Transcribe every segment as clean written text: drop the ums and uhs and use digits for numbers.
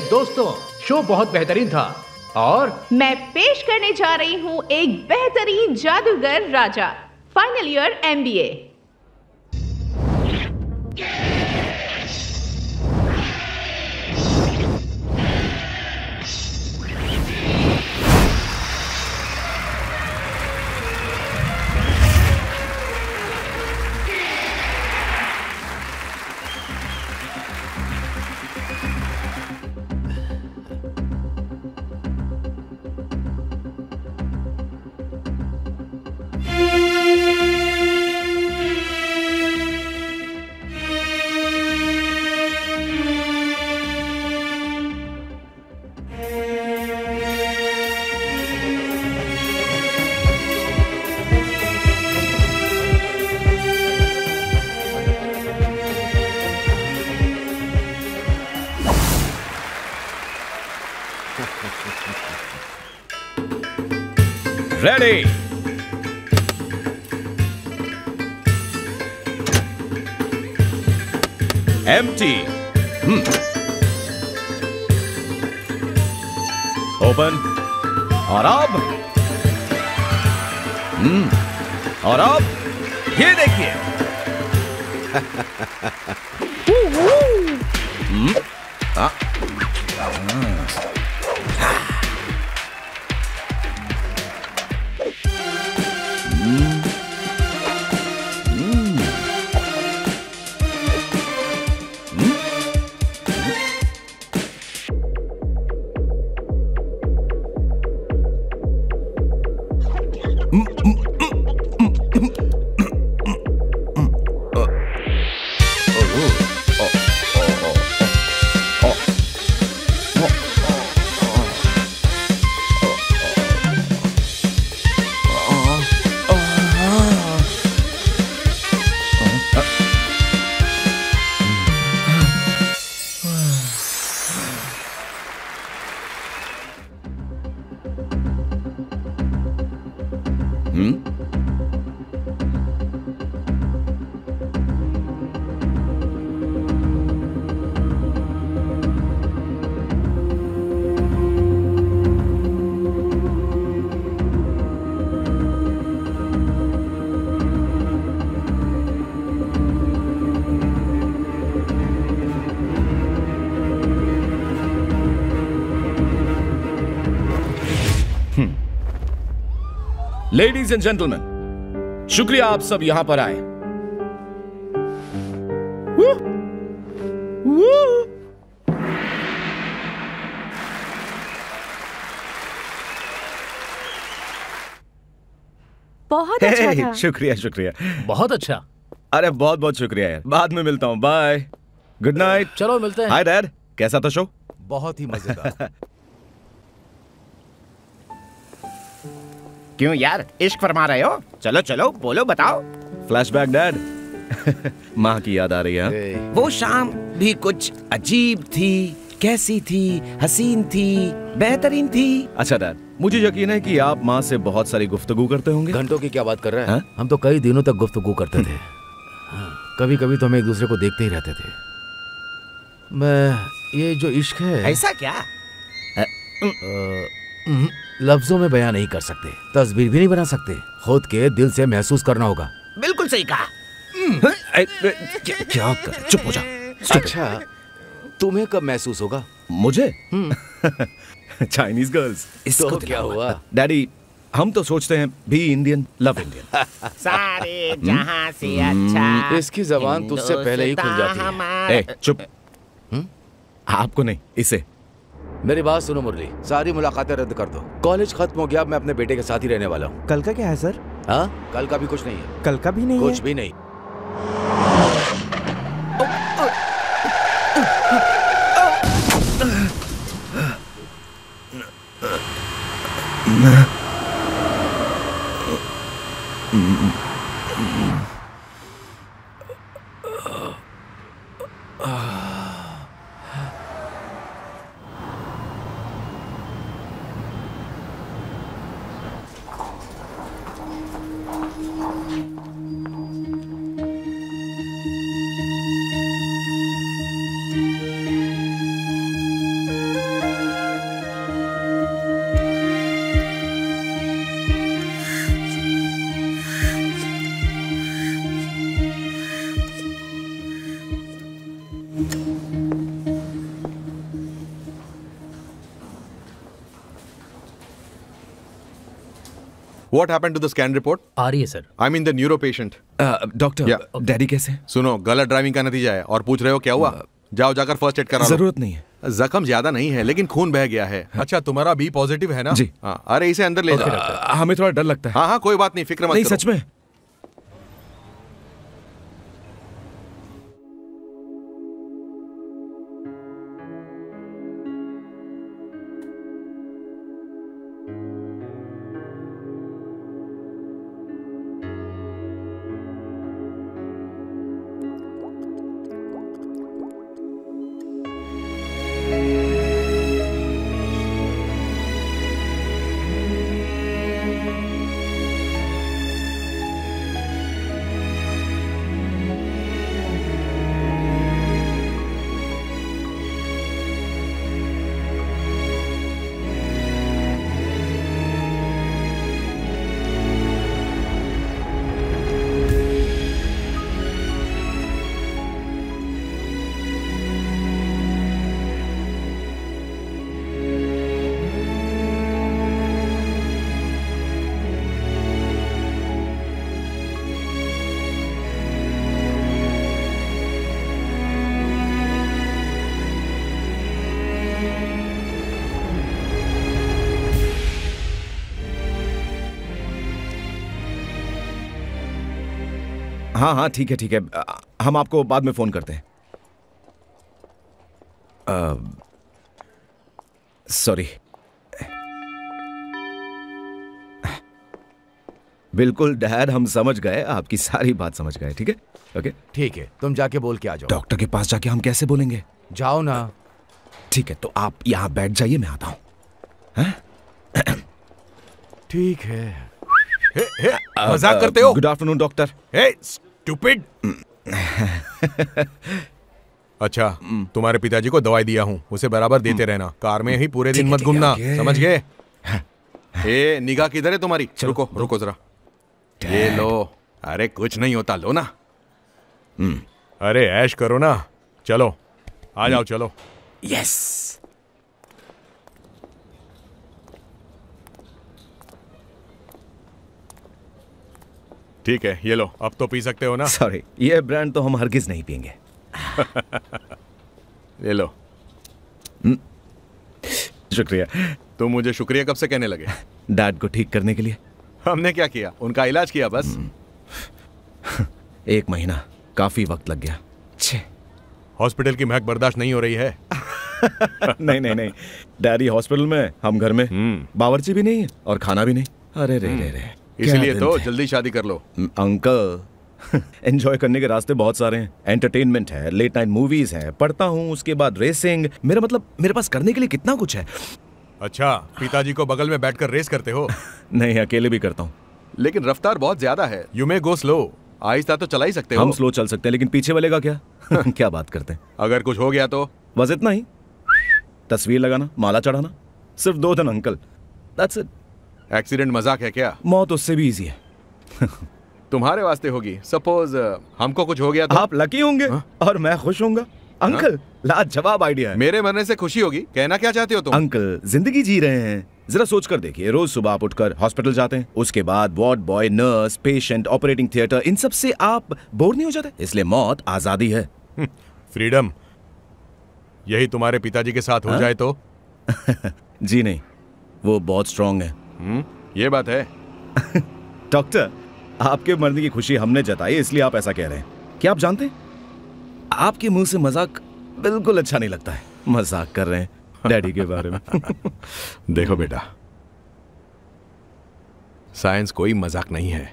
दोस्तों, शो बहुत बेहतरीन था और मैं पेश करने जा रही हूँ एक बेहतरीन जादूगर Raja, final year MBA। Ready. Empty. Open. और अब और अब ये देखिए। लेडीज एंड जेंटलमैन, शुक्रिया आप सब यहां पर आए। बहुत अच्छा था। शुक्रिया शुक्रिया, बहुत अच्छा। अरे बहुत बहुत शुक्रिया यार, बाद में मिलता हूँ, बाय, गुड नाइट। चलो मिलते हैं। हाय डैड, कैसा था शो? बहुत ही मजेदार। क्यों यार, इश्क फरमा रहे हो? चलो चलो बोलो, बताओ। Flashback dad. माँ की याद आ रही है। वो शाम भी कुछ अजीब थी, कैसी थी, हसीन थी, बेहतरीन थी। अच्छा डैड, मुझे यकीन है कि आप माँ से बहुत सारी गुफ्तगू करते होंगे। घंटों की क्या बात कर रहे हैं? हाँ? हम तो कई दिनों तक गुफ्तगू करते थे। कभी कभी तो हम एक दूसरे को देखते ही रहते थे। मैं ये जो इश्क है, ऐसा क्या? लफ्जों में बयां नहीं कर सकते, तस्वीर भी नहीं बना सकते, खुद के दिल से महसूस करना होगा। बिल्कुल सही कहा। क्या कर, चुप हो जा। अच्छा, तुम्हें कब महसूस होगा? मुझे? Chinese girls. इसको तो क्या हुआ? डैडी, हम तो सोचते हैं भी इंडियन, लव इंडियन। सारे जहां से अच्छा इसकी जबान तुझसे पहले ही खुल जाती है। ए, चुप। आपको नहीं, इसे। मेरी बात सुनो मुरली, सारी मुलाकातें रद्द कर दो। कॉलेज खत्म हो गया, मैं अपने बेटे के साथ ही रहने वाला हूँ। कल का क्या है सर? हाँ, कल का भी कुछ नहीं है। कल का भी नहीं कुछ है? भी नहीं। What happened to the scan report? आ रही है सर। I mean the neuro patient. Doctor, daddy कैसे हैं? सुनो, गलत ड्राइविंग का नतीजा है और पूछ रहे हो क्या हुआ? जाओ जाकर फर्स्ट एड करा लो। जरूरत नहीं है। जख्म ज्यादा नहीं है लेकिन खून बह गया है। अच्छा, तुम्हारा बी पॉजिटिव है ना? जी। हाँ, अरे इसे अंदर ले जाओ। हमें थोड़ा डर लगता है। हाँ हाँ, कोई बात नहीं, फिक्र मत नहीं, करो। सच में। हाँ हाँ, ठीक है ठीक है, हम आपको बाद में फोन करते हैं। सॉरी। बिल्कुल डैड, हम समझ गए, आपकी सारी बात समझ गए। ठीक है, ओके ठीक है, तुम जाके बोल के आ जाओ। डॉक्टर के पास जाके हम कैसे बोलेंगे? जाओ ना। ठीक है, तो आप यहाँ बैठ जाइए, मैं आता हूँ। ठीक है। मजाक करते हो? Good afternoon doctor. Hey stupid. अच्छा, तुम्हारे पिताजी को दवाई दिया हूँ, उसे बराबर देते रहना। कार में ही पूरे दिन मत घूमना, समझ गए? ए, निगाह किधर है तुम्हारी? रुको रुको जरा, ये लो। अरे कुछ नहीं होता, लो ना। अरे ऐश करो ना, चलो आ जाओ, चलो। यस। ठीक है, ये लो, अब तो पी सकते हो ना? सॉरी, ये ब्रांड तो हम हरगिज नहीं पियेंगे। ले लो। शुक्रिया। तुम मुझे शुक्रिया कब से कहने लगे? डैड को ठीक करने के लिए। हमने क्या किया? उनका इलाज किया बस। 1 महीना, काफी वक्त लग गया। छे। हॉस्पिटल की महक बर्दाश्त नहीं हो रही है। नहीं नहीं नहीं, डैडी हॉस्पिटल में, हम घर में। बावर्ची भी नहीं है और खाना भी नहीं। अरे रे रे रे, इसलिए तो जल्दी शादी कर लो। अंकल, एंजॉय करने के रास्ते बहुत सारे हैं। एंटरटेनमेंट है, लेट नाइट मूवीज है, पढ़ता हूँ, उसके बाद रेसिंग। मेरा मतलब, मेरे पास करने के लिए कितना कुछ है। अच्छा, पिताजी को बगल में बैठकर रेस करते हो? नहीं, अकेले भी करता हूँ। लेकिन रफ्तार बहुत ज्यादा है। You may go slow. आहिस्ता तो चला ही सकते हो। हम स्लो चल सकते हैं, लेकिन पीछे वाले का क्या? क्या बात करते हैं? अगर कुछ हो गया तो? बस इतना ही, तस्वीर लगाना, माला चढ़ाना, सिर्फ 2 दिन अंकल, दैट्स इट। एक्सीडेंट मजाक है क्या? मौत उससे भी इजी है। तुम्हारे वास्ते होगी। सपोज हमको कुछ हो गया तो? आप लकी होंगे और मैं खुश होऊंगा। अंकल, लाजवाब आइडिया है। मेरे मरने से खुशी होगी, कहना क्या चाहते हो तुम? अंकल, जिंदगी जी रहे हैं, जरा सोच कर देखिए। रोज सुबह आप उठकर हॉस्पिटल जाते हैं, उसके बाद ward boy, nurse, patient, operating theatre, इन सब से आप बोर नहीं हो जाते? इसलिए मौत आजादी है। फ्रीडम। यही तुम्हारे पिताजी के साथ हो जाए तो? जी नहीं, वो बहुत स्ट्रांग है। ये बात है। डॉक्टर, आपके मरने की खुशी हमने जताई, इसलिए आप ऐसा कह रहे हैं। क्या आप जानते हैं, आपके मुंह से मजाक बिल्कुल अच्छा नहीं लगता है। मजाक कर रहे हैं डैडी के बारे में। देखो बेटा, साइंस कोई मजाक नहीं है।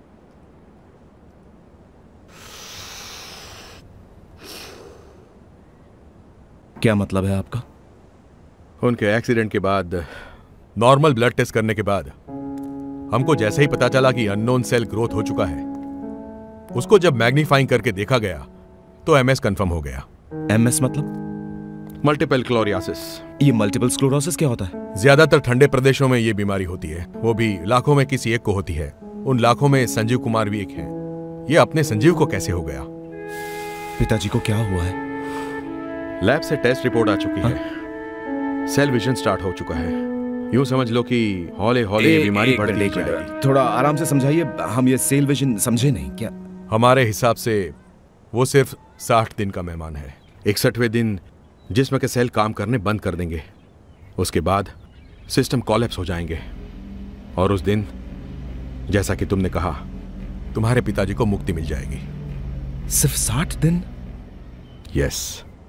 क्या मतलब है आपका? उनके एक्सीडेंट के बाद, नॉर्मल ब्लड टेस्ट करने के बाद, हमको जैसे ही पता चला कि अननोन सेल ग्रोथ हो चुका है, उसको जब मैग्नीफाइंग करके देखा गया तो एमएस कंफर्म हो गया। एमएस मतलब? Multiple sclerosis. ये मल्टीपल स्क्लेरोसिस क्या होता है? ज्यादातर ठंडे प्रदेशों में ये बीमारी होती है, वो भी लाखों में किसी एक को होती है। उन लाखों में संजीव कुमार भी एक है। ये अपने संजीव को कैसे हो गया? पिताजी को क्या हुआ है? लैब से टेस्ट रिपोर्ट आ चुकी है, सेल विजन स्टार्ट हो चुका है। यूं समझ लो कि हौले हौले ये बीमारी बढ़ती जाएगी। थोड़ा आराम से समझाइए, हम ये सेल विजन समझे नहीं क्या? हमारे हिसाब से वो सिर्फ 60 दिन का मेहमान है। 61वें दिन जिस्म के सेल काम करने बंद कर देंगे, उसके बाद सिस्टम कॉलेप्स हो जाएंगे और उस दिन जैसा कि तुमने कहा तुम्हारे पिताजी को मुक्ति मिल जाएगी। सिर्फ 60 दिन? यस।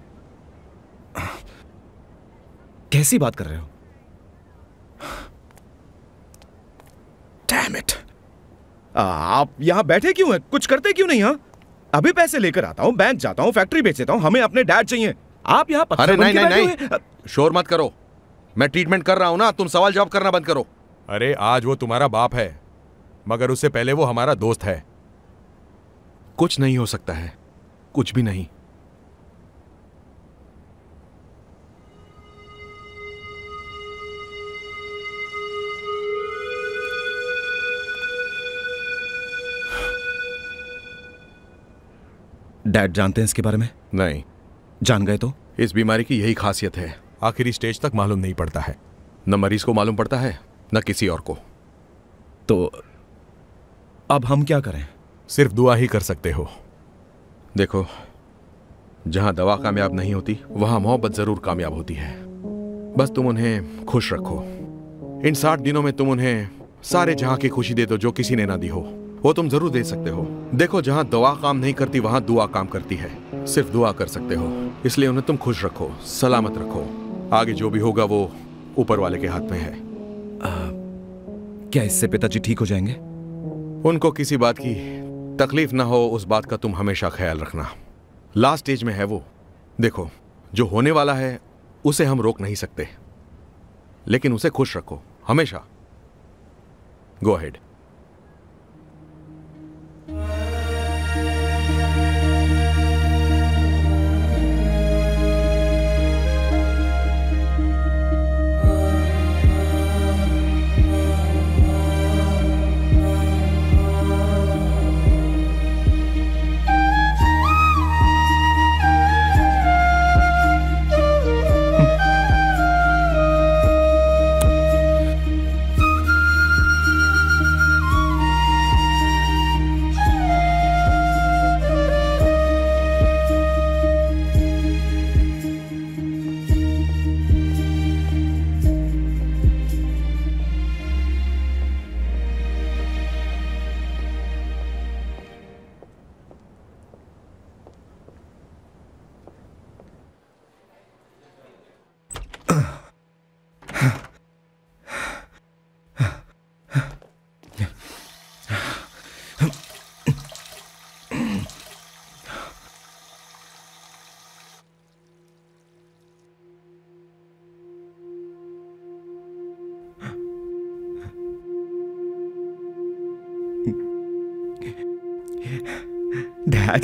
कैसी बात कर रहे हो? Damn it! आप यहां बैठे क्यों हैं? कुछ करते क्यों नहीं? हाँ, अभी पैसे लेकर आता हूं, बैंक जाता हूं, फैक्ट्री बेच देता हूं, हमें अपने डैड चाहिए। आप यहां पत्थर बन के बैठे हुए? शोर मत करो, मैं ट्रीटमेंट कर रहा हूं ना, तुम सवाल जवाब करना बंद करो। अरे आज वो तुम्हारा बाप है, मगर उससे पहले वो हमारा दोस्त है। कुछ नहीं हो सकता है, कुछ भी नहीं। डैड जानते हैं इसके बारे में? नहीं। जान गए तो? इस बीमारी की यही खासियत है, आखिरी स्टेज तक मालूम नहीं पड़ता है। न मरीज को मालूम पड़ता है न किसी और को। तो अब हम क्या करें? सिर्फ दुआ ही कर सकते हो। देखो, जहां दवा कामयाब नहीं होती वहां मोहब्बत जरूर कामयाब होती है। बस तुम उन्हें खुश रखो। इन 60 दिनों में तुम उन्हें सारे जहां की खुशी दे दो जो किसी ने ना दी हो, वो तुम जरूर दे सकते हो। देखो, जहां दवा काम नहीं करती वहां दुआ काम करती है। सिर्फ दुआ कर सकते हो, इसलिए उन्हें तुम खुश रखो, सलामत रखो। आगे जो भी होगा वो ऊपर वाले के हाथ में है। क्या इससे पिताजी ठीक हो जाएंगे? उनको किसी बात की तकलीफ ना हो, उस बात का तुम हमेशा ख्याल रखना। लास्ट स्टेज में है वो। देखो, जो होने वाला है उसे हम रोक नहीं सकते, लेकिन उसे खुश रखो हमेशा। Go ahead. Dad.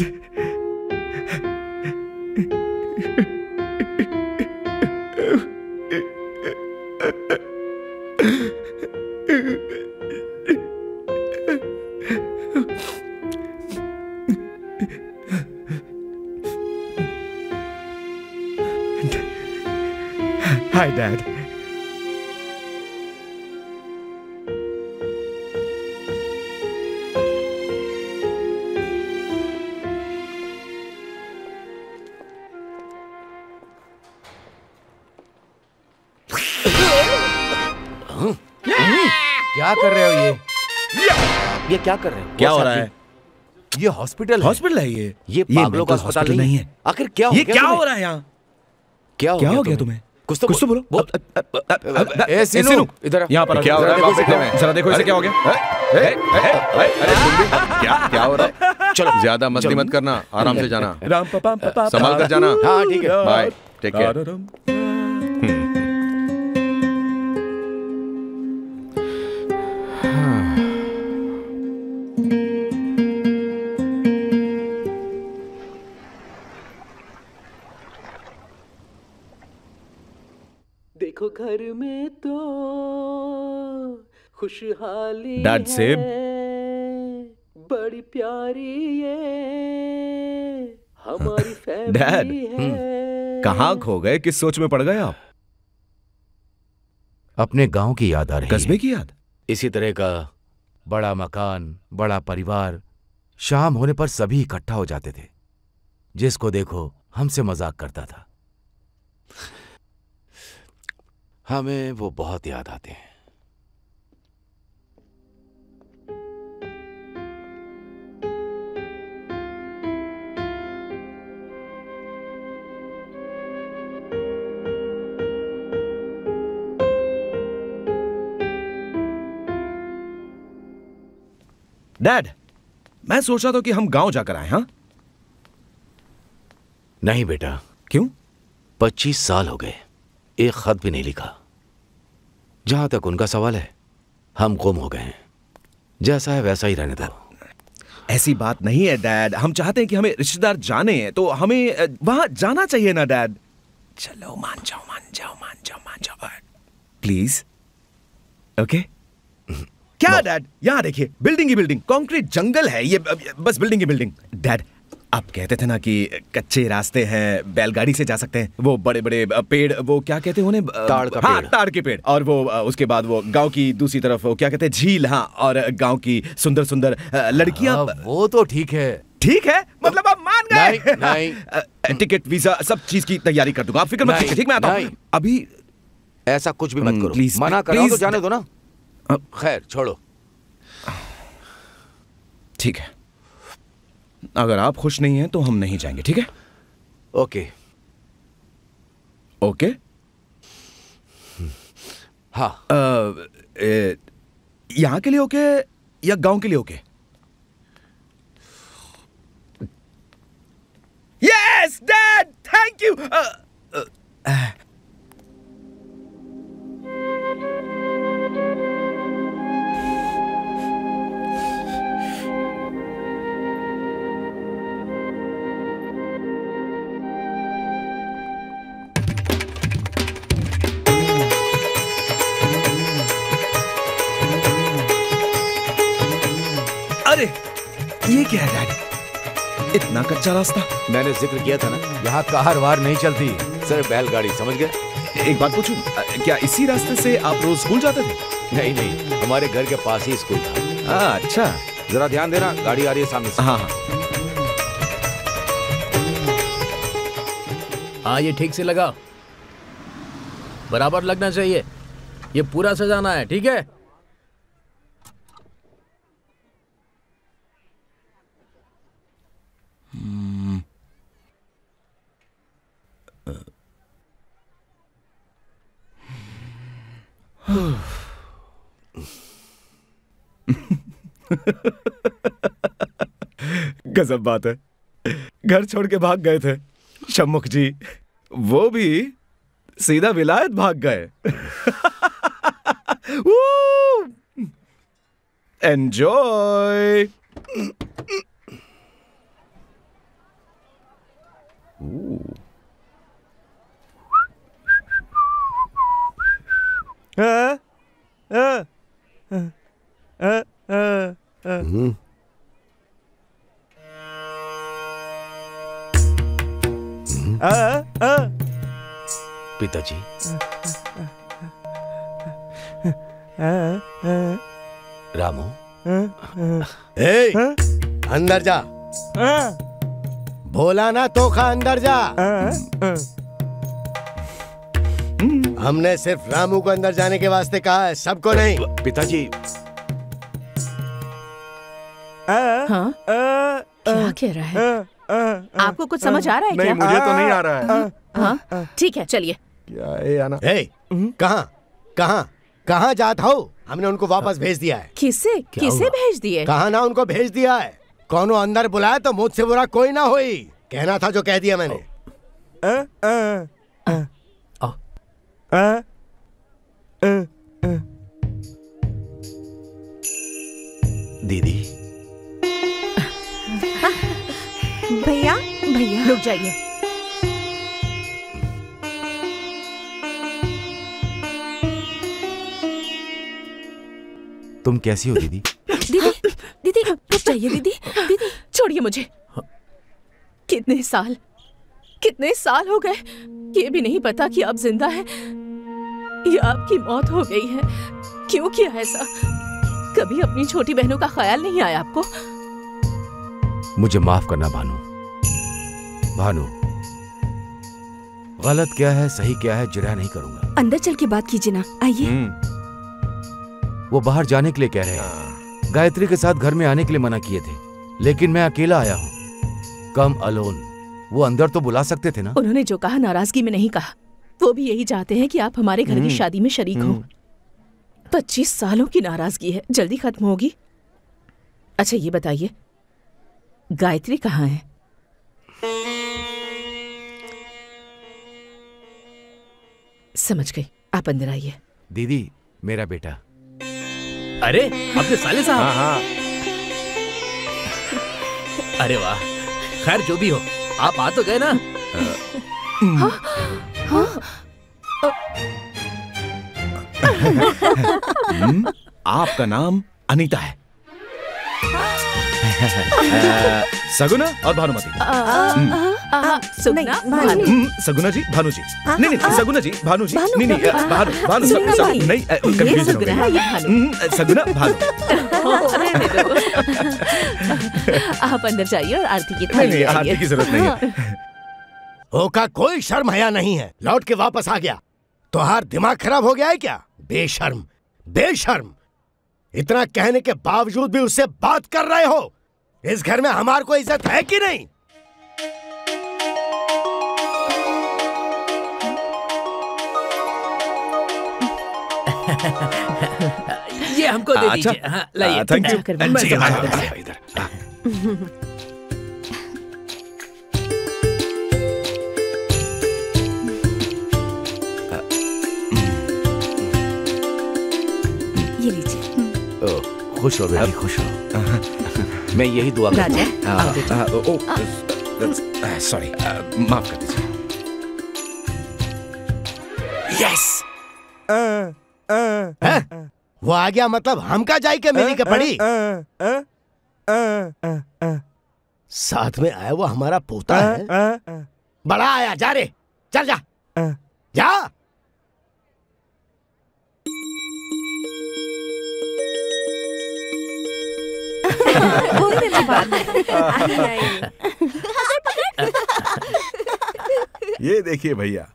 Hi, Dad. क्या कर रहे हो ये क्या कर रहे हो? क्या हो रहा है? ये हॉस्पिटल है। हॉस्पिटल है ये पागलों का अस्पताल नहीं है। आखिर क्या ये क्या हो रहा है यहाँ? क्या हो गया तुम्हें? कुछ तो बोलो। ए सीनू, इधर यहाँ पर क्या हो रहा है? जरा देखो इसे क्या हो गया? अरे तुम भी क्या हो रहा है? चलो, ज्यादा मस्ती मत करना, आराम से जाना, संभाल कर जाना। हाँ ठीक है, बाय, टेक केयर। देखो घर में तो खुशहाली डैड सेब, बड़ी प्यारी ये हमारी फैमिली डैड, है। कहाँ खो गए? किस सोच में पड़ गए आप? अपने गांव की याद आ रही है। कस्बे की याद? इसी तरह का बड़ा मकान, बड़ा परिवार, शाम होने पर सभी इकट्ठा हो जाते थे। जिसको देखो हमसे मजाक करता था। हमें वो बहुत याद आते हैं। डैड, मैं सोच रहा था कि हम गांव जाकर आए। हाँ? नहीं बेटा। क्यों? 25 साल हो गए, एक खत भी नहीं लिखा। जहां तक उनका सवाल है, हम गुम हो गए हैं। जैसा है वैसा ही रहने दो। ऐसी बात नहीं है डैड, हम चाहते हैं कि हमें रिश्तेदार जाने हैं तो हमें वहां जाना चाहिए ना डैड। चलो मान जाओ प्लीज। ओके? क्या डैड, यहाँ देखिए, बिल्डिंग ही बिल्डिंग, कंक्रीट जंगल है ये, बस बिल्डिंग ही बिल्डिंग। डैड, आप कहते थे ना कि कच्चे रास्ते हैं, बैलगाड़ी से जा सकते हैं। वो बड़े बड़े पेड़, वो क्या कहते हैं उन्हें? ताड़ का पेड़। ताड़ के पेड़। और वो उसके बाद वो गांव की दूसरी तरफ वो क्या कहते हैं? झील। हाँ, और गांव की सुंदर सुंदर लड़कियां। वो तो ठीक है। ठीक है मतलब आप मान गए? नहीं। टिकट, वीजा, सब चीज की तैयारी कर दूंगा, आप फिक्र मत कीजिए। ठीक, मैं आता हूं अभी। ऐसा कुछ भी मत करो। प्लीज, मना कर रहा हूं तो जाने दो ना। खैर छोड़ो। ठीक है, अगर आप खुश नहीं हैं तो हम नहीं जाएंगे। ठीक है? ओके। ओके? हाँ। यहां के लिए ओके या गांव के लिए okay? Yes dad, thank you. अरे ये क्या है डैड, इतना कच्चा रास्ता? मैंने जिक्र किया था ना, यहाँ कार वार नहीं चलती, सिर्फ बैलगाड़ी। समझ गए? एक बात पूछूं, क्या इसी रास्ते से आप रोज स्कूल जाते थे? नहीं, हमारे घर के पास ही स्कूल था। अच्छा। जरा ध्यान देना, गाड़ी आ रही है सामने से। हाँ। हाँ, ये ठीक से लगा, बराबर लगना चाहिए। ये पूरा सजाना है, ठीक है? गजब बात है, घर छोड़ के भाग गए थे शम्मुख जी, वो भी सीधा विलायत भाग गए। एंजॉय। पिताजी, रामू, अंदर जा। बोला ना तो खा, अंदर जा। हमने सिर्फ रामू को अंदर जाने के वास्ते कहा है, सबको नहीं। पिताजी। हाँ? क्या कह रहा है? आपको कुछ समझ आ रहा है क्या? नहीं, मुझे तो नहीं आ रहा है। हाँ, ठीक है, चलिए। क्या है आना? कहाँ कहाँ कहाँ जात हो? हमने उनको वापस भेज दिया है। किसे भेज दिए? कहा ना उनको भेज दिया है। कौनो अंदर बुलाया तो मुझसे बुरा कोई ना होई। कहना था जो कह दिया मैंने। दीदी। भैया रुक जाइए। तुम कैसी हो दीदी? दीदी रुक जाइए। दीदी छोड़िए मुझे। कितने साल हो गए, ये भी नहीं पता कि अब जिंदा है ये आपकी मौत हो गई है। क्यों किया ऐसा? कभी अपनी छोटी बहनों का ख्याल नहीं आया आपको? मुझे माफ करना भानु। भानु, गलत क्या है सही क्या है जिरह नहीं करूंगा। अंदर चल के बात कीजिए ना, आइए। वो बाहर जाने के लिए कह रहे हैं। गायत्री के साथ घर में आने के लिए मना किए थे, लेकिन मैं अकेला आया हूँ। Come alone. वो अंदर तो बुला सकते थे ना। उन्होंने जो कहा नाराजगी में नहीं कहा। वो भी यही चाहते हैं कि आप हमारे घर की शादी में शरीक हो। 25 सालों की नाराजगी है, जल्दी खत्म होगी। अच्छा ये बताइए, गायत्री कहाँ है? समझ गई, आप अंदर आइए। दीदी, मेरा बेटा। अरे अपने साले साहब। हाँ। अरे वाह, खैर जो भी हो, आप आ तो गए ना। आपका नाम अनीता है। सगुना और भानुमति। सगुना जी, भानु जी। नहीं नहीं, सगुना जी, भानु जी। नहीं नहीं, भानु नहीं, कंफ्यूजन हो गई। सगुना, भानु। आप अंदर जाइए और आरती की नहीं, आरती की जरूरत नहीं है। ओका कोई शर्म हया नहीं है, लौट के वापस आ गया। तुम्हारा दिमाग खराब हो गया है क्या? बेशर्म, बेशर्म। इतना कहने के बावजूद भी उससे बात कर रहे हो। इस घर में हमार को इज्जत है कि नहीं? ये हमको दे दीजिए। हाँ, लाइए। Thank you. इधर ये लीजिए। खुश हो बेटी, खुश हो। मैं यही दुआ करता हूँ। सॉरी, माफ कर दीजिए। यस। वो आ गया मतलब हमका जाई के मिली के पड़ी। साथ में आया वो हमारा पोता है। बड़ा आया, जा रे, चल जा, जा। ये देखिए भैया।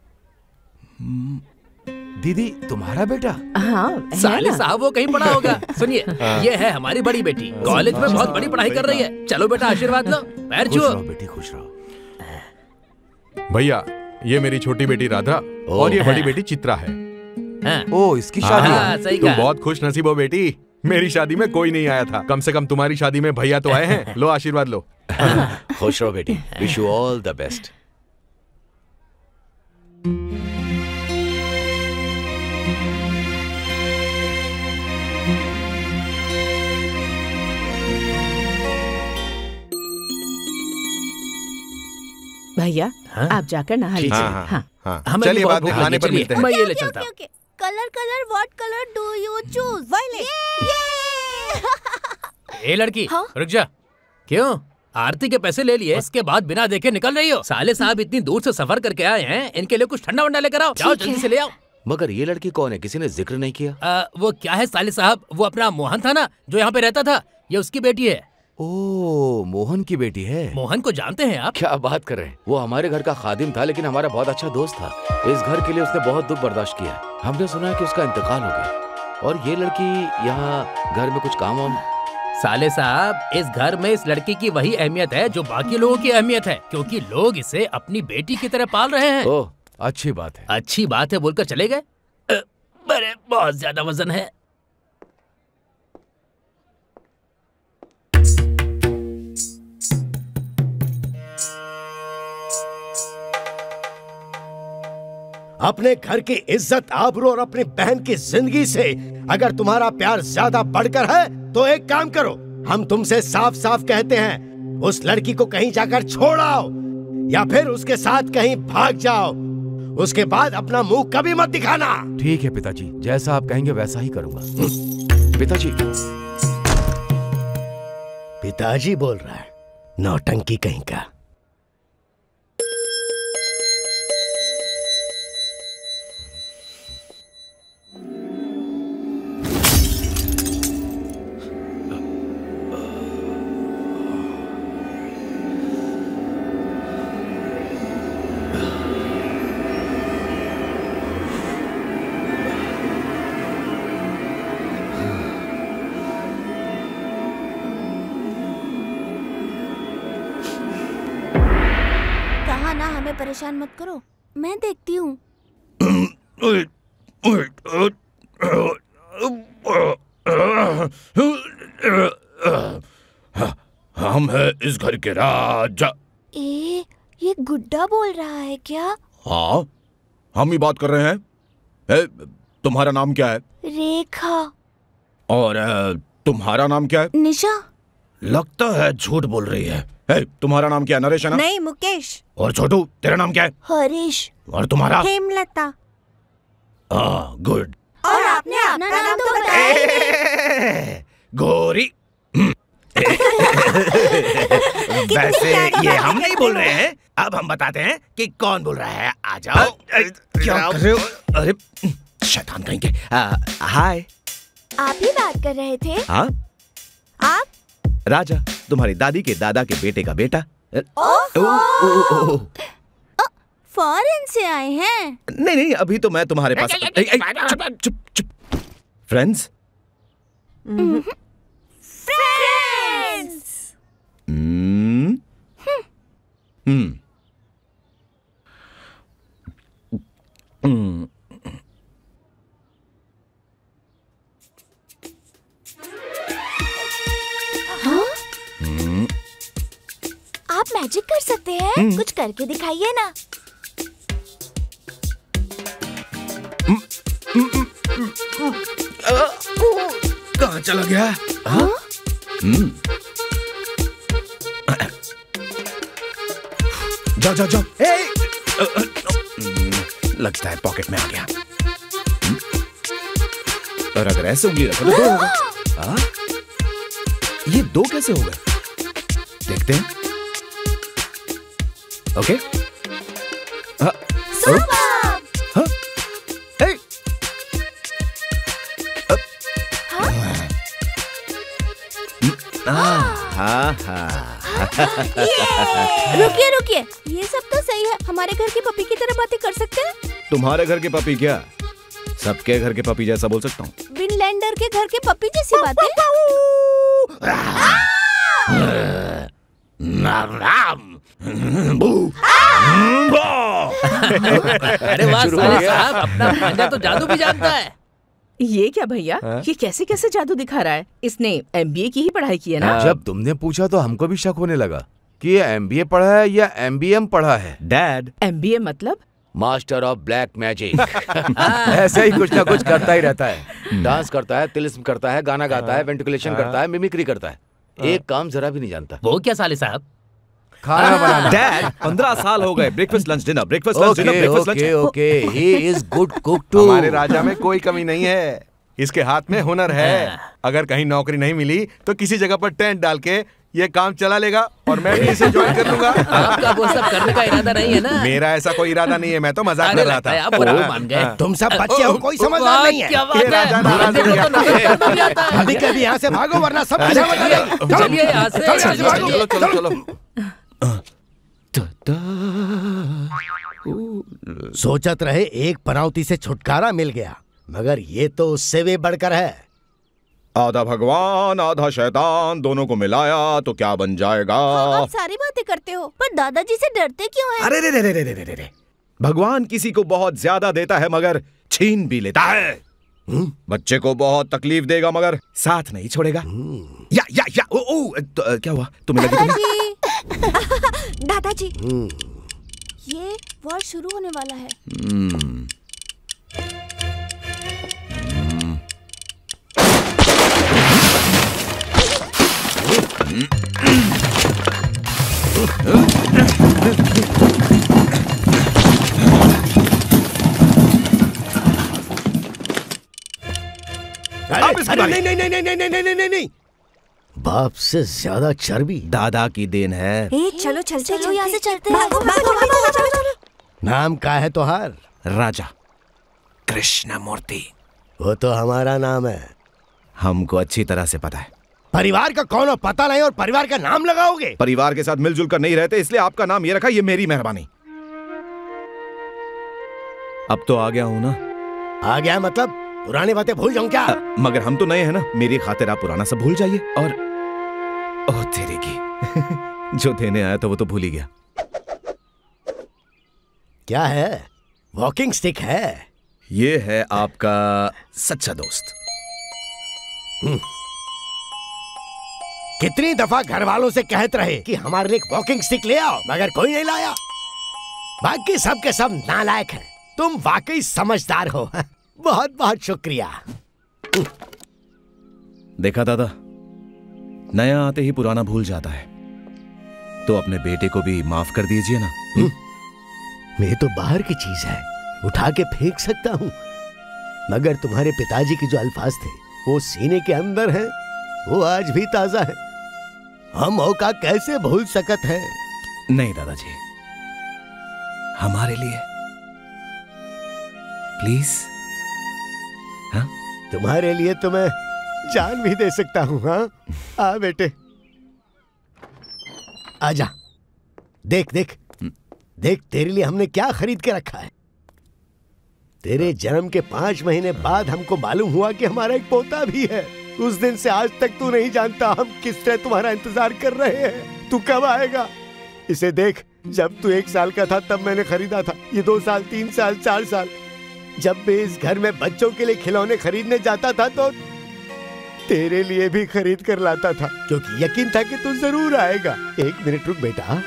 दीदी, तुम्हारा बेटा? हाँ, साले साहब वो कहीं पढ़ा होगा। सुनिए, ये है हमारी बड़ी बेटी, कॉलेज में बहुत बड़ी पढ़ाई कर रही है। चलो बेटा, आशीर्वाद लो, पैर खुश छुओ। रहो बेटी, खुश रहो। भैया, ये मेरी छोटी बेटी राधा और ये बड़ी बेटी चित्रा है। ओ, इसकी शादी है। सही तुम कहा। बहुत खुश नसीब हो बेटी। मेरी शादी में कोई नहीं आया था, कम से कम तुम्हारी शादी में भैया तो आए हैं। लो आशीर्वाद लो। खुश रहो बेटी, wish you all the best. भैया, आप जाकर नहा लीजिए। हाँ। हमें चलिए भी बहुत बाद में भूख खाने लगी, पर मिलते हैं। मैं ये ले चलता हूँ। Colour colour what colour do you choose? Violet. ए लड़की, रुक जा। क्यों? आरती के पैसे ले लिए, उसके बाद बिना देखे निकल रही हो? साले साहब इतनी दूर से सफर करके आए हैं, इनके लिए कुछ ठंडा वंडा लेकर आओ। जाओ जल्दी से ले आओ। मगर ये लड़की कौन है? किसी ने जिक्र नहीं किया। वो क्या है साले साहब, वो अपना मोहन था ना जो यहाँ पे रहता था, ये उसकी बेटी है। ओ, मोहन की बेटी है। मोहन को जानते हैं आप? क्या बात कर रहे हैं? वो हमारे घर का खादिम था, लेकिन हमारा बहुत अच्छा दोस्त था। इस घर के लिए उसने बहुत दुख बर्दाश्त किया। हमने सुना है कि उसका इंतकाल हो गया। और ये लड़की यहाँ घर में कुछ काम वाम। साले साहब, इस घर में इस लड़की की वही अहमियत है जो बाकी लोगों की अहमियत है, क्योंकि लोग इसे अपनी बेटी की तरह पाल रहे हैं। ओह, अच्छी बात है। अच्छी बात है बोलकर चले गए। अरे बहुत ज्यादा वजन है। अपने घर की इज्जत आबरू और अपनी बहन की जिंदगी से अगर तुम्हारा प्यार ज्यादा बढ़कर है तो एक काम करो, हम तुमसे साफ साफ कहते हैं, उस लड़की को कहीं जाकर छोड़ आओ या फिर उसके साथ कहीं भाग जाओ। उसके बाद अपना मुंह कभी मत दिखाना। ठीक है पिताजी, जैसा आप कहेंगे वैसा ही करूंगा। पिताजी। पिताजी बोल रहा है, नौटंकी कहीं का। परेशान मत करो, मैं देखती हूँ। हम है इस घर के राजा। ये गुड्डा बोल रहा है क्या? हाँ, हम ही बात कर रहे हैं। तुम्हारा नाम क्या है? रेखा। और तुम्हारा नाम क्या है? निशा। लगता है झूठ बोल रही है। तुम्हारा नाम क्या है? नरेश है ना? नहीं, मुकेश। और छोटू, तेरा नाम क्या है? हरीश। और तुम्हारा? हेमलता। गुड। और आपने अपना नाम तो बताया ही नहीं। गौरी। वैसे ये हम नहीं बोल रहे हैं, अब हम बताते हैं कि कौन बोल रहा है। आ जाओ। क्या कर रहे हो? अरे शैतान कहीं के। हाय। आप ही बात कर रहे थे? हाँ। आप? राजा, तुम्हारी दादी के दादा के बेटे का बेटा। फॉरेन से आए हैं? नहीं, अभी तो मैं तुम्हारे पास। चुप। फ्रेंड्स। आप मैजिक कर सकते हैं? कुछ करके दिखाइए ना। कहाँ चला गया? जाओ। लगता है पॉकेट में आ गया। और अगर ऐसे उंगली रखो तो 2 होगा। ये 2 कैसे होगा? देखते हैं। ओके। रुकिए, ये सब तो सही है। हमारे घर की पपी की तरह बातें कर सकते हैं? तुम्हारे घर के पपी क्या? सबके घर के पपी जैसा बोल सकता हूँ। विनलैंडर के घर के पपी जैसी बातें। अरे वाह साले साहब, अपना भांजा तो जादू भी जानता है। ये क्या भैया, ये कैसे जादू दिखा रहा है? इसने MBA की ही पढ़ाई की है ना? जब तुमने पूछा तो हमको भी शक होने लगा कि ये MBA पढ़ा है या MBM पढ़ा है। डैड, MBA मतलब? Master of black magic. ऐसा ही कुछ ना कुछ करता ही रहता है। डांस करता है, तिलिस्म करता है, गाना गाता है, वेंटिकुलेशन करता है, मिमिक्री करता है। एक काम जरा भी नहीं जानता। वो क्या साले साहब? खाना बनाना। डैड 15 साल हो गए। Breakfast lunch dinner, breakfast lunch dinner, breakfast lunch. Okay, he is good cook too. हमारे राजा में कोई कमी नहीं है, इसके हाथ में हुनर है। अगर कहीं नौकरी नहीं मिली तो किसी जगह पर टेंट डाल के ये काम चला लेगा और मैं भी इसे ज्वाइन कर लूंगा। आपका वो सब करने का इरादा नहीं है ना? मेरा ऐसा कोई इरादा नहीं है, मैं तो मजाक कर रहा था। आप बुरा मान गए। तुम सब बच्चे हो, कोई समझदार नहीं है। क्या बात है? अभी कभी यहाँ से भागो वरना सब चलिए यहाँ से। चलो। सोचत रहे एक पनौती से छुटकारा मिल गया, मगर ये तो उससे भी बढ़कर है। आधा भगवान आधा शैतान, दोनों को मिलाया तो क्या बन जाएगा? आप सारी बातें करते हो, पर दादाजी से डरते क्यों हैं? अरे भगवान किसी को बहुत ज्यादा देता है मगर छीन भी लेता है। बच्चे को बहुत तकलीफ देगा मगर साथ नहीं छोड़ेगा। या क्या हुआ? तुम्हें लगी? दादाजी, ये वॉर शुरू होने वाला है। नहीं। बाप से ज्यादा चर्बी दादा की देन है। चलो यहाँ से चलते हैं। नाम का है तोहार? राजा कृष्ण मूर्ति। वो तो हमारा नाम है। हमको अच्छी तरह से पता है। परिवार का कौन पता नहीं और परिवार का नाम लगाओगे? परिवार के साथ मिलजुल कर नहीं रहते, इसलिए आपका नाम ये रखा। ये मेरी मेहरबानी। अब तो आ गया हूं ना। आ गया मतलब पुरानी बातें भूल जाऊं क्या? मगर हम तो नए हैं ना, मेरी खातिर आप पुराना सब भूल जाइए। और ओह तेरे की जो देने आया था वो तो भूल ही गया। क्या है? वॉकिंग स्टिक है। ये है आपका सच्चा दोस्त। कितनी दफा घर वालों से कहते रहे कि हमारे लिए एक वॉकिंग स्टिक ले आओ, मगर कोई नहीं लाया। बाकी सब के सब नालायक हैं। तुम वाकई समझदार हो। बहुत बहुत शुक्रिया। देखा दादा, नया आते ही पुराना भूल जाता है, तो अपने बेटे को भी माफ कर दीजिए ना। ये तो बाहर की चीज है, उठा के फेंक सकता हूँ, मगर तुम्हारे पिताजी के जो अल्फाज थे वो सीने के अंदर हैं, वो आज भी ताजा है। हम मौका कैसे भूल सकत हैं? नहीं दादाजी, हमारे लिए प्लीज। हाँ, तुम्हारे लिए तो मैं जान भी दे सकता हूँ। हाँ, आ बेटे, आजा। देख देख देख, तेरे लिए हमने क्या खरीद के रखा है। तेरे जन्म के 5 महीने बाद हमको मालूम हुआ कि हमारा एक पोता भी है। उस दिन से आज तक तू नहीं जानता हम किस तरह तुम्हारा इंतजार कर रहे हैं। तू कब आएगा? इसे देख, जब तू 1 साल का था तब मैंने खरीदा था। ये 2 साल, 3 साल, 4 साल, जब भी इस घर में बच्चों के लिए खिलौने खरीदने जाता था तो तेरे लिए भी खरीद कर लाता था, क्योंकि यकीन था कि तू जरूर आएगा। 1 मिनट रुक बेटा,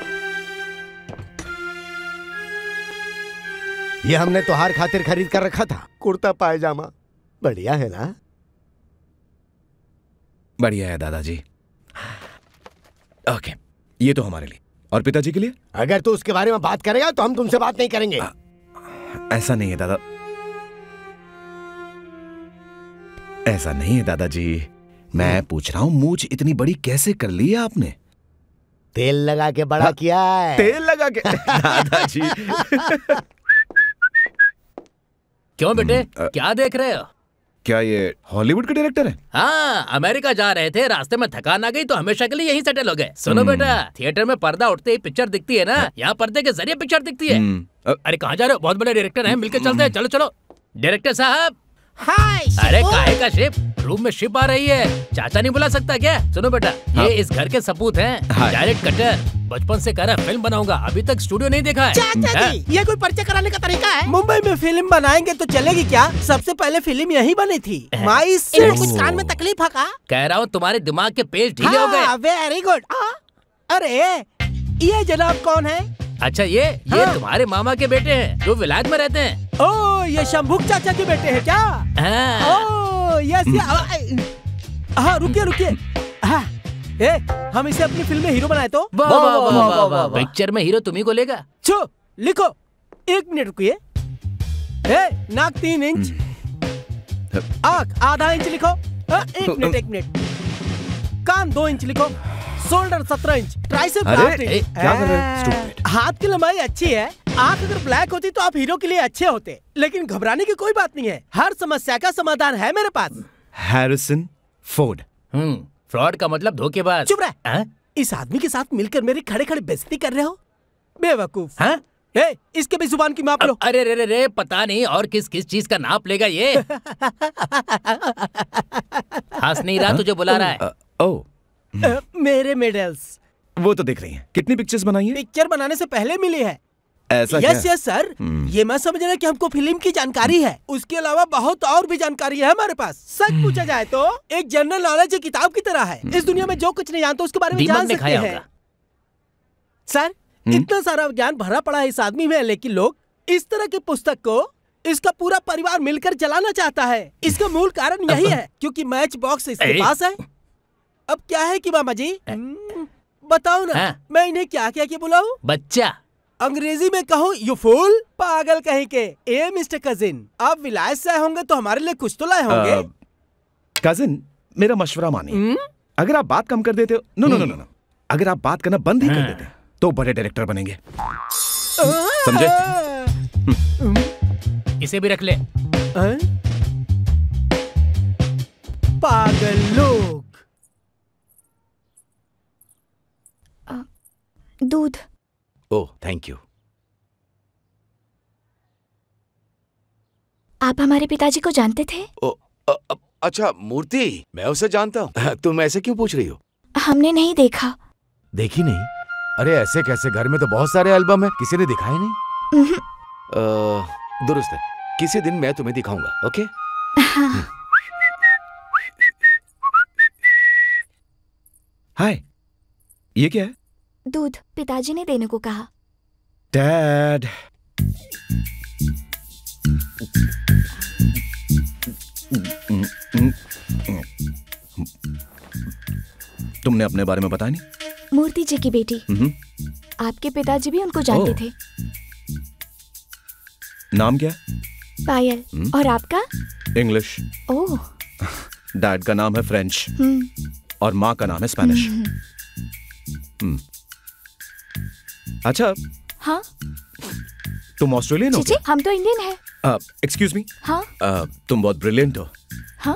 ये हमने त्योहार खातिर खरीद कर रखा था, कुर्ता पायजामा। बढ़िया है ना? बढ़िया है दादाजी। ओके, ये तो हमारे लिए। और पिताजी के लिए? अगर तू उसके बारे में बात करेगा तो हम तुमसे बात नहीं करेंगे। ऐसा नहीं है दादा, ऐसा नहीं है दादाजी। मैं पूछ रहा हूँ, मूंछ इतनी बड़ी कैसे कर ली है आपने? तेल लगा के बड़ा किया है। तेल लगा के? दादाजी। क्यों बेटे, क्या देख रहे हो? क्या ये हॉलीवुड के डायरेक्टर हैं? हाँ, अमेरिका जा रहे थे, रास्ते में थकान आ गई तो हमेशा के लिए यहीं सेटल हो गए। सुनो बेटा, थिएटर में पर्दा उठते ही पिक्चर दिखती है ना, यहाँ पर्दे के जरिए पिक्चर दिखती है। अरे कहाँ जा रहे हो? बहुत बड़े डायरेक्टर हैं, मिलकर चलते हैं। चलो चलो। डायरेक्टर साहब। हाय। अरे काहे का शिप? रूम में शिप आ रही है, चाचा नहीं बुला सकता क्या? सुनो बेटा, ये इस घर के सपूत हैं। डायरेक्ट कटर, बचपन से कह रहा फिल्म बनाऊंगा, अभी तक स्टूडियो नहीं देखा है। चाचा जी, ये कोई पर्चे कराने का तरीका है? मुंबई में फिल्म बनाएंगे तो चलेगी क्या? सबसे पहले फिल्म यही बनी थी। माई कुछ कान में तकलीफ है का? कह रहा हूँ तुम्हारे दिमाग के पेज ढीले हो गए। Very good. अरे ये जनाब कौन है? अच्छा, ये तुम्हारे मामा के बेटे हैं जो विलायत में रहते हैं। ओ, ये शंभुक चाचा के बेटे हैं क्या? Oh yes. हाँ, रुकिए रुकिए। हाँ, हम इसे अपनी फिल्म में हीरो बनाए तो? पिक्चर में हीरो तुम्ही को लेगा। छो लिखो। 1 मिनट रुकिए। नाक 3 इंच, आँख आधा इंच लिखो। 1 मिनट। कान 2 इंच लिखो। Shoulder 17 inch, tricep 8 inch. क्या कर रहे हैं? हाथ की लंबाई अच्छी है। आँख अगर ब्लैक होती तो आप हीरो के लिए अच्छे होते, लेकिन घबराने की कोई बात नहीं है। हर समस्या का समाधान है मेरे पास। Harrison Ford. फ्रॉड का मतलब धोखेबाज। चुप रह। इस आदमी के साथ मिलकर मेरी खड़े खड़े बेइज्जती कर रहे हो, बेवकूफ। हाँ? इसके भी जुबान की माप लो। अरे रे रे रे, पता नहीं और किस किस चीज का नाप लेगा ये। हंस नहीं रहा, तुझे बुला रहा है। ओ, मेरे मेडल्स वो तो दिख रही हैं। कितनी पिक्चर्स बनाई हैं? पिक्चर बनाने से पहले मिली है। ऐसा यस यस सर। ये मैं समझ रहा कि हमको फिल्म की जानकारी है, उसके अलावा बहुत और भी जानकारी है हमारे पास। सच पूछा जाए तो एक जनरल नॉलेज किताब की तरह है। इस दुनिया में जो कुछ नहीं जानते उसके बारे में जान सकते हैं। सर, इतना सारा ज्ञान भरा पड़ा है इस आदमी में, लेकिन लोग इस तरह की पुस्तक को इसका पूरा परिवार मिलकर जलाना चाहता है। इसका मूल कारण यही है क्योंकि मैच बॉक्स इसके पास है। अब क्या है कि मामा जी, बताओ ना, मैं इन्हें क्या क्या क्या बुलाऊं? बच्चा। अंग्रेजी में कहूँ यू फूल, पागल कहीं के। ए मिस्टर कजिन, आप विलायत से आए होंगे तो हमारे लिए कुछ तो लाए होंगे। कजिन, मेरा मशवरा मानिए। अगर आप बात कम कर देते हो, नो, अगर आप बात करना बंद ही कर देते तो बड़े डायरेक्टर बनेंगे, समझे? इसे भी रख ले। पागल लोग। दूध। Oh, thank you. आप हमारे पिताजी को जानते थे? अच्छा, मूर्ति, मैं उसे जानता हूँ। तुम ऐसे क्यों पूछ रही हो? हमने नहीं देखा। देखी नहीं? अरे ऐसे कैसे, घर में तो बहुत सारे एल्बम है, किसी ने दिखाए नहीं। दुरुस्त है। किसी दिन मैं तुम्हें दिखाऊंगा, ओके? हाय, ये क्या है? दूध पिताजी ने देने को कहा। डैड, तुमने अपने बारे में बताया नहीं? मूर्ति जी की बेटी। आपके पिताजी भी उनको जानते थे। नाम क्या? पायल। और आपका? इंग्लिश। ओह। डैड का नाम है फ्रेंच और माँ का नाम है स्पेनिश। अच्छा। हाँ? तुम ऑस्ट्रेलियन हो? जी, हम तो इंडियन है। Excuse me. हाँ? तुम बहुत ब्रिलियंट हो। हाँ?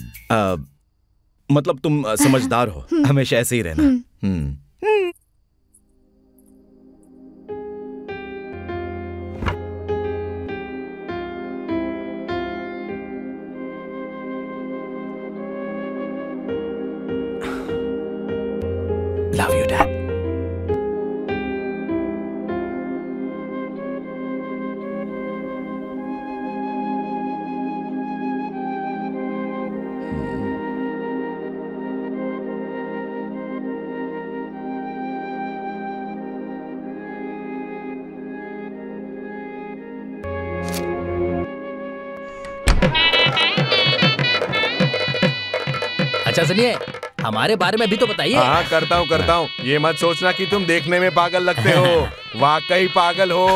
मतलब तुम समझदार हो। हमेशा ऐसे ही रहना। Love you, Dad. अच्छा सुनिए, हमारे बारे में भी तो बताइए। हाँ करता हूँ। ये मत सोचना कि तुम देखने में पागल लगते हो, वाकई पागल हो।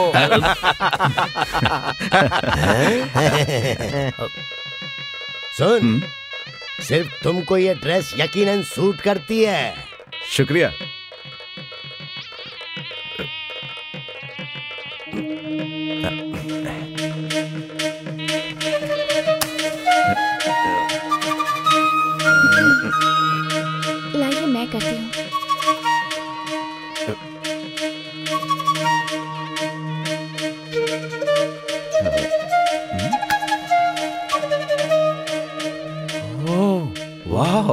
सुन, सिर्फ तुमको ये ड्रेस यकीनन सूट करती है। शुक्रिया। लाइए मैं करती हूँ। वाह।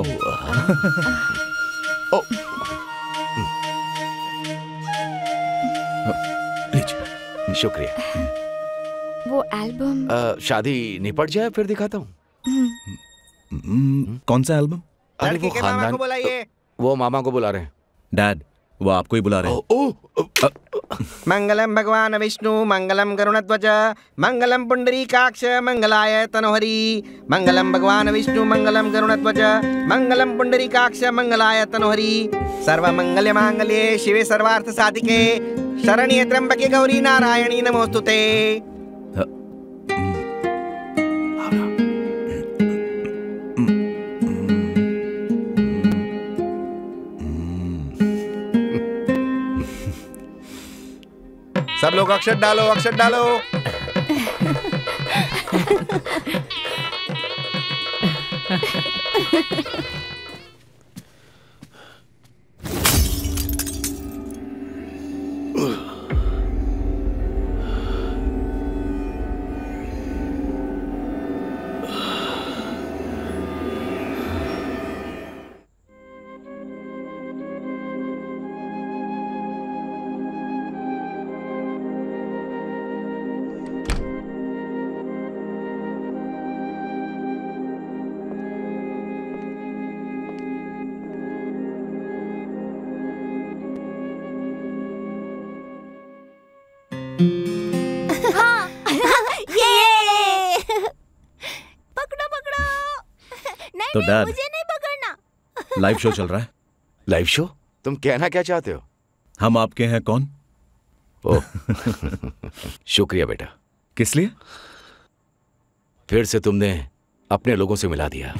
लीजिए, शुक्रिया। वो एल्बम शादी निपट जाए फिर दिखाता हूँ। कौन सा एल्बम? अरे वो खानदान, वो मामा को बुला रहे हैं। डैड, वो आपको ही बुला रहे हैं। मंगलम भगवान विष्णु मंगलम गरुणध्वज मंगलम पुंडरीकाक्ष मंगलाय तनोहरि। मंगलम भगवान विष्णु मंगलम गरुणध्वज मंगलम पुंडरीकाक्ष मंगलाय तनोहरि। सर्वमंगल मांगल्ये शिवे सर्वार्थ साधिके शरण्ये त्र्यंबके गौरी नारायणी नमोस्तुते। सब लोग अक्षर डालो, अक्षर डालो। तो डैड, मुझे नहीं पकड़ना। लाइव शो चल रहा है। Live show? तुम कहना क्या चाहते हो? हम आपके हैं कौन? ओह, शुक्रिया बेटा। किस लिए? फिर से तुमने अपने लोगों से मिला दिया।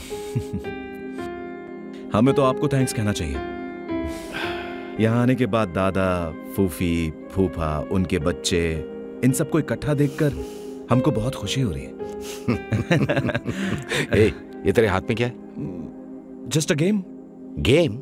हमें तो आपको थैंक्स कहना चाहिए। यहाँ आने के बाद दादा, फूफी, फूफा, उनके बच्चे, इन सबको इकट्ठा देखकर हमको बहुत खुशी हो रही है। ये तेरे हाथ में क्या है? Just a game. Game?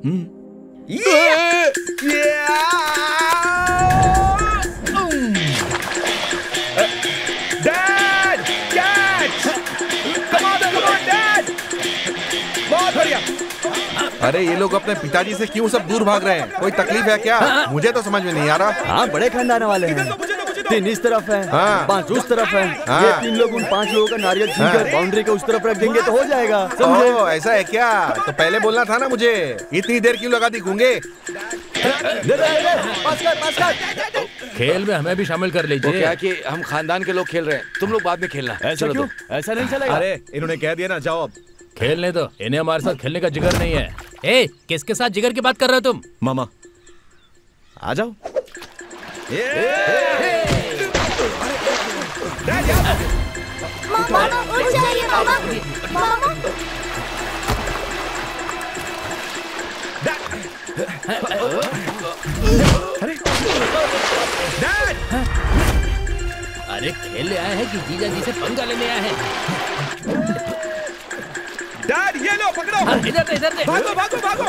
Dad, catch! Come on dad! बहुत बढ़िया। अरे ये लोग अपने पिताजी से क्यों सब दूर भाग रहे हैं? कोई तकलीफ है क्या? मुझे तो समझ में नहीं आ रहा। हाँ, बड़े खानदान वाले हैं। 3 इस तरफ है, हाँ। 5 उस तरफ है। हाँ। ये 3 लोग उन 5 लोगों का नारियल छीनकर बाउंड्री के उस तरफ रख देंगे तो हो जाएगा, समझे? ओह, ऐसा है क्या? तो पहले बोलना था ना मुझे। इतनी देर क्यों लगा दी गूंगे? पास कर। खेल में हमें भी शामिल कर वो लीजिए। क्या कि हम खानदान के लोग खेल रहे हैं, तुम लोग बाद में खेलना। ऐसा क्यों? ऐसा नहीं चलेगा। अरे इन्होंने कह दिया ना, जाओ अब। खेलने दो, इन्हें हमारे साथ खेलने का जिगर नहीं है। ए, किसके साथ जिगर की बात कर रहे हो तुम? मामा आ जाओ। मामा उठ जाइए मामा। मामा अरे खेलने आए हैं कि जीजा जी से पंगा लेने आए हैं? डैड ये लो पकड़ो। इधर से, इधर से। भागो भागो भागो।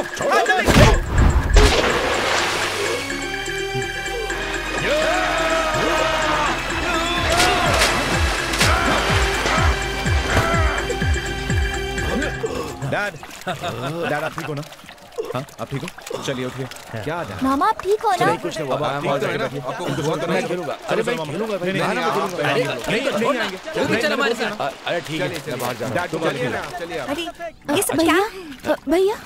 डैड आप ठीक हो ना? हाँ आप ठीक हो? चलिए उठिए। क्या डैड? मामा आप ठीक हो ना? कुछ नहीं हुआ। आपको कुछ फोन करना मैं है? खेलूंगा। अरे मैं खेलूंगा भाई, मैं खेलूंगा। नहीं, तू भी चल हमारे साथ। अरे ठीक है, मैं बाहर जा रहा हूँ। चलिए ना, चलिए आप। अरे ये सब क्या? भैया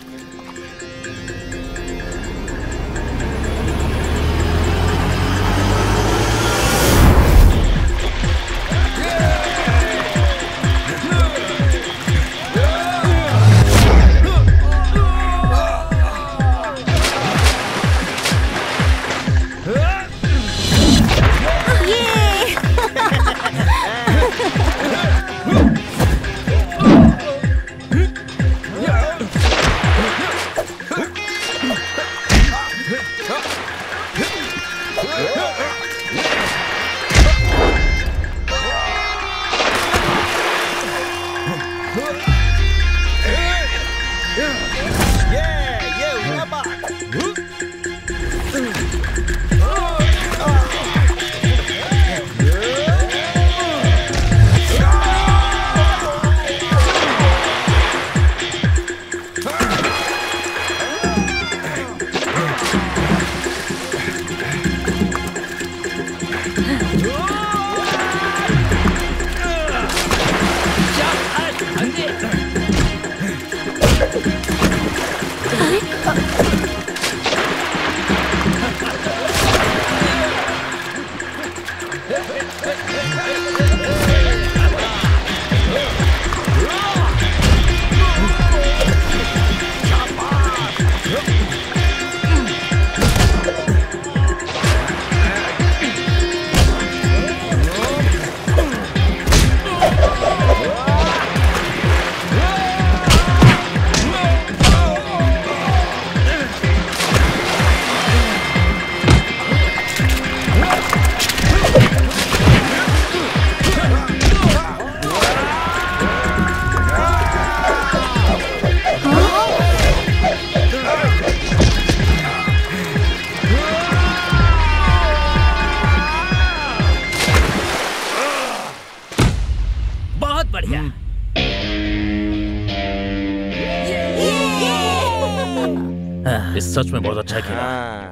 इस सच में बहुत अच्छा खेला।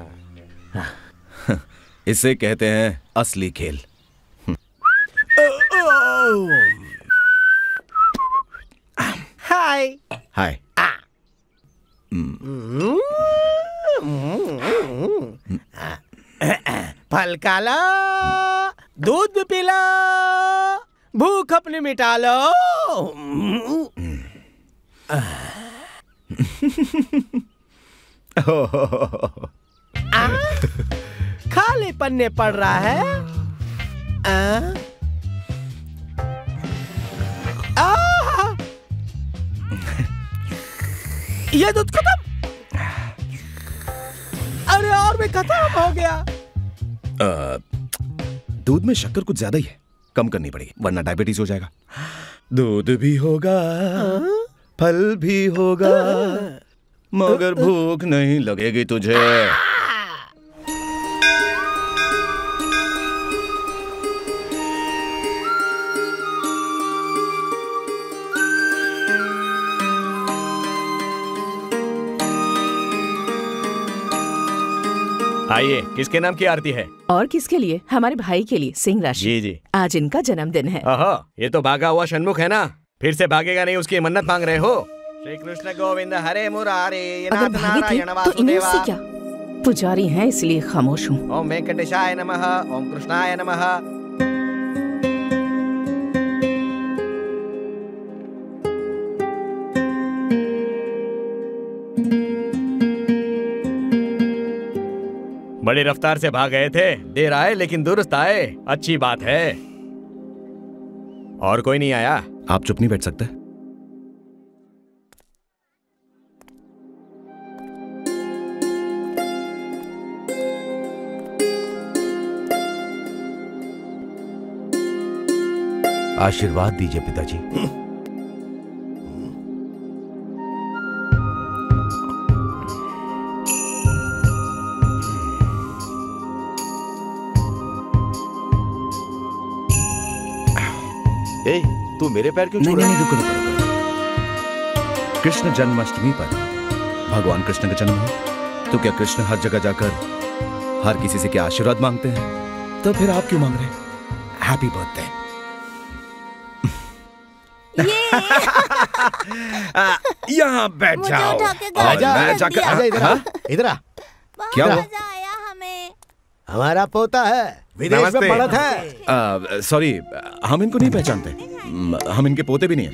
इसे कहते हैं असली खेल। हाय हाय। फल काला, दूध भी पिला, भूख अपनी मिटा लो। खाली पन्ने पड़ रहा है। ये दूध खत्म। अरे और भी खत्म हो गया। दूध में शक्कर कुछ ज्यादा ही है, कम करनी पड़ेगी वरना डायबिटीज हो जाएगा। दूध भी होगा, फल भी होगा, मगर भूख नहीं लगेगी तुझे। आइए, किसके नाम की आरती है? और किसके लिए? हमारे भाई के लिए, सिंह राशि। जी जी। आज इनका जन्मदिन है। ये तो भागा हुआ षणमुख है ना, फिर से भागेगा नहीं, उसकी मन्नत मांग रहे हो? श्री कृष्ण गोविंद हरे मुरारे अगर भागे थे तो इन्हें उससे क्या? पुजारी हैं इसलिए खामोश हूँ। ओम वेंकटेशाय नमः, ओम कृष्णाय नमः। बड़ी रफ्तार से भाग गए थे, देर आए लेकिन दुरुस्त आए, अच्छी बात है। और कोई नहीं आया? आप चुप नहीं बैठ सकते? आशीर्वाद दीजिए पिताजी। ए, तू मेरे पैर क्यों छू रहा है? नहीं, रुको। कृष्ण जन्माष्टमी पर भगवान कृष्ण का जन्म हो, तो क्या कृष्ण हर जगह जाकर हर किसी से क्या आशीर्वाद मांगते हैं? तो फिर आप क्यों मांग रहे हैं? Happy birthday. यहाँ बैठ जाओ। इधर आ। क्या हुआ? हमारा पोता है, विदेश में पढ़त है। सॉरी, हम इनको नहीं पहचानते। हम इनके पोते भी नहीं हैं।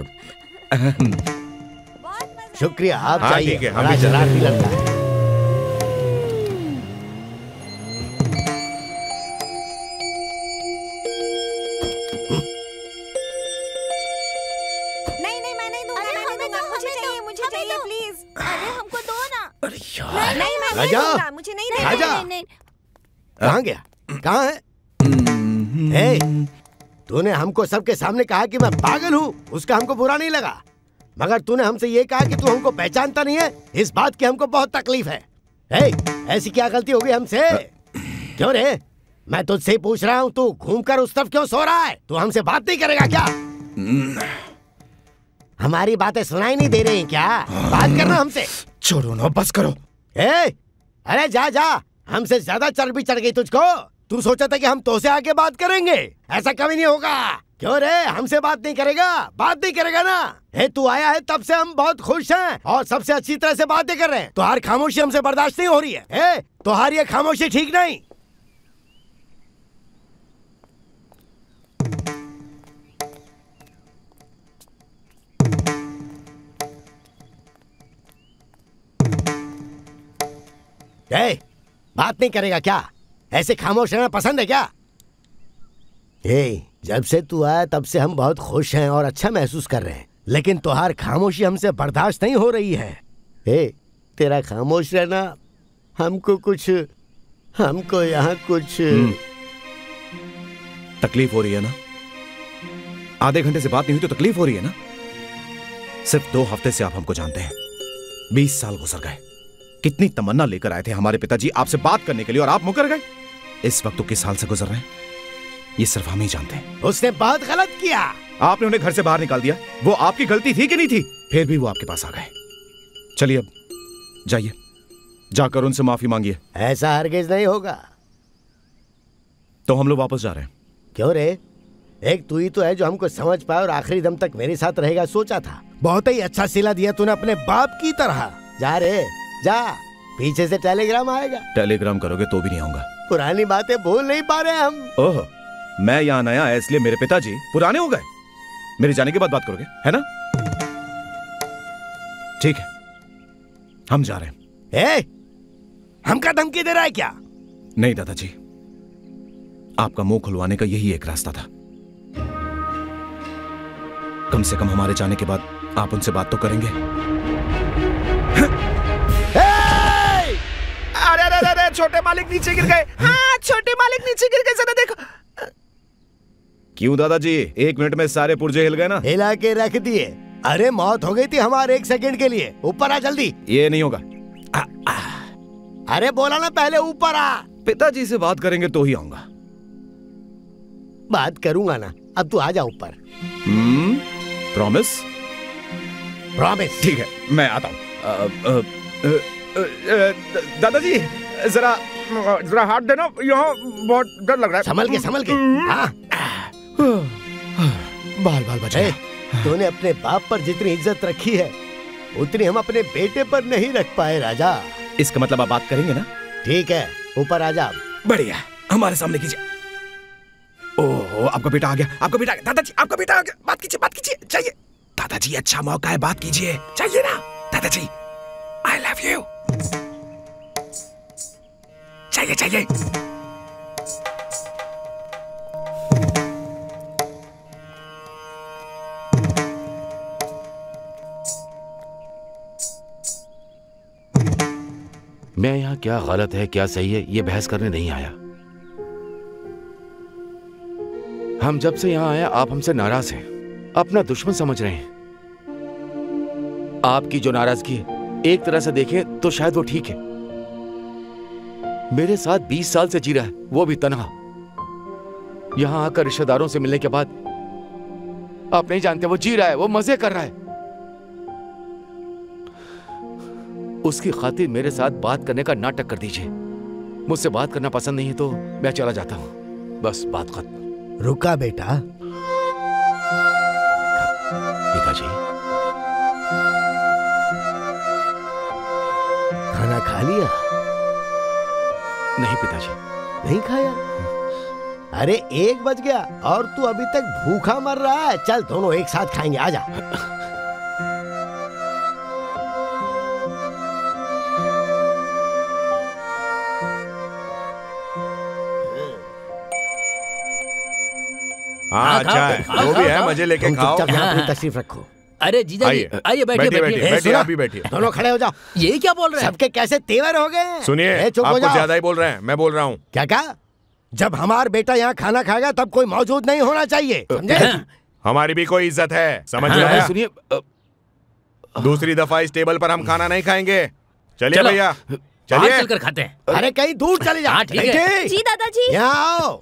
शुक्रिया, आप चाहिए। ठीक है, हम भी शरारती लड़का है। राजा, मुझे नहीं दे। राजा, कहाँ गया? कहाँ है? तूने हमको सबके सामने कहा कि मैं पागल हूँ, उसका हमको बुरा नहीं लगा, मगर तूने हमसे ये कहा कि तू हमको पहचानता नहीं है। इस बात की हमको बहुत तकलीफ है। ऐसी क्या गलती हो गई हमसे? क्यों रे? मैं तुझसे ही पूछ रहा हूँ, तू घूमकर उस तरफ क्यों सो रहा है? तू हमसे बात नहीं करेगा क्या? हमारी बातें सुनाई नहीं दे रही क्या? बात करना हमसे। छोड़ो ना, बस करो। अरे जा जा, हमसे ज्यादा चर्बी चढ़ गई तुझको। तू सोचा था कि हम तो से आके बात करेंगे? ऐसा कभी नहीं होगा। क्यों रे, हमसे बात नहीं करेगा? बात नहीं करेगा ना? तू आया है तब से हम बहुत खुश हैं और सबसे अच्छी तरह से बातें कर रहे हैं। तुम्हारी खामोशी हमसे बर्दाश्त नहीं हो रही है। तुम्हारी ये खामोशी ठीक नहीं। बात नहीं करेगा क्या? ऐसे खामोश रहना पसंद है क्या? जब से तू आया तब से हम बहुत खुश हैं और अच्छा महसूस कर रहे हैं, लेकिन तुहार खामोशी हमसे बर्दाश्त नहीं हो रही है। तेरा खामोश रहना हमको यहाँ कुछ तकलीफ हो रही है ना? आधे घंटे से बात नहीं हुई तो तकलीफ हो रही है ना? सिर्फ 2 हफ्ते से आप हमको जानते हैं, 20 साल गुजर गए। कितनी तमन्ना लेकर आए थे हमारे पिताजी आपसे बात करने के लिए और आप मुकर गए। इस वक्त तो किस हाल से गुजर रहे हैं ये सिर्फ हम ही जानते हैं। उसने बहुत गलत किया। आपने उन्हें घर से बाहर निकाल दिया, वो आपकी गलती थी कि नहीं थी? फिर भी वो आपके पास आ गए। चलिए अब जाइए, जाकर उनसे माफी मांगिए। ऐसा हरगिज नहीं होगा। तो हम लोग वापस जा रहे हैं। क्यों रे? एक तू ही तो है जो हमको समझ पाए और आखिरी दम तक मेरे साथ रहेगा। सोचा था, बहुत ही अच्छा सिला दिया तूने अपने बाप की तरह। जा रे जा, पीछे से टेलीग्राम आएगा। टेलीग्राम करोगे तो भी नहीं आऊंगा। पुरानी बातें भूल नहीं पा रहे हम। ओह, मैं यहाँ नया है इसलिए मेरे पिताजी पुराने हो गए? मेरे जाने के बाद बात करोगे, है ना? ठीक है, हम जा रहे हैं। हमका धमकी दे रहा है क्या? नहीं दादाजी, आपका मुंह खुलवाने का यही एक रास्ता था। कम से कम हमारे जाने के बाद आप उनसे बात तो करेंगे। अरे छोटे मालिक नीचे गिर गए। हाँ, छोटे मालिक नीचे गिर गए, जरा देखो। क्यों दादाजी, 1 मिनट में सारे पुर्जे हिल गए ना? हिला के रख दिए। अरे मौत हो गई थी हमारे 1 सेकंड के लिए। ऊपर आ जल्दी। ये नहीं होगा। अरे बोला ना पहले ऊपर आ। पिताजी से बात करेंगे तो ही आऊंगा। बात करूंगा ना, अब तू आ जा ऊपर। प्रॉमिस? प्रॉमिस। ठीक है, मैं आता हूँ। दादाजी जरा जरा हाथ देना, यहाँ बहुत डर लग रहा है। संभल के हाँ। बाल बाल बचाए। तूने अपने बाप पर जितनी इज्जत रखी है उतनी हम अपने बेटे पर नहीं रख पाए राजा। इसका मतलब आप बात करेंगे ना? ठीक है, ऊपर आ जा। बढ़िया, हमारे सामने कीजिए। ओहो, आपका बेटा आ गया, आपका बेटा आ गया। दादाजी, आपका बेटा आ गया। बात कीजिए, चाहिए। दादाजी, अच्छा मौका है, बात कीजिए, चाहिए ना? दादाजी, आई लव यू। चाहिए। मैं यहाँ क्या गलत है क्या सही है ये बहस करने नहीं आया। हम जब से यहाँ आए आप हमसे नाराज हैं, अपना दुश्मन समझ रहे हैं। आपकी जो नाराजगी है एक तरह से देखें तो शायद वो ठीक है। मेरे साथ 20 साल से जी रहा है, वो भी तन्हा। यहां आकर रिश्तेदारों से मिलने के बाद आप नहीं जानते वो जी रहा है, वो मजे कर रहा है। उसकी खातिर मेरे साथ बात करने का नाटक कर दीजिए। मुझसे बात करना पसंद नहीं है तो मैं चला जाता हूं, बस बात खत्म। रुका बेटा। पिताजी, खाना खा लिया? नहीं पिताजी। नहीं खाया? अरे 1 बज गया और तू अभी तक भूखा मर रहा है। चल दोनों एक साथ खाएंगे, आजा। हाँ अच्छा है, वो भी है, मजे लेके खाओ। अपनी तशरीफ रखो। अरे जीजा जी, आइए बैठिए। आप भी बैठिए। दोनों खड़े हो जाओ। ये क्या बोल रहे हैं? सबके कैसे तेवर हो गए। सुनिए, आप कुछ ज्यादा ही बोल रहे हैं, मैं बोल रहा हूँ। क्या? जब हमारा बेटा यहाँ खाना खाएगा तब कोई मौजूद नहीं होना चाहिए, समझे? हमारी भी कोई इज्जत है, समझ रहे हैं? सुनिए, दूसरी दफा इस टेबल पर हम खाना नहीं खाएंगे। चलिए भैया, चलिए चलकर खाते हैं। अरे कहीं दूर चले जाओ। जी दादाजी। यहाँ आओ।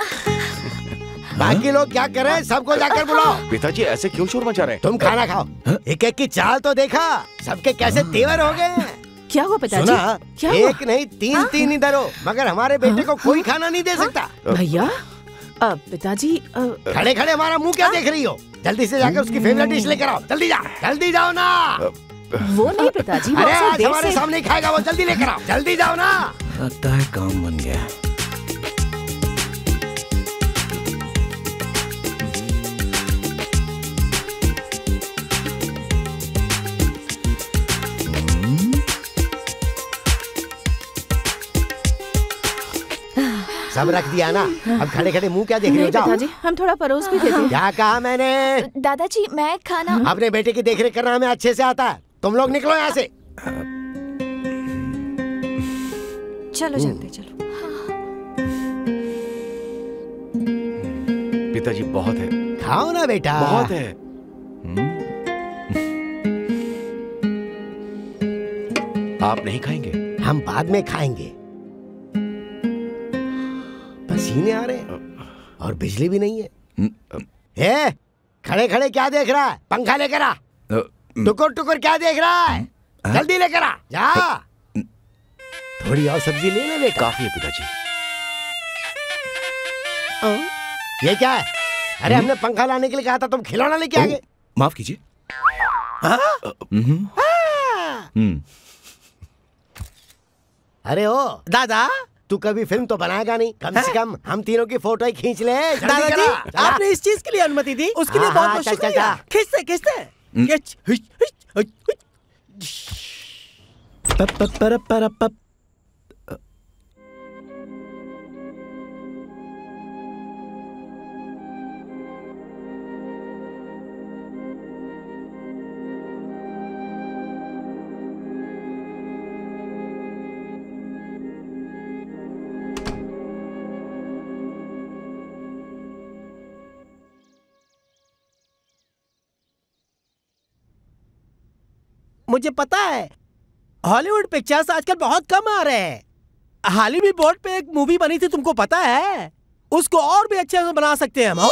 बाकी लोग क्या कर रहे हैं, सबको जाकर बुलाओ। पिताजी ऐसे क्यों शोर मचा रहे हैं? तुम खाना खाओ। एक एक की चाल तो देखा, सबके कैसे तेवर हो गए। क्या हुआ पिताजी? सुना, क्या हुआ? एक नहीं 3 इधर हो, मगर हमारे बेटे को कोई खाना नहीं दे सकता। भैया, पिताजी खड़े खड़े हमारा मुंह क्या देख रही हो? जल्दी से जाकर उसकी फेवरेट डिश लेकर आओ। जल्दी जाओ ना। वो नहीं पिताजी, अरे आज हमारे सामने ही खाएगा वो, जल्दी लेकर आओ। जल्दी जाओ ना। लगता है काम बन गया। सब रख दिया ना, अब खड़े खड़े मुंह क्या देख रहे हो? जाओ। पिताजी, हम थोड़ा परोस भी देते हैं। क्या कहा मैंने? दादाजी मैं खाना। अपने बेटे की देखरेख करना हमें अच्छे से आता है। तुम लोग निकलो यहाँ से। चलो चलते चलो। पिताजी बहुत है। खाओ ना बेटा। बहुत है। आप नहीं खाएंगे? हम बाद में खाएंगे। पसीने आ रहे हैं और बिजली भी नहीं है। खड़े खड़े क्या देख रहा है? पंखा लेकर आ। टुकुर टुकुर क्या देख रहा है? जल्दी लेकर आ जा। थोड़ी और सब्जी ले ले बेटा। काफी है पिताजी। ये क्या है? अरे हमने पंखा लाने के लिए कहा था, तुम खिलौना लेके आ गए। माफ कीजिए। अरे ओ दादा, तू कभी फिल्म तो बनाएगा नहीं, कम से कम हम तीनों की फोटो ही खींच ले। दादाजी, आपने इस चीज के लिए अनुमति दी, उसके लिए बहुत बहुत शुक्रिया। खींचते मुझे पता है हॉलीवुड पिक्चर्स आजकल बहुत कम आ रहे हैं। हाल ही में बोर्ड पे एक मूवी बनी थी, तुमको पता है? उसको और भी अच्छे से बना सकते हैं हम।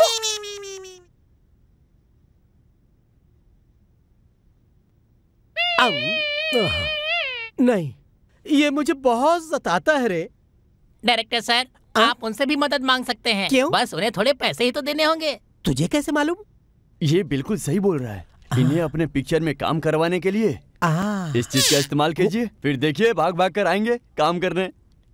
नहीं, ये मुझे बहुत सताता है रे। डायरेक्टर सर, आप उनसे भी मदद मांग सकते हैं। क्यों? बस उन्हें थोड़े पैसे ही तो देने होंगे। तुझे कैसे मालूम? ये बिल्कुल सही बोल रहा है। इन्हें अपने पिक्चर में काम करवाने के लिए इस चीज का इस्तेमाल कीजिए, फिर देखिए भाग भाग कर आएंगे काम करने।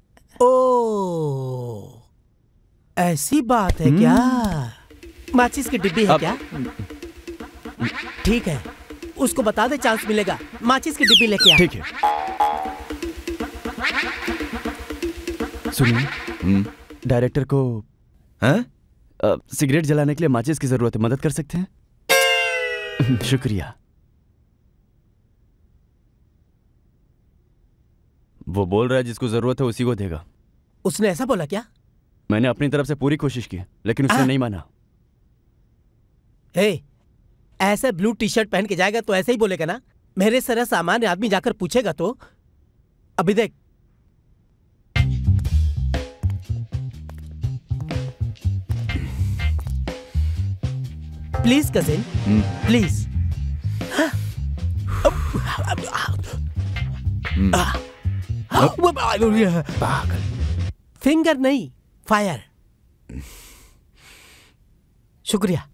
ओ, ऐसी बात है क्या? माचिस की डिब्बी है क्या? ठीक है, उसको बता दे चांस मिलेगा। माचिस की डिब्बी लेके आ। ठीक है। सुनिए, डायरेक्टर को सिगरेट जलाने के लिए माचिस की जरूरत है, मदद कर सकते हैं? शुक्रिया। वो बोल रहा है जिसको जरूरत है उसी को देगा। उसने ऐसा बोला क्या? मैंने अपनी तरफ से पूरी कोशिश की लेकिन उसने नहीं माना। हे, ऐसे ब्लू टी शर्ट पहन के जाएगा तो ऐसे ही बोलेगा ना? मेरे तरह सामान्य आदमी जाकर पूछेगा तो? अभी देख, प्लीज कजिन, प्लीज। पागल। फिंगर नहीं, फायर। शुक्रिया।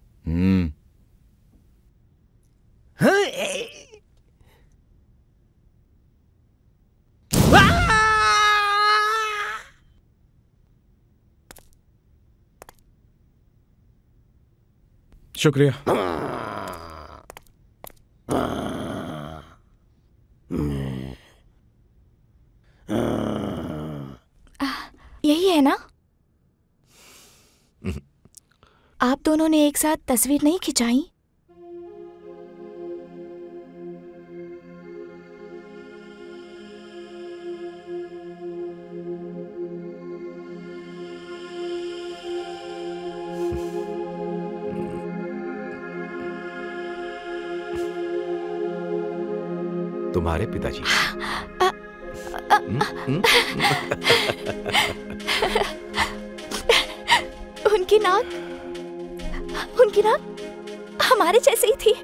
शुक्रिया। यही है ना? आप दोनों ने एक साथ तस्वीर नहीं खिंचाई? तुम्हारे पिताजी। उनकी नाक हमारे जैसे ही थी,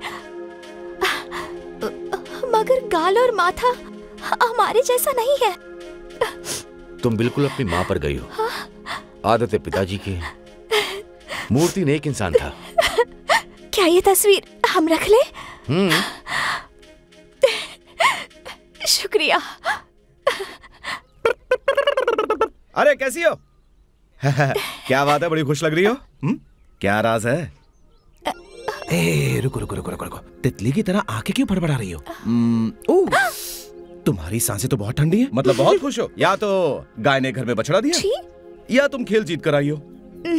मगर गाल और माथा हमारे जैसा नहीं है। तुम बिल्कुल अपनी माँ पर गई हो। आदत है पिताजी की। मूर्ति ने एक इंसान था। क्या ये तस्वीर हम रख ले? शुक्रिया। अरे कैसी हो? क्या बात है, बड़ी खुश लग रही हो। क्या राज है? रुको रुको रुको रुको रुको, तितली की तरह आंखें क्यों फड़फड़ा रही हो? तुम्हारी सांसें तो बहुत ठंडी हैं। मतलब बहुत खुश हो? या तो गाय ने घर में बछड़ा दिया, या तुम खेल जीत कर आई हो।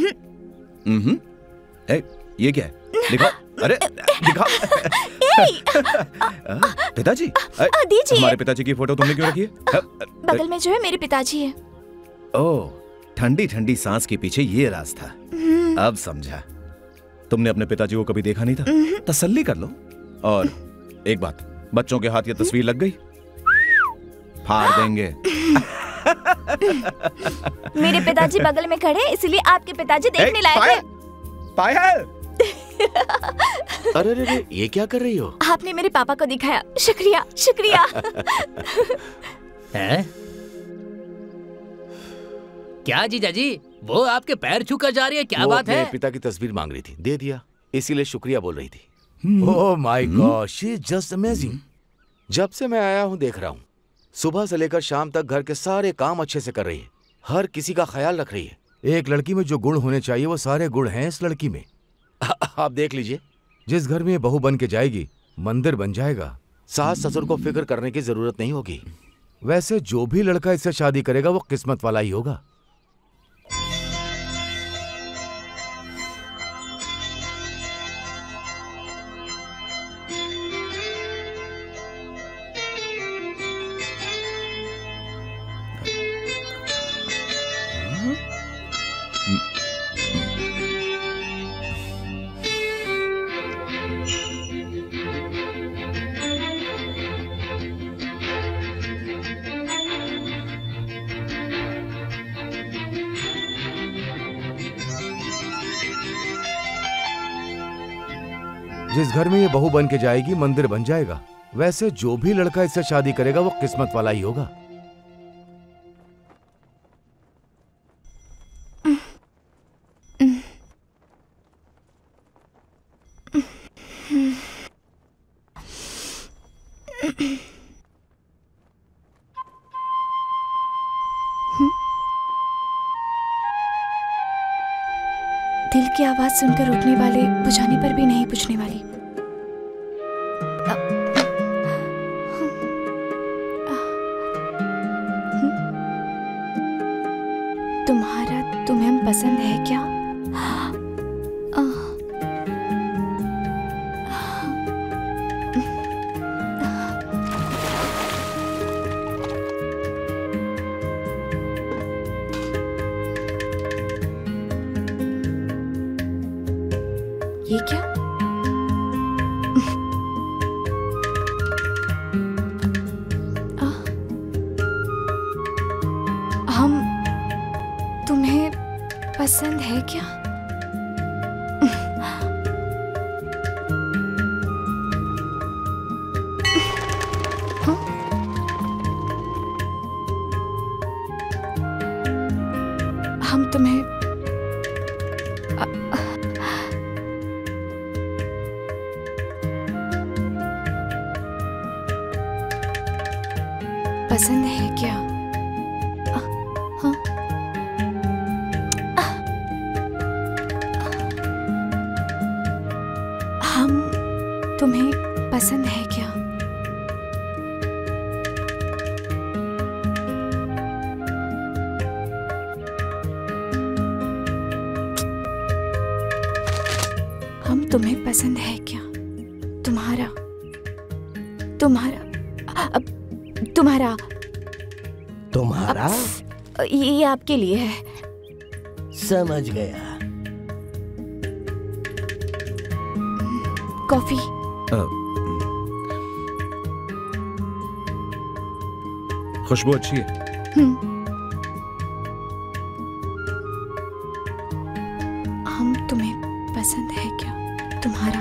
ये क्या है? दिखाओ। अरे दिखाओ। पिताजी? दीजिए। हमारे पिताजी की फोटो तुमने क्यों रखी है? बगल में जो है मेरे पिताजी है। ओह, ठंडी ठंडी सांस के पीछे ये राज था। अब समझा। तुमने अपने पिताजी को कभी देखा नहीं था? तसल्ली कर लो। और एक बात, बच्चों के हाथ ये तस्वीर लग गई, फाड़ देंगे। मेरे पिताजी बगल में खड़े, इसलिए आपके पिताजी देखने लायक है। पायल। अरे रे, ये क्या कर रही हो? आपने मेरे पापा को दिखाया। शुक्रिया शुक्रिया। क्या जीजाजी, वो आपके पैर छूकर जा रही है? क्या बात है? पिता की तस्वीर मांग रही थी, दे दिया, इसीलिए शुक्रिया बोल रही थी। Oh my God, she is just amazing. जब से मैं आया हूँ देख रहा हूँ, सुबह से लेकर शाम तक घर के सारे काम अच्छे से कर रही है, हर किसी का ख्याल रख रही है। एक लड़की में जो गुण होने चाहिए वो सारे गुण हैं इस लड़की में। आप देख लीजिए, जिस घर में ये बहू बन के जाएगी मंदिर बन जाएगा। सास ससुर को फिक्र करने की जरूरत नहीं होगी। वैसे जो भी लड़का इससे शादी करेगा वो किस्मत वाला ही होगा। जिस घर में ये बहू बन के जाएगी मंदिर बन जाएगा। वैसे जो भी लड़का इससे शादी करेगा वो किस्मत वाला ही होगा। दिल की आवाज सुनकर उठने वाले बुझाने पर भी नहीं बुझने वाली। तुम्हारा तुम्हें पसंद है क्या? ये क्या? हम तुम्हें पसंद है क्या? हम तुम्हें पसंद है क्या? हाँ? हम तुम्हें पसंद है क्या? हम तुम्हें पसंद है क्या? तुम्हारा ये आपके लिए है। समझ गया। कॉफी। खुशबू अच्छी है। हम तुम्हें पसंद है क्या? तुम्हारा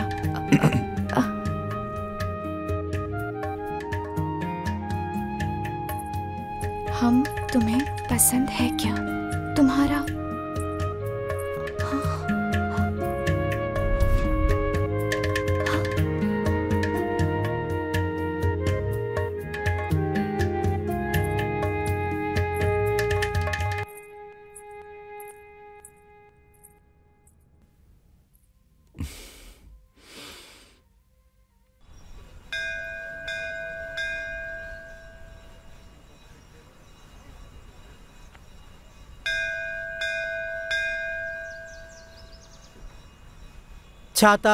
हम तुम्हें पसंद है क्या? तुम्हारा छाता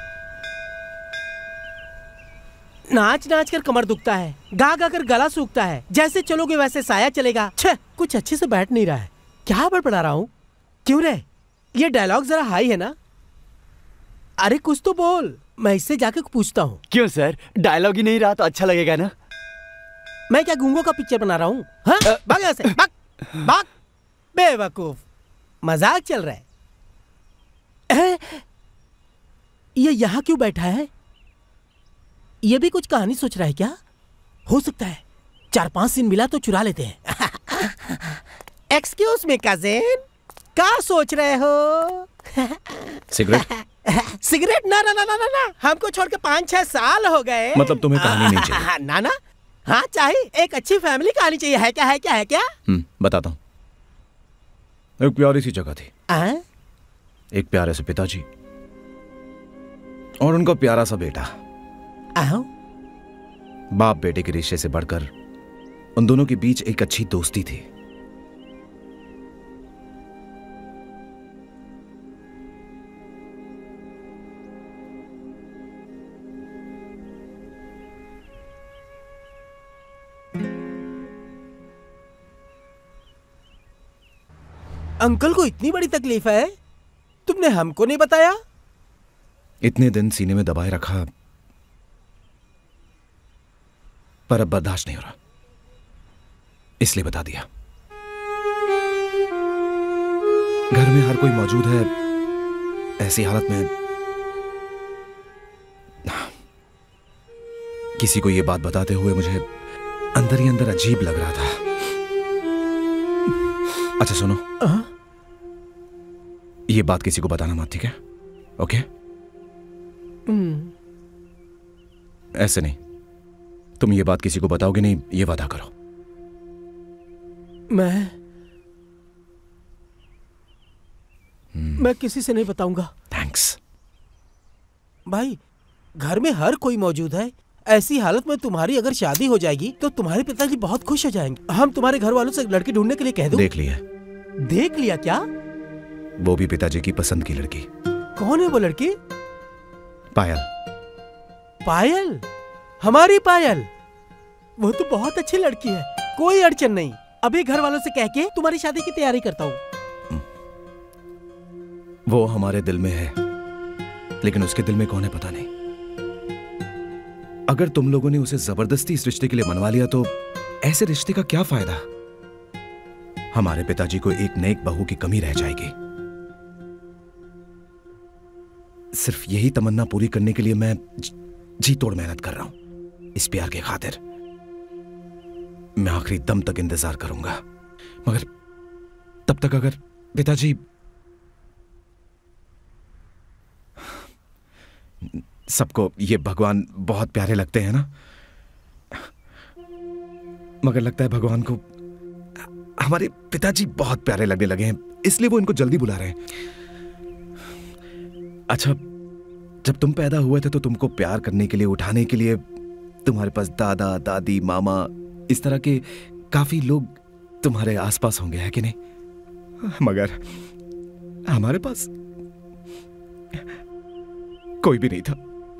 नाच नाच कर कमर दुखता है, गा गा कर गला सूखता है। जैसे चलोगे वैसे साया चलेगा। छह, कुछ अच्छे से बैठ नहीं रहा है। क्या बड़बड़ा रहा हूं? क्यों रे? ये डायलॉग जरा हाई है ना? अरे कुछ तो बोल, मैं इससे जाके पूछता हूँ। क्यों सर, डायलॉग ही नहीं रहा तो अच्छा लगेगा ना? मैं क्या गूंगों का पिक्चर बना रहा हूँ? हाँ? भाग यहाँ से, भाग भाग बेवकूफ। मजाक चल रहा है? ये यहाँ क्यों बैठा है? ये भी कुछ कहानी सोच रहा है क्या? हो सकता है 4-5 सीन मिला तो चुरा लेते हैं। एक्सक्यूज मी कजिन, क्या सोच रहे हो? सिगरेट? सिगरेट? ना ना ना ना ना, हमको छोड़ के 5-6 साल हो गए। मतलब तुम्हें कहानी नहीं चाहिए? ना ना, हाँ चाहिए। एक अच्छी फैमिली कहानी चाहिए। है क्या, है क्या, है क्या? बताता हूँ। एक प्यारी सी जगह थी। एक प्यारे से पिताजी और उनका प्यारा सा बेटा। बाप बेटे के रिश्ते से बढ़कर उन दोनों के बीच एक अच्छी दोस्ती थी। अंकल को इतनी बड़ी तकलीफ है, तुमने हमको नहीं बताया? इतने दिन सीने में दबाए रखा, पर अब बर्दाश्त नहीं हो रहा, इसलिए बता दिया। घर में हर कोई मौजूद है, ऐसी हालत में किसी को यह बात बताते हुए मुझे अंदर ही अंदर अजीब लग रहा था। अच्छा सुनो, ये बात किसी को बताना मत, ठीक है? ओके? ऐसे नहीं, तुम ये बात किसी को बताओगे नहीं, ये वादा करो। मैं किसी से नहीं बताऊंगा। थैंक्स। भाई, घर में हर कोई मौजूद है। ऐसी हालत में तुम्हारी अगर शादी हो जाएगी तो तुम्हारे पिताजी बहुत खुश हो जाएंगे। हम तुम्हारे घर वालों से लड़की ढूंढने के लिए कह दूं? देख लिया। देख लिया क्या? वो भी पिताजी की पसंद की लड़की। कौन है वो लड़की? पायल। पायल? हमारी पायल? वो तो बहुत अच्छी लड़की है, कोई अड़चन नहीं। अभी घर वालों से कह के तुम्हारी शादी की तैयारी करता हूँ। वो हमारे दिल में है, लेकिन उसके दिल में कौन है पता नहीं। अगर तुम लोगों ने उसे जबरदस्ती इस रिश्ते के लिए मनवा लिया तो ऐसे रिश्ते का क्या फायदा? हमारे पिताजी को एक नेक बहू की कमी रह जाएगी। सिर्फ यही तमन्ना पूरी करने के लिए मैं जी तोड़ मेहनत कर रहा हूं। इस प्यार के खातिर मैं आखिरी दम तक इंतजार करूंगा, मगर तब तक अगर पिताजी सबको ये भगवान बहुत प्यारे लगते हैं ना, मगर लगता है भगवान को हमारे पिताजी बहुत प्यारे लगने लगे हैं, इसलिए वो इनको जल्दी बुला रहे हैं। अच्छा, जब तुम पैदा हुए थे तो तुमको प्यार करने के लिए, उठाने के लिए तुम्हारे पास दादा, दादी, मामा, इस तरह के काफी लोग तुम्हारे आसपास होंगे, है कि नहीं? मगर हमारे पास कोई भी नहीं था।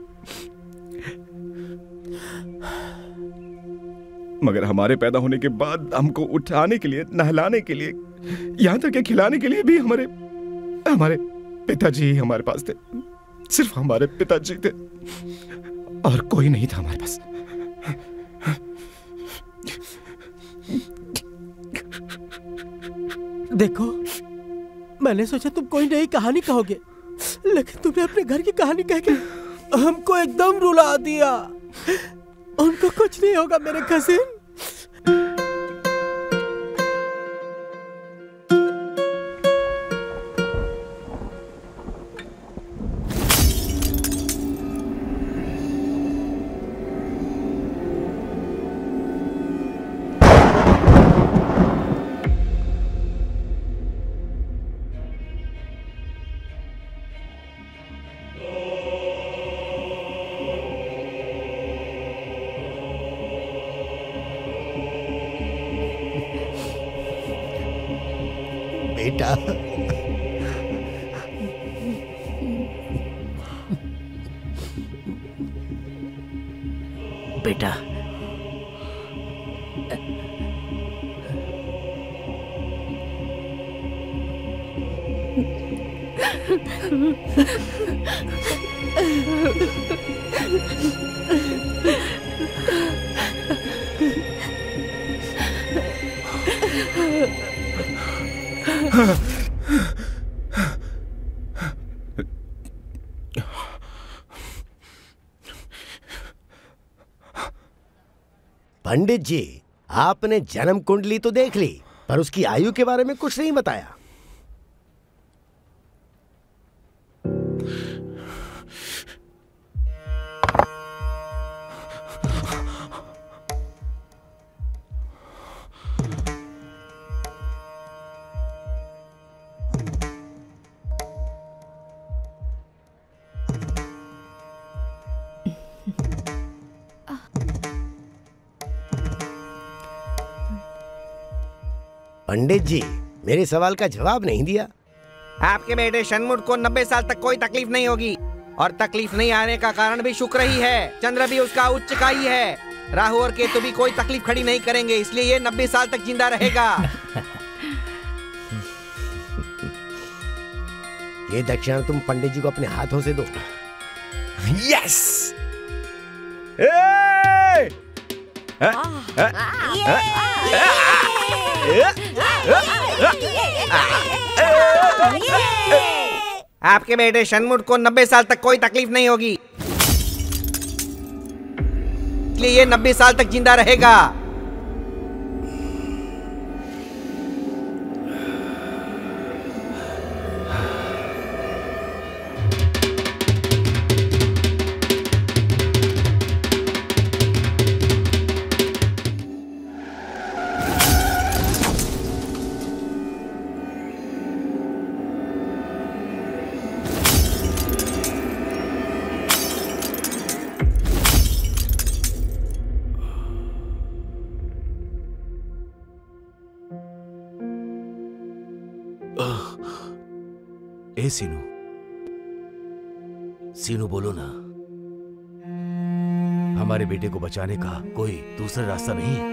मगर हमारे पैदा होने के बाद हमको उठाने के लिए, नहलाने के लिए, यहां तक कि खिलाने के लिए भी हमारे पिताजी ही हमारे पास थे। सिर्फ हमारे पिताजी थे और कोई नहीं था हमारे पास। देखो, मैंने सोचा तुम कोई नई कहानी कहोगे, लेकिन तुमने अपने घर की कहानी कह के हमको एकदम रुला दिया। उनको कुछ नहीं होगा मेरे कजिन। बेटा, बेटा, पंडित जी, आपने जन्म कुंडली तो देख ली, पर उसकी आयु के बारे में कुछ नहीं बताया। पंडित जी, मेरे सवाल का जवाब नहीं दिया। आपके बेटे षणमुख को 90 साल तक कोई तकलीफ नहीं होगी, और तकलीफ नहीं आने का कारण भी शुक्र ही है। चंद्र भी उसका उच्च का ही है। राहु और केतु भी कोई तकलीफ खड़ी नहीं करेंगे, इसलिए ये 90 साल तक जिंदा रहेगा। ये दक्षिणा तुम पंडित जी को अपने हाथों से दो। यस! आपके बेटे षणमुख को 90 साल तक कोई तकलीफ नहीं होगी, इसलिए ये 90 साल तक जिंदा रहेगा। ए सीनू, सीनू बोलो ना, हमारे बेटे को बचाने का कोई दूसरा रास्ता नहीं है?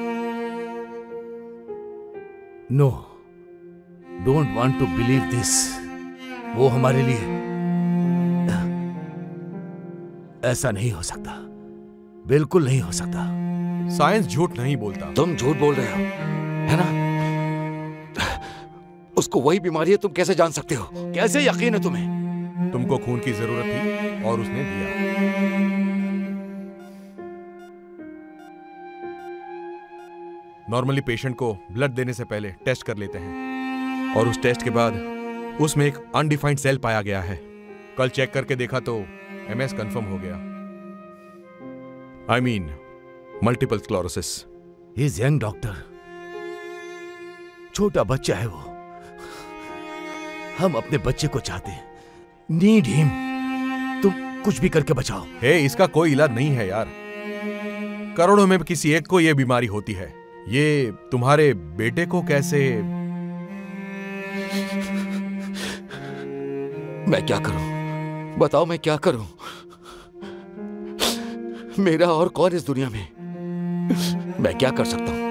No, don't want to believe this. वो हमारे लिए ऐसा नहीं हो सकता, बिल्कुल नहीं हो सकता। साइंस झूठ नहीं बोलता। तुम झूठ बोल रहे हो, है ना? उसको वही बीमारी है, तुम कैसे जान सकते हो? कैसे यकीन है तुम्हें? तुमको खून की जरूरत थी और उसने दिया। नॉर्मली पेशेंट को ब्लड देने से पहले टेस्ट कर लेते हैं और उस टेस्ट के बाद उसमें एक अनडिफाइंड सेल पाया गया है। कल चेक करके देखा तो एमएस कंफर्म हो गया। I mean multiple sclerosis. He is young doctor, छोटा बच्चा है वो। हम अपने बच्चे को चाहते हैं, नीड हिम। तुम कुछ भी करके बचाओ। हे, इसका कोई इलाज नहीं है यार। करोड़ों में किसी एक को यह बीमारी होती है। ये तुम्हारे बेटे को कैसे? मैं क्या करूं? बताओ मैं क्या करूं? मेरा और कौन इस दुनिया में? मैं क्या कर सकता हूं?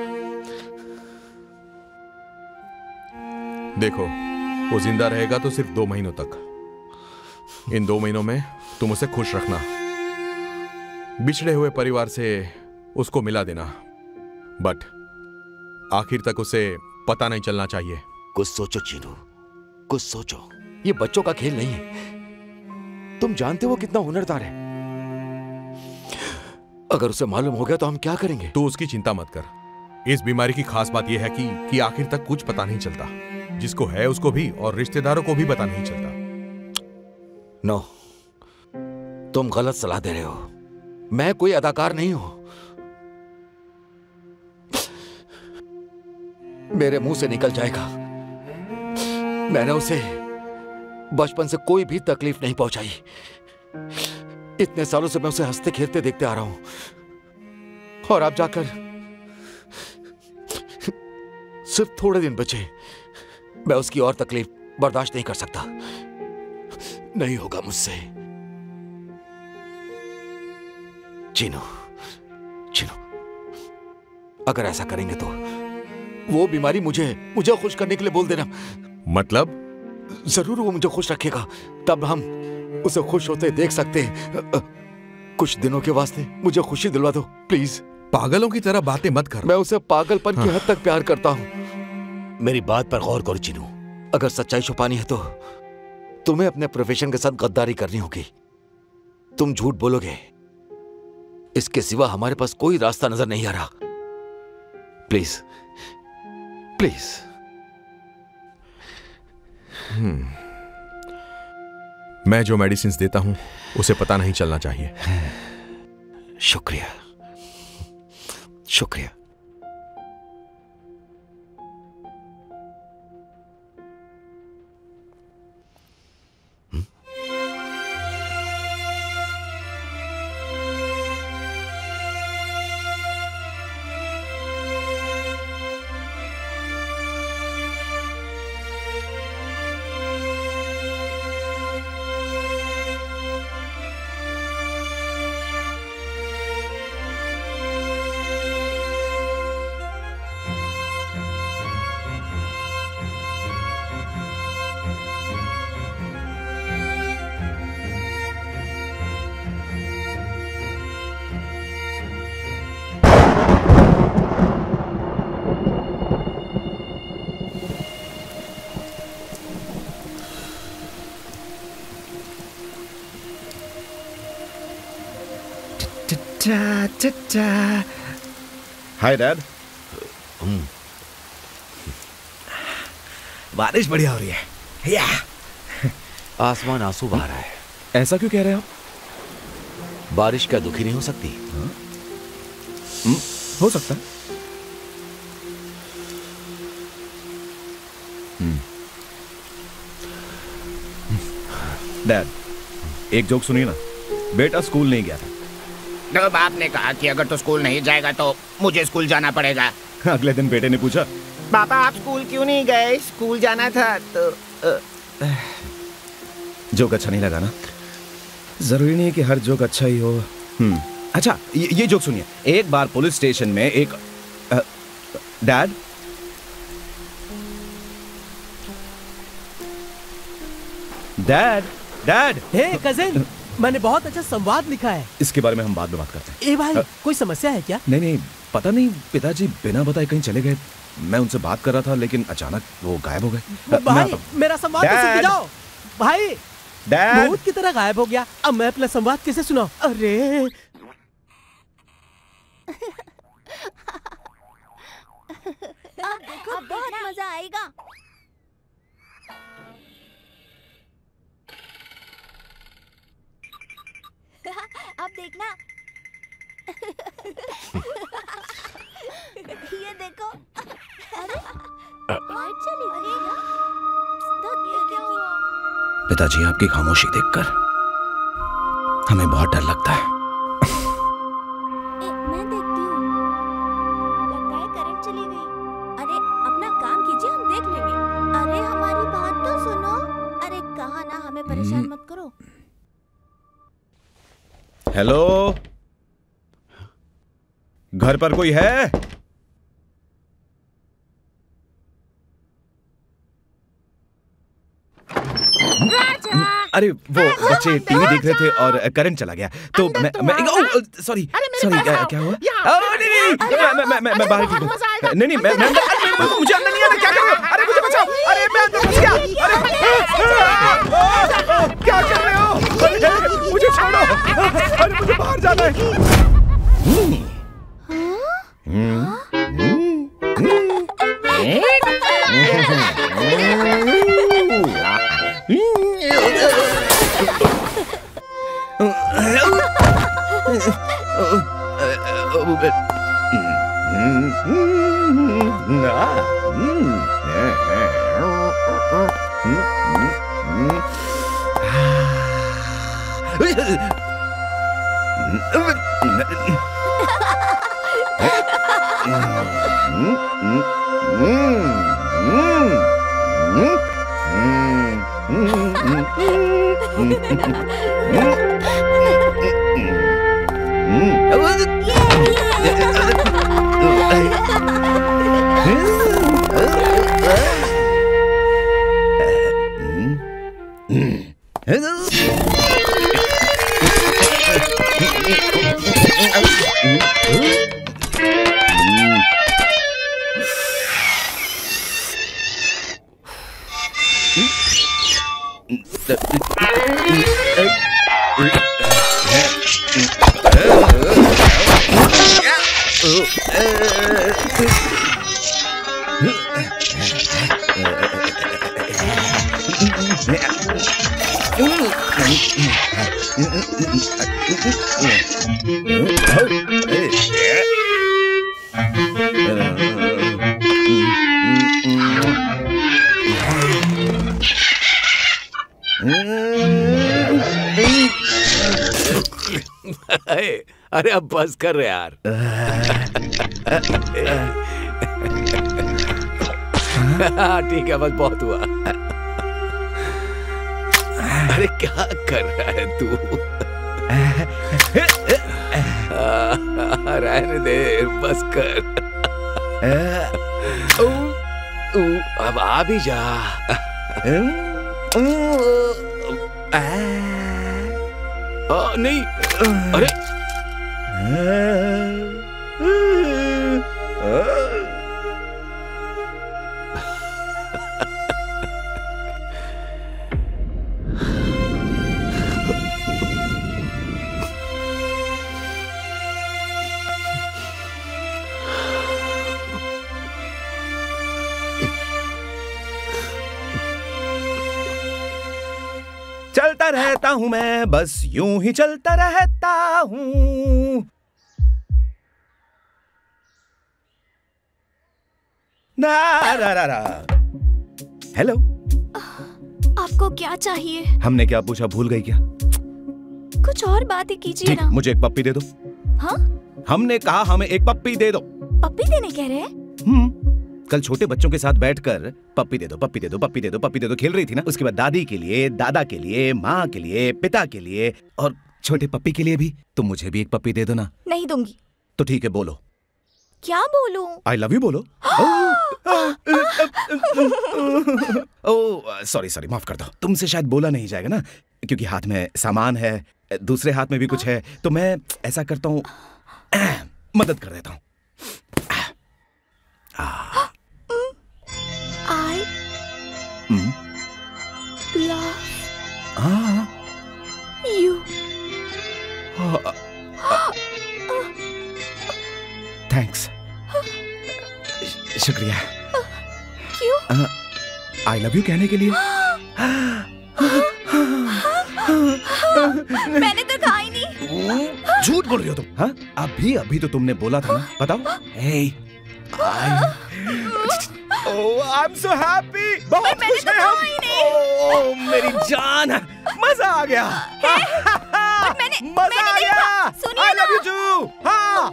देखो, वो जिंदा रहेगा तो सिर्फ 2 महीनों तक। इन 2 महीनों में तुम उसे खुश रखना, बिछड़े हुए परिवार से उसको मिला देना, बट आखिर तक उसे पता नहीं चलना चाहिए। कुछ सोचो चीनू, कुछ सोचो। ये बच्चों का खेल नहीं है। तुम जानते हो वो कितना हुनरदार है। अगर उसे मालूम हो गया तो हम क्या करेंगे? तू उसकी चिंता मत कर। इस बीमारी की खास बात यह है कि आखिर तक कुछ पता नहीं चलता। जिसको है उसको भी और रिश्तेदारों को भी पता नहीं चलता। नो, तुम गलत सलाह दे रहे हो। मैं कोई अदाकार नहीं हूं। मेरे मुंह से निकल जाएगा। मैंने उसे बचपन से कोई भी तकलीफ नहीं पहुंचाई। इतने सालों से मैं उसे हंसते खेलते देखते आ रहा हूं, और आप जाकर सिर्फ थोड़े दिन बचे। मैं उसकी और तकलीफ बर्दाश्त नहीं कर सकता। नहीं होगा मुझसे। चीनू, चीनू, अगर ऐसा करेंगे तो वो बीमारी मुझे खुश करने के लिए बोल देना। मतलब? जरूर वो मुझे खुश रखेगा, तब हम उसे खुश होते देख सकते हैं। कुछ दिनों के वास्ते मुझे खुशी दिलवा दो प्लीज। पागलों की तरह बातें मत कर। मैं उसे पागलपन की हद तक प्यार करता हूं। मेरी बात पर गौर करो चीनू। अगर सच्चाई छुपानी है तो तुम्हें अपने प्रोफेशन के साथ गद्दारी करनी होगी। तुम झूठ बोलोगे, इसके सिवा हमारे पास कोई रास्ता नजर नहीं आ रहा। Please, please. मैं जो मेडिसिन देता हूं उसे पता नहीं चलना चाहिए। शुक्रिया, शुक्रिया। Hi dad. बारिश बढ़िया हो रही है। या आसमान आंसू बहा रहा है। ऐसा क्यों कह रहे हो आप? बारिश क्या दुखी नहीं हो सकती? हो सकता है। डैड, एक जोक सुनिए ना। बेटा स्कूल नहीं गया था तो बाप ने कहा कि अगर तो स्कूल नहीं जाएगा तो मुझे स्कूल जाना पड़ेगा। अगले दिन बेटे ने पूछा, पापा आप स्कूल क्यों नहीं गए? स्कूल जाना था तो जोक अच्छा नहीं लगा ना? जरूरी नहीं कि हर जोक अच्छा ही हो। अच्छा, ये जोक सुनिए। एक बार पुलिस स्टेशन में एक डैड हे कजिन, मैंने बहुत अच्छा संवाद लिखा है। इसके बारे में हम बाद में बात करते हैं। ए भाई, कोई समस्या है क्या? नहीं, पता नहीं, पिताजी बिना बताए कहीं चले गए। मैं उनसे बात कर रहा था लेकिन अचानक वो गायब हो गए। भाई, मेरा संवाद तो सुन के जाओ। भाई, भूत की तरह गायब हो गया। अब मैं अपना संवाद कैसे सुनाऊं? अरे अब देखो, बहुत मजा आएगा। अब देखना। ये देखो। अरे लाइट चली गई ना? ये क्या हुआ? पिताजी, आपकी खामोशी देखकर हमें बहुत डर लगता है। मैं देखती हूँ। लगता है करंट चली गई। अरे अपना काम कीजिए, हम देख लेंगे। अरे हमारी बात तो सुनो। अरे कहा ना, हमें परेशान मत करो। हेलो, घर पर कोई है? अरे वो बच्चे टीवी देख रहे थे और करंट चला गया तो मैं सॉरी क्या हुआ? मैं बाहर ठीक हूँ। नहीं मैं मुझे अंदर नहीं आना। क्या कर रहे हो? अरे मुझे बचाओ। अरे मैं अंदर फंस गया। अरे क्या कर रहे हो? मुझे छोड़ो। अरे मुझे बाहर जाना है। अरे अब बस कर रहे यार। ठीक है, बस बहुत हुआ। अरे क्या कर रहा है तू? रहने दे, बस कर। अब आ भी जा। नहीं, अरे चलता रहता हूं मैं, बस यूं ही चलता रहता हूं। हेलो, आपको क्या चाहिए? हमने क्या पूछा, भूल गई क्या? कुछ और बात ही कीजिए ना। मुझे एक पप्पी दे दो। हाँ? हमने कहा हमें एक पप्पी दे दो। पप्पी देने कह रहे हैं? कल छोटे बच्चों के साथ बैठकर पप्पी दे दो, पप्पी दे दो, पप्पी दे दो, पप्पी दे दो खेल रही थी ना। उसके बाद दादी के लिए, दादा के लिए, माँ के लिए, पिता के लिए और छोटे पप्पी के लिए भी। तुम मुझे भी एक पप्पी दे दो ना। नहीं दूंगी। तो ठीक है, बोलो। क्या बोलूं? आई लव यू बोलो। ओह सॉरी सॉरी, माफ कर दो। तुमसे शायद बोला नहीं जाएगा ना, क्योंकि हाथ में सामान है, दूसरे हाथ में भी कुछ है, तो मैं ऐसा करता हूँ, मदद कर देता हूँ। I love you. थैंक्स, शुक्रिया। क्यों? आई लव यू कहने के लिए। मैंने तो कहा ही नहीं। झूठ बोल रही हो तुम। हाँ, अभी अभी तो तुमने बोला था ना। बताओ। Hey, I'm so happy। बहुत खुश हैं हम। ओह मेरी जान, मजा आ गया। मजा आ गया। I love you too। हाँ।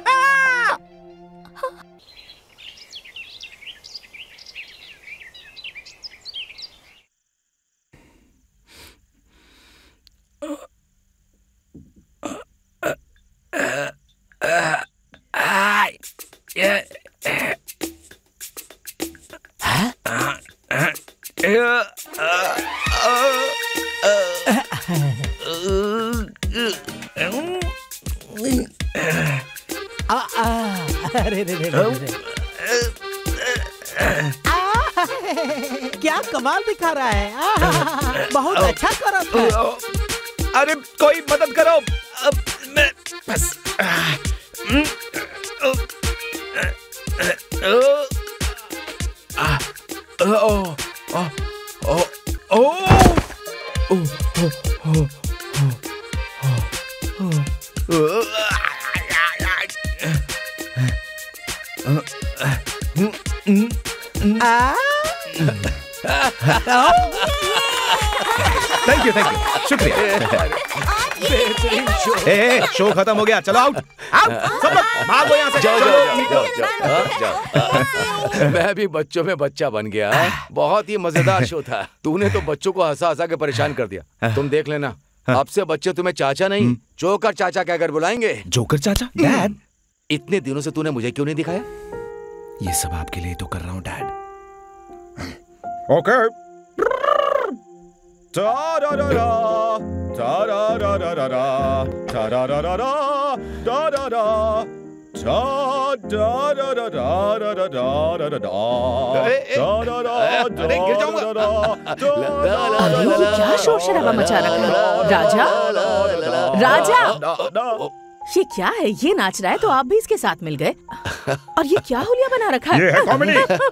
अरे क्या कमाल दिखा रहा है। बहुत अच्छा कर रहा है। अरे कोई मदद करो। मैं बस थैंक यू, शुक्रिया। शो खत्म हो गया, चलो आउट। सब लोग भागो यहाँ से। जाओ। मैं भी बच्चों में बच्चा बन गया। बहुत ही मजेदार शो था। तूने तो बच्चों को हंसा हंसा के परेशान कर दिया। तुम देख लेना, अब से बच्चे तुम्हें चाचा नहीं, जोकर चाचा कहकर बुलाएंगे। जोकर चाचा? डैड, इतने दिनों से तूने मुझे क्यों नहीं दिखाया? ये सब आपके लिए तो कर रहा हूँ डैड। ओके। क्या शोर शराबा मचा रखा है? राजा, राजा, ये क्या है? ये नाच रहा है तो आप भी इसके साथ मिल गए। और ये क्या हुलिया बना रखा है? ये है कॉमेडी।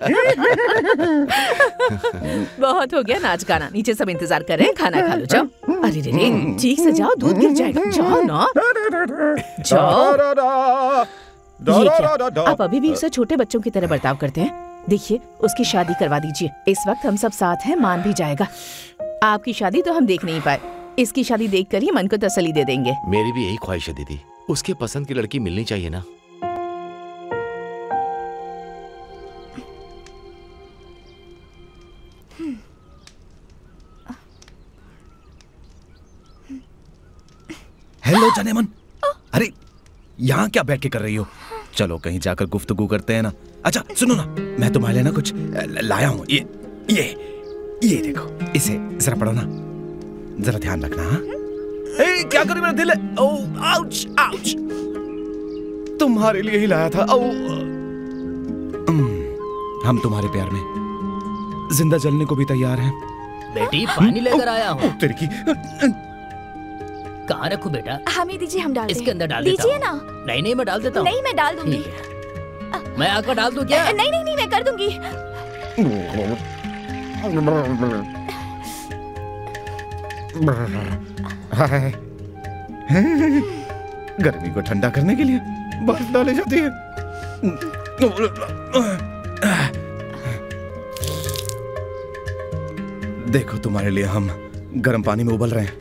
बहुत हो गया नाच गाना, नीचे सब इंतजार कर रहे हैं, खाना खा लो, जाओ। अरे रे, ठीक से जाओ, दूध गिर जाएगा। जाओ ना, जाओ। ये क्या? आप अभी भी उससे छोटे बच्चों की तरह बर्ताव करते हैं। देखिए, उसकी शादी करवा दीजिए। इस वक्त हम सब साथ हैं, मान भी जाएगा। आपकी शादी तो हम देख नहीं पाए, इसकी शादी देख कर ही मन को तसल्ली दे देंगे। मेरी भी यही ख्वाहिश है दीदी, उसके पसंद की लड़की मिलनी चाहिए ना। हेलो जनेमन, अरे यहाँ क्या बैठ के कर रही हो? चलो कहीं जाकर गुफ्तगू करते हैं ना। अच्छा सुनो ना, मैं तुम्हारे लिए ना कुछ लाया हूँ। ये देखो, इसे जरा पढ़ो ना, जरा ध्यान रखना। हाँ? क्या करूं, मेरा दिल है। Oh ouch ouch. तुम्हारे लिए ही लाया था। हम तुम्हारे प्यार में जिंदा जलने को भी तैयार हैं। बेटी पानी लेकर आया हूँ। तेरी की कहाँ रखूं बेटा? हमें दीजिए, हम डाल दें। इसके अंदर डाल देता हूँ। दीजिए ना। नहीं मैं डाल देता हूँ। नहीं मैं डाल दूंगी। मैं आकर डाल दूं क्या? नहीं मैं कर दूंगी। गर्मी को ठंडा करने के लिए बर्फ डाली जाती है। देखो तुम्हारे लिए हम गर्म पानी में उबल रहे हैं।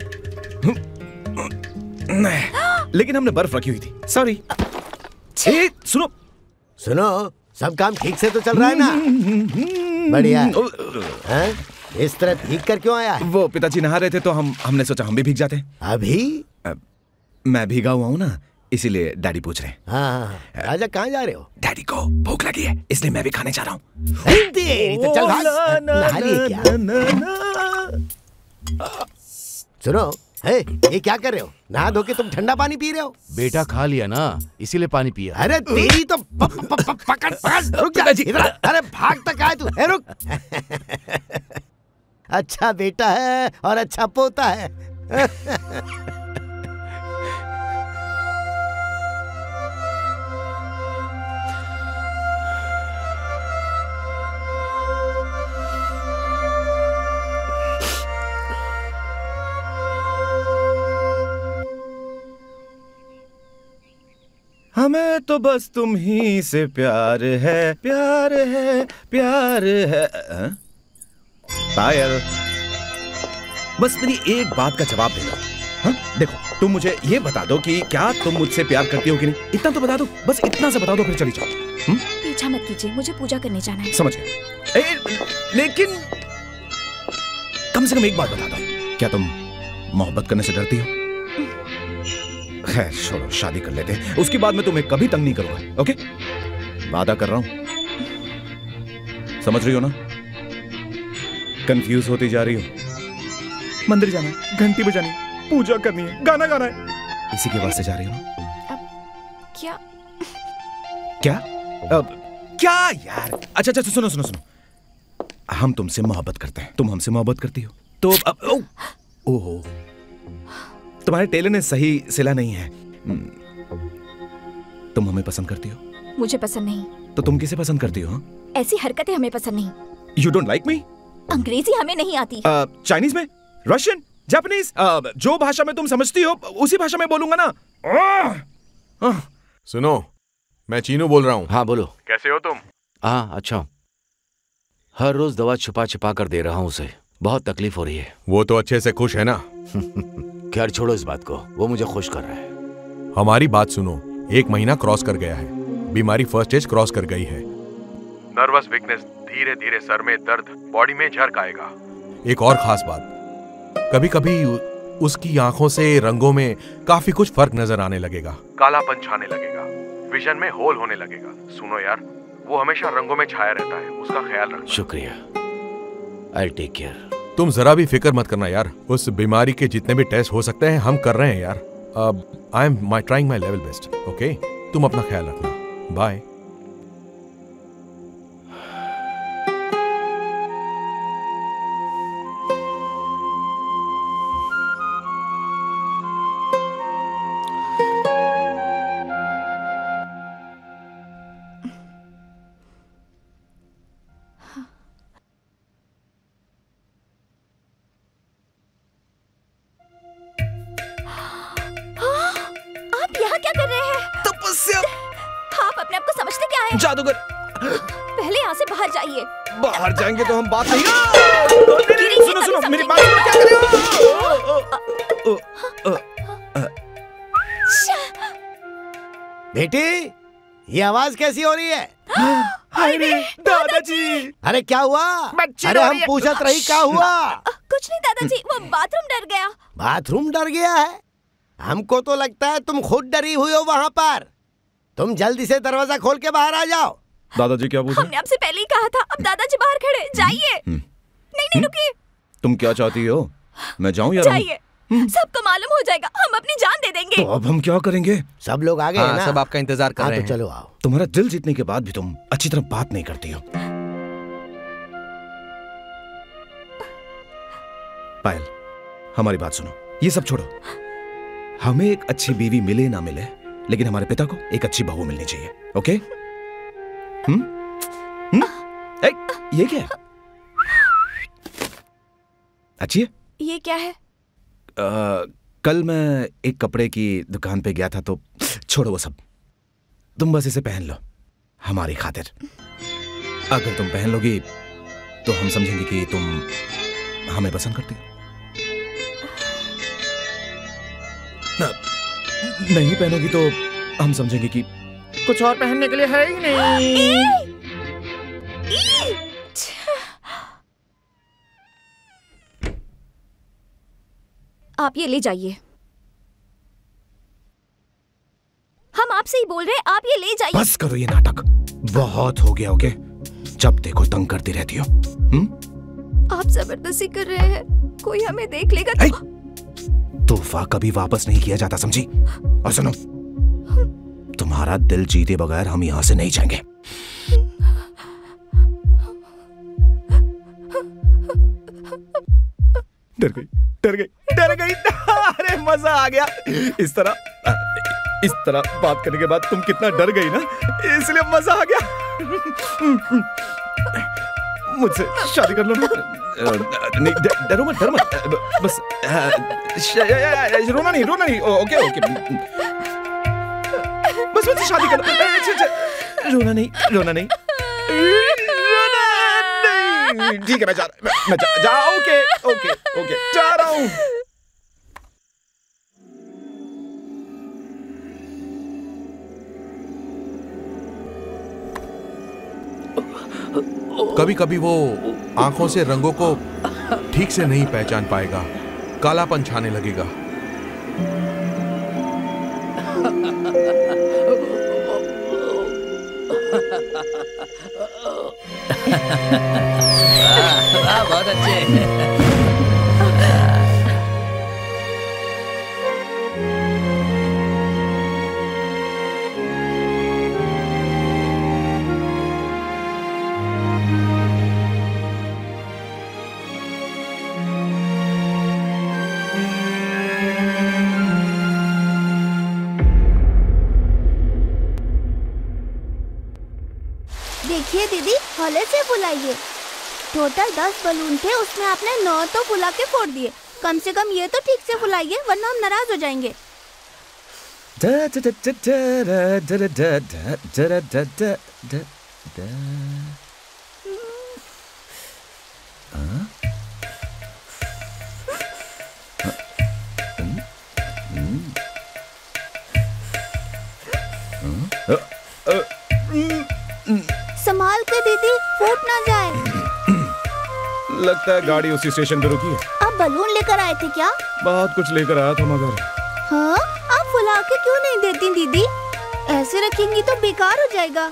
लेकिन हमने बर्फ रखी हुई थी। सॉरी। सुनो सुनो, सब काम ठीक से तो चल रहा है ना? बढ़िया। हैं? इस तरह भीग कर क्यों आया है? वो पिताजी नहा रहे थे तो हमने सोचा हम भी भीग जाते। अभी? मैं भीगा हुआ हूँ ना, इसीलिए डैडी पूछ रहे हैं। हाँ, राजा कहाँ जा रहे हो? डैडी को भूख लगी है, इसलिए मैं भी खाने जा रहा हूँ। तो चल भाग। नहा लिए क्या? सुनो, ये क्या कर रहे हो? नहा धो के तुम ठंडा पानी पी रहे हो? बेटा खा लिया ना, इसीलिए पानी पिया। अरे तेरी तो पकड़, रुक जा इधर। अरे भाग तक आए तू। रुक। अच्छा बेटा है और अच्छा पोता है। हमें तो बस तुम ही से प्यार है, प्यार है, प्यार है। पायल, बस मेरी एक बात का जवाब दे दो। हाँ? देखो, तुम मुझे ये बता दो कि क्या तुम मुझसे प्यार करती हो कि नहीं। इतना तो बता दो, बस इतना से बता दो, फिर चली जाओ। पीछा मत कीजिए, मुझे पूजा करने जाना है। समझ गए। लेकिन कम से कम एक बात बता दो, क्या तुम मोहब्बत करने से डरती हो? खैर छोड़ो, शादी कर लेते हैं, उसके बाद मैं तुम्हें कभी तंग नहीं करूंगा। ओके, वादा कर रहा हूं। समझ रही हो ना? कंफ्यूज होती जा रही हो। मंदिर जाना है, घंटी बजानी है, पूजा करनी है, गाना गाना है, इसी के वास्ते जा रही हो ना? क्या क्या क्या यार? अच्छा, सुनो, हम तुमसे मोहब्बत करते हैं, तुम हमसे मोहब्बत करती हो, तो अब ओहो, तुम्हारे टेलर ने सही सिला नहीं है। तुम हमें पसंद करती हो? मुझे पसंद नहीं। तो तुम किसे पसंद करती हो? ऐसी हरकतें हमें पसंद नहीं। You don't like me? अंग्रेजी हमें नहीं आती। चाइनीज में, रशियन, जापानीज, जो भाषा में तुम समझती हो उसी भाषा में बोलूंगा ना। सुनो, मैं चीनू बोल रहा हूँ। हाँ बोलो। कैसे हो तुम? हाँ अच्छा। हर रोज दवा छुपा छुपा कर दे रहा हूँ उसे, बहुत तकलीफ हो रही है। वो तो अच्छे से खुश है ना? खैर छोड़ो इस बात को, वो मुझे खुश कर रहा है। हमारी बात सुनो, 1 महीना क्रॉस कर गया है, बीमारी फर्स्ट स्टेज क्रॉस कर गई है। नर्वस वीकनेस, धीरे धीरे सर में दर्द, बॉडी में झर्क आएगा। एक और खास बात, कभी कभी उसकी आंखों से रंगों में काफी कुछ फर्क नजर आने लगेगा, कालापन छाने लगेगा, विजन में होल होने लगेगा। सुनो यार, वो हमेशा रंगों में छाया रहता है, उसका ख्याल रखना। शुक्रिया, आई टेक केयर। तुम जरा भी फिक्र मत करना यार, उस बीमारी के जितने भी टेस्ट हो सकते हैं हम कर रहे हैं यार। I am trying my level best. Okay, तुम अपना ख्याल रखना। बाय। जादूगर, पहले यहाँ से बाहर जाइए। बाहर जाएंगे तो हम बात नहीं। सुनो, मेरी बात सुनो, क्या कर रहे हो? बेटी, ये आवाज कैसी हो रही है? हाय रे दादाजी। अरे क्या हुआ? अरे हम पूछत रही क्या हुआ? कुछ नहीं दादाजी, वो बाथरूम डर गया। बाथरूम डर गया है? हमको तो लगता है तुम खुद डरी हुई हो वहाँ पर। तुम जल्दी से दरवाजा खोल के बाहर आ जाओ। दादाजी क्या पूछा? हमने आपसे पहले ही कहा था, अब दादाजी बाहर खड़े, जाइए। नहीं रुकिए। तुम क्या चाहती हो? मैं जाऊं या जाइए, सबको मालूम हो जाएगा, हम अपनी जान दे देंगे। तो अब हम क्या करेंगे? सब लोग आ गए ना? सब आपका इंतजार कर रहे हैं। तो चलो आओ। तुम्हारा दिल जीतने के बाद भी तुम अच्छी तरह बात नहीं करती हो। पायल, हमारी बात सुनो, ये सब छोड़ो। हमें एक अच्छी बीवी मिले ना मिले, लेकिन हमारे पिता को एक अच्छी बहू मिलनी चाहिए। ओके? ये क्या है? अच्छी है? ये क्या है? कल मैं एक कपड़े की दुकान पे गया था, तो छोड़ो वो सब, तुम बस इसे पहन लो हमारी खातिर। अगर तुम पहन लोगी तो हम समझेंगे कि तुम हमें पसंद करती हो। नहीं पहनोगी तो हम समझेंगे कि कुछ और पहनने के लिए है ही नहीं। आप ये ले जाइए। हम आपसे ही बोल रहे हैं, आप ये ले जाइए। बस करो ये नाटक, बहुत हो गया। ओके, जब देखो तंग करती रहती हो। आप जबरदस्ती कर रहे हैं, कोई हमें देख लेगा तो। तोहफा कभी वापस नहीं किया जाता, समझी? और सुनो, तुम्हारा दिल जीते बगैर हम यहाँ से नहीं जाएंगे। डर गई, डर गई, डर गई। अरे मजा आ गया। इस तरह बात करने के बाद तुम कितना डर गई ना, इसलिए मजा आ गया। मुझसे शादी कर लो ना। नहीं, डरो मत, डरो मत। बस रोना नहीं। ओके। बस मुझसे शादी कर लो। रोना नहीं। ठीक है, मैं जा। ओके, जा रहा हूँ। कभी कभी वो आंखों से रंगों को ठीक से नहीं पहचान पाएगा, कालापन छाने लगेगा। बहुत अच्छे। देखिए दीदी, हौले से फुलाइए। टोटल 10 बलून थे, उसमें आपने 9 तो फुला के फोड़ दिए। कम से कम ये तो ठीक से फुलाइए, वरना हम नाराज हो जाएंगे। संभाल के दीदी, फूट ना जाए। लगता है गाड़ी उसी स्टेशन पे रुकी है। आप बलून लेकर आए थे क्या? बहुत कुछ लेकर आया था मगर। हाँ, आप फुला के क्यों नहीं देती दीदी? ऐसे रखेंगी तो बेकार हो जाएगा।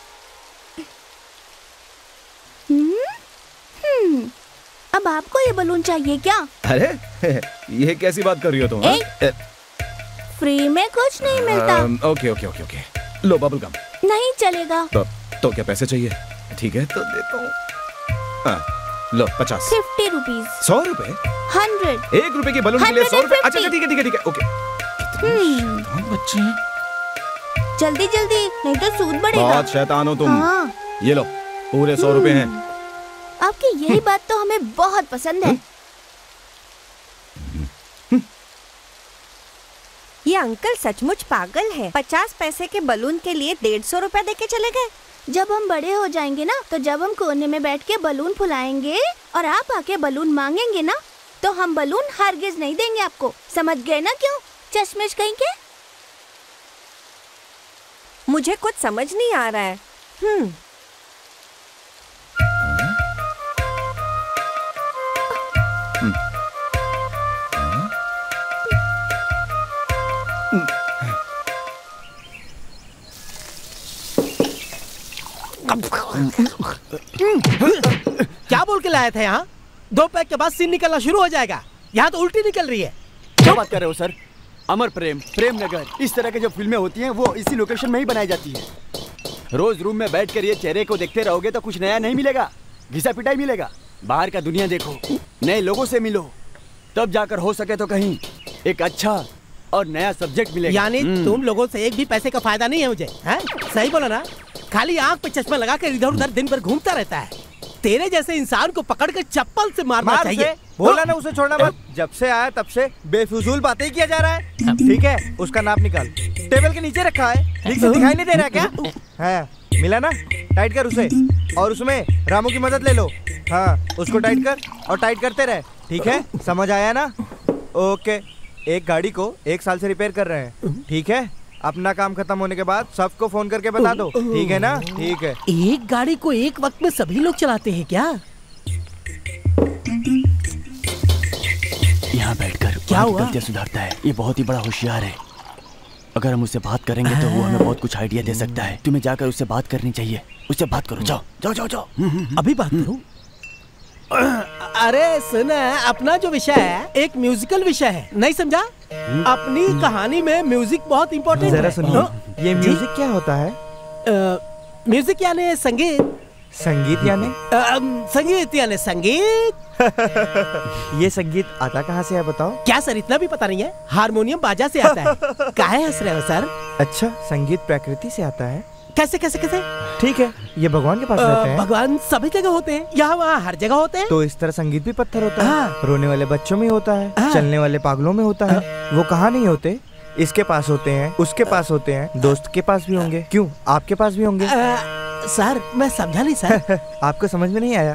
अब आपको ये बलून चाहिए क्या? अरे ये कैसी बात कर रही हो तुम? फ्री में कुछ नहीं मिलता। ओके। लो बबल गम। नहीं चलेगा। तो क्या पैसे चाहिए? ठीक है तो देता हूँ। लो 50। 50 रुपीज। 100 रुपए? 100। 1 रुपए के बलून के लिए 100 रुपए? अच्छा ठीक है। ओके। बच्चे हैं। जल्दी नहीं तो सूद बढ़ेगा। बहुत शैतान हो तुम। हाँ। ये लो, पूरे 100 रुपए हैं। आपकी यही बात तो हमें बहुत पसंद है। ये अंकल सचमुच पागल है। 50 पैसे के बलून के लिए 150 रुपए देके चले गए। जब हम बड़े हो जाएंगे ना, तो जब हम कोने में बैठ के बलून फुलाएंगे और आप आके बलून मांगेंगे ना, तो हम बलून हरगिज नहीं देंगे आपको। समझ गए ना? क्यों चश्मिश कहीं के? मुझे कुछ समझ नहीं आ रहा है। क्या बोल के लाया था यहाँ? 2 पैक के बाद सीन निकलना शुरू हो जाएगा। यहाँ तो उल्टी निकल रही है। क्या बात कर रहे हो सर? अमर प्रेम नगर, इस तरह की जो फिल्में होती हैं वो इसी लोकेशन में ही बनाई जाती है। रोज रूम में बैठकर ये चेहरे को देखते रहोगे तो कुछ नया नहीं मिलेगा, घिसा पिटाई मिलेगा। बाहर का दुनिया देखो, नए लोगों से मिलो, तब जाकर हो सके तो कहीं एक अच्छा और नया सब्जेक्ट मिलेगा। यानी तुम लोगों से एक भी पैसे का फायदा नहीं है मुझे, हैं? सही बोला ना? खाली आंख पे चश्मा लगा कर इधर उधर दिन भर घूमता रहता है। तेरे जैसे इंसान को पकड़ कर चप्पल से मारना चाहिए। बोला ना उसे छोड़ना मत। जब से आया तब से बेफिजूल बातें ही किया जा रहा है। ठीक है, उसका नाप निकाल। टेबल के नीचे रखा है, ठीक से दिखाई नहीं दे रहा क्या? हाँ, मिला ना? टाइट कर उसे, और उसमें रामू की मदद ले लो। हाँ, उसको टाइट कर और टाइट करते रहे। ठीक है, समझ आया ना? ओके। एक गाड़ी को 1 साल से रिपेयर कर रहे हैं। ठीक है, अपना काम खत्म होने के बाद सबको फोन करके बता दो। ठीक है ना? ठीक है। एक गाड़ी को एक वक्त में सभी लोग चलाते हैं क्या? यहाँ बैठकर क्या हुआ? गलतियां सुधारता है, ये बहुत ही बड़ा होशियार है। अगर हम उससे बात करेंगे तो वो हमें बहुत कुछ आइडिया दे सकता है। तुम्हें जाकर उससे बात करनी चाहिए। उससे बात करो, जाओ जाओ जाओ जाओ। अभी बात करूं? अरे सुन, अपना जो विषय है एक म्यूजिकल विषय है, नहीं समझा? अपनी कहानी में म्यूजिक बहुत इम्पोर्टेंट है। जरा सुनिए, ये म्यूजिक क्या होता है? म्यूजिक यानी संगीत। संगीत यानी? संगीत यानी संगीत। ये संगीत आता कहाँ से है बताओ? क्या सर, इतना भी पता नहीं है? हारमोनियम बाजा से आता है। काहे हंस रहे हो सर? अच्छा, संगीत प्रकृति से आता है। कैसे कैसे कैसे? ठीक है, ये भगवान के पास रहते हैं। भगवान सभी जगह होते हैं, यहाँ वहाँ हर जगह होते हैं। तो इस तरह संगीत भी पत्थर होता है। रोने वाले बच्चों में होता है, चलने वाले पागलों में होता है। वो कहाँ नहीं होते? इसके पास होते हैं, उसके पास होते हैं, दोस्त के पास भी होंगे। क्यों, आपके पास भी होंगे? सर मैं समझा नहीं सर। आपको समझ में नहीं आया?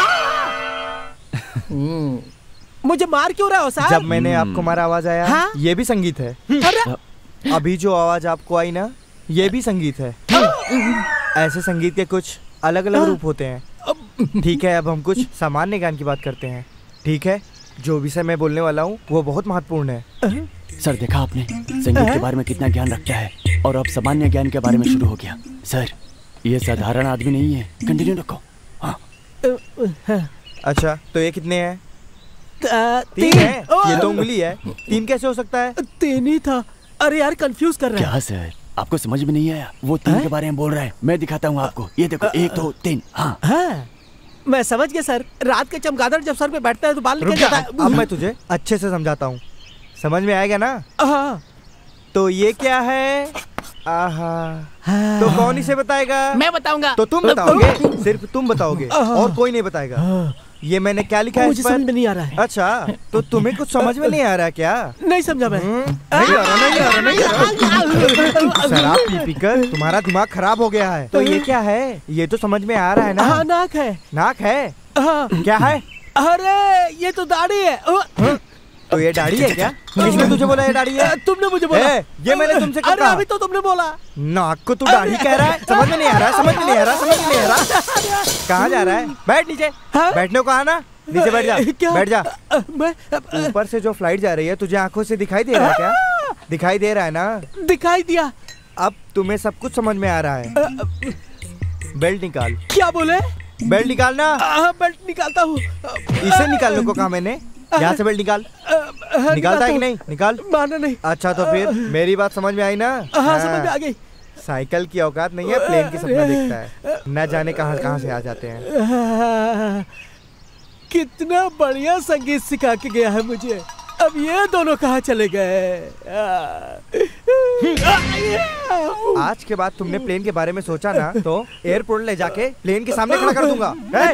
मुझे मार क्यों रहे हो सर? जब मैंने आपको मारा आवाज आया। हाँ? ये भी संगीत है। अभी जो आवाज आपको आई ना, ये भी संगीत है। ऐसे संगीत के कुछ अलग अलग रूप होते हैं। ठीक है, अब हम कुछ सामान्य ज्ञान की बात करते हैं। ठीक है, जो विषय मैं बोलने वाला हूँ वो बहुत महत्वपूर्ण है। सर देखा आपने, संगीत के बारे में कितना ज्ञान रखता है और अब सामान्य ज्ञान के बारे में शुरू हो गया। सर ये साधारण आदमी नहीं है। कंटिन्यू रखो। हाँ। अच्छा, तो ये कितने हैं? 3 है। ये तो उंगली है, 3 कैसे हो सकता है? 3 ही था। अरे यार कंफ्यूज कर रहा है। क्या सर, आपको समझ में नहीं आया? वो 3 के बारे में बोल रहा है। मैं दिखाता हूँ आपको, ये देखो 1 2 3। हाँ मैं समझ गया सर। रात के चमगादड़ जब सर पे बैठता है तो बाल निकल जाता है। अब मैं तुझे अच्छे से समझाता हूँ, समझ में आएगा ना? हाँ। तो ये क्या है? आहा। तो कौन इसे बताएगा? मैं बताऊंगा। तो तुम बताओगे? सिर्फ तुम बताओगे और कोई नहीं बताएगा। ये मैंने क्या लिखा है? मुझे समझ में नहीं आ रहा है। अच्छा, तो तुम्हें कुछ समझ में नहीं आ रहा क्या? नहीं समझा मैं। नहीं आ रहा। शराब पी कर तुम्हारा दिमाग खराब हो गया है। तो ये क्या है? ये तो समझ में आ रहा है ना? हाँ, नाक है। नाक है? क्या है? अरे ये तो दाढ़ी है। तो ये दाढ़ी है क्या? किसने तुझे बोला ये दाढ़ी है? तुमने मुझे बोला। ये मैंने तुमसे कहा। अरे अभी तो तुमने बोला। नाक को तू दाढ़ी कह रहा है? समझ में नहीं आ रहा, समझ में नहीं आ रहा, समझ में नहीं आ रहा। कहाँ जा रहा है? बैठ नीचे। बैठने को कहा ना, नीचे बैठ जा। बैठ जा। ऊपर से जो फ्लाइट जा रही है तुझे आंखों से दिखाई दे रहा है क्या? दिखाई दे रहा है ना? दिखाई दिया। अब तुम्हें सब कुछ समझ में आ रहा है। बेल्ट निकाल। क्या बोले? बेल्ट निकालना। बेल्ट निकालता हूँ। इसे निकालने को कहा मैंने। यहाँ से बेल्ट निकाल। निकालता है कि नहीं? निकाल। माना नहीं। अच्छा तो फिर मेरी बात समझ में आई ना? हाँ समझ में आ गई। साइकिल की औकात नहीं है, प्लेन की सपना देखता है। न जाने कहाँ से आ जाते हैं। कितना बढ़िया संगीत सिखा के गया है मुझे। अब ये दोनों कहाँ चले गए? आज के बाद तुमने प्लेन के बारे में सोचा ना तो एयरपोर्ट ले जाके प्लेन के सामने खड़ा कर दूंगा।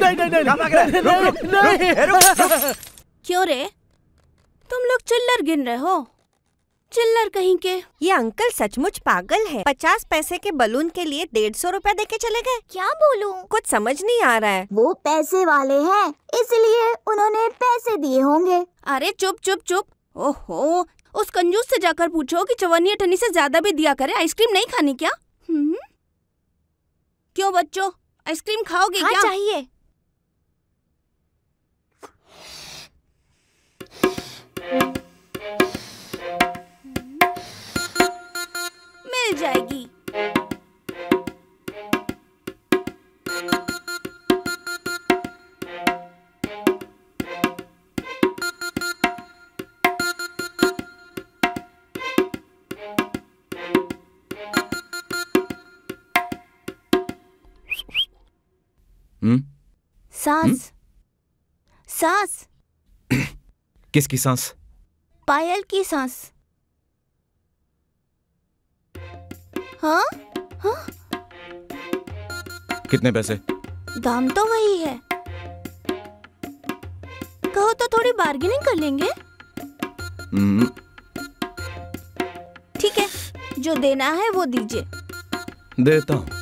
क्यों रे, तुम लोग चिल्लर गिन रहे हो? चिल्लर कहीं के। ये अंकल सचमुच पागल है। 50 पैसे के बलून के लिए 150 रुपया देके चले गए। क्या बोलूं? कुछ समझ नहीं आ रहा है। वो पैसे वाले हैं, इसलिए उन्होंने पैसे दिए होंगे। अरे चुप चुप चुप। ओहो, उस कंजूस से जाकर पूछो कि चवन्नी अठन्नी से ज्यादा भी दिया करे। आइसक्रीम नहीं खानी क्या? क्यों बच्चों, आइसक्रीम खाओगे क्या? चाहिए। मिल जाएगी। सांस। सांस। किसकी सांस? पायल की सांस। हाँ? हाँ? कितने पैसे? दाम तो वही है। कहो तो थोड़ी बार्गेनिंग कर लेंगे। ठीक है, जो देना है वो दीजिए। देता हूँ।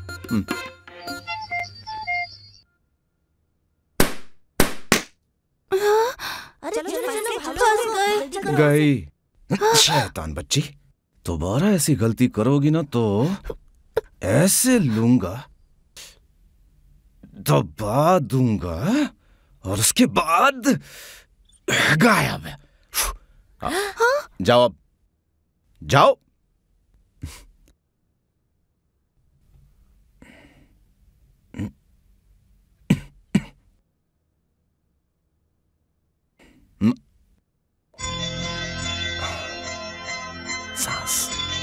गई शैतान बच्ची। दोबारा ऐसी गलती करोगी ना तो ऐसे लूंगा, दबा दूंगा और उसके बाद गायब। जाओ अब, जाओ। सांस।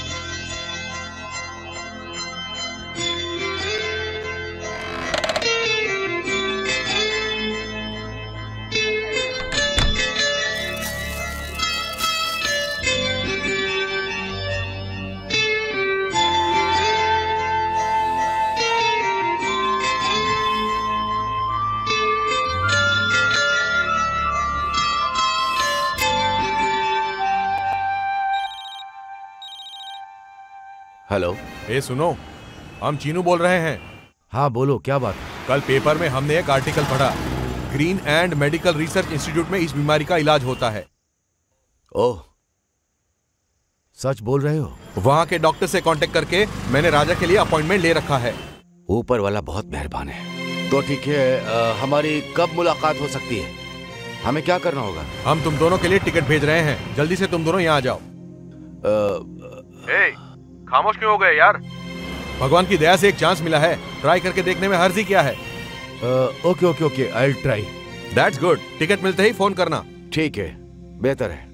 हेलो। ए सुनो, हम चीनू बोल रहे हैं। हाँ बोलो, क्या बात? कल पेपर में हमने एक आर्टिकल पढ़ा, green and medical research institute में इस बीमारी का इलाज होता है। ओह, सच बोल रहे हो? वहाँ के डॉक्टर से कांटेक्ट करके मैंने राजा के लिए अपॉइंटमेंट ले रखा है। ऊपर वाला बहुत मेहरबान है। तो ठीक है, हमारी कब मुलाकात हो सकती है? हमें क्या करना होगा? हम तुम दोनों के लिए टिकट भेज रहे हैं, जल्दी से तुम दोनों यहाँ आ जाओ। खामोश क्यों हो गए यार? भगवान की दया से एक चांस मिला है, ट्राई करके देखने में हर्ज ही क्या है। Okay okay okay, I will try. That's good. Ticket मिलते ही फोन करना। ठीक है, बेहतर है।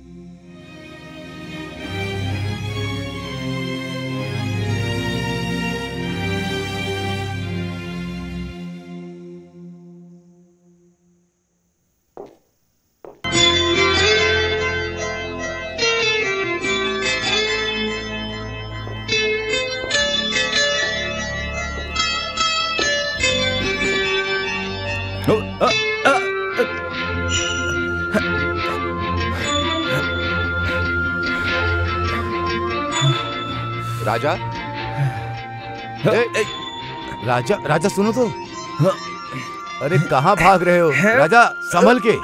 राजा, राजा, राजा सुनो तो। अरे कहाँ भाग रहे हो? राजा संभल के।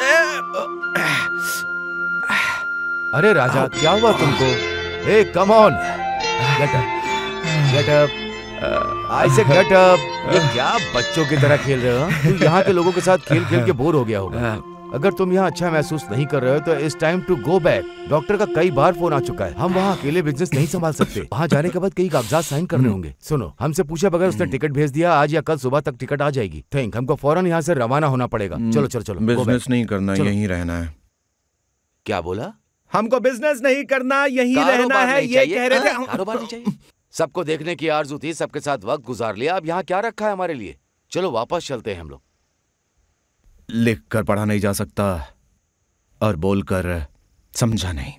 अरे राजा, क्या हुआ तुमको? ए come on, get up, get up, I say get up. ये क्या बच्चों की तरह खेल रहे हो? तू यहाँ के लोगों के साथ खेल खेल के बोर हो गया होगा। अगर तुम यहाँ अच्छा महसूस नहीं कर रहे हो तो it's time to go back. Doctor का कई बार फोन आ चुका है। हम वहाँ अकेले बिजनेस नहीं संभाल सकते। वहाँ जाने के बाद कई कागजात साइन करने होंगे। सुनो, हमसे पूछे बगैर उसने टिकट भेज दिया। आज या कल सुबह तक टिकट आ जाएगी। थिंक हमको फौरन यहाँ से रवाना होना पड़ेगा। चलो चलो चलो, बिजनेस नहीं करना, यहीं रहना है। क्या बोला? हमको बिजनेस नहीं करना, यहीं रहना है, ये कह रहे थे। कारोबार नहीं चाहिए। सबको देखने की आरज़ू थी, सबके साथ वक्त गुजार लिया। अब यहाँ क्या रखा है हमारे लिए? चलो वापस चलते हैं हम लोग। लिख कर पढ़ा नहीं जा सकता और बोलकर समझा नहीं।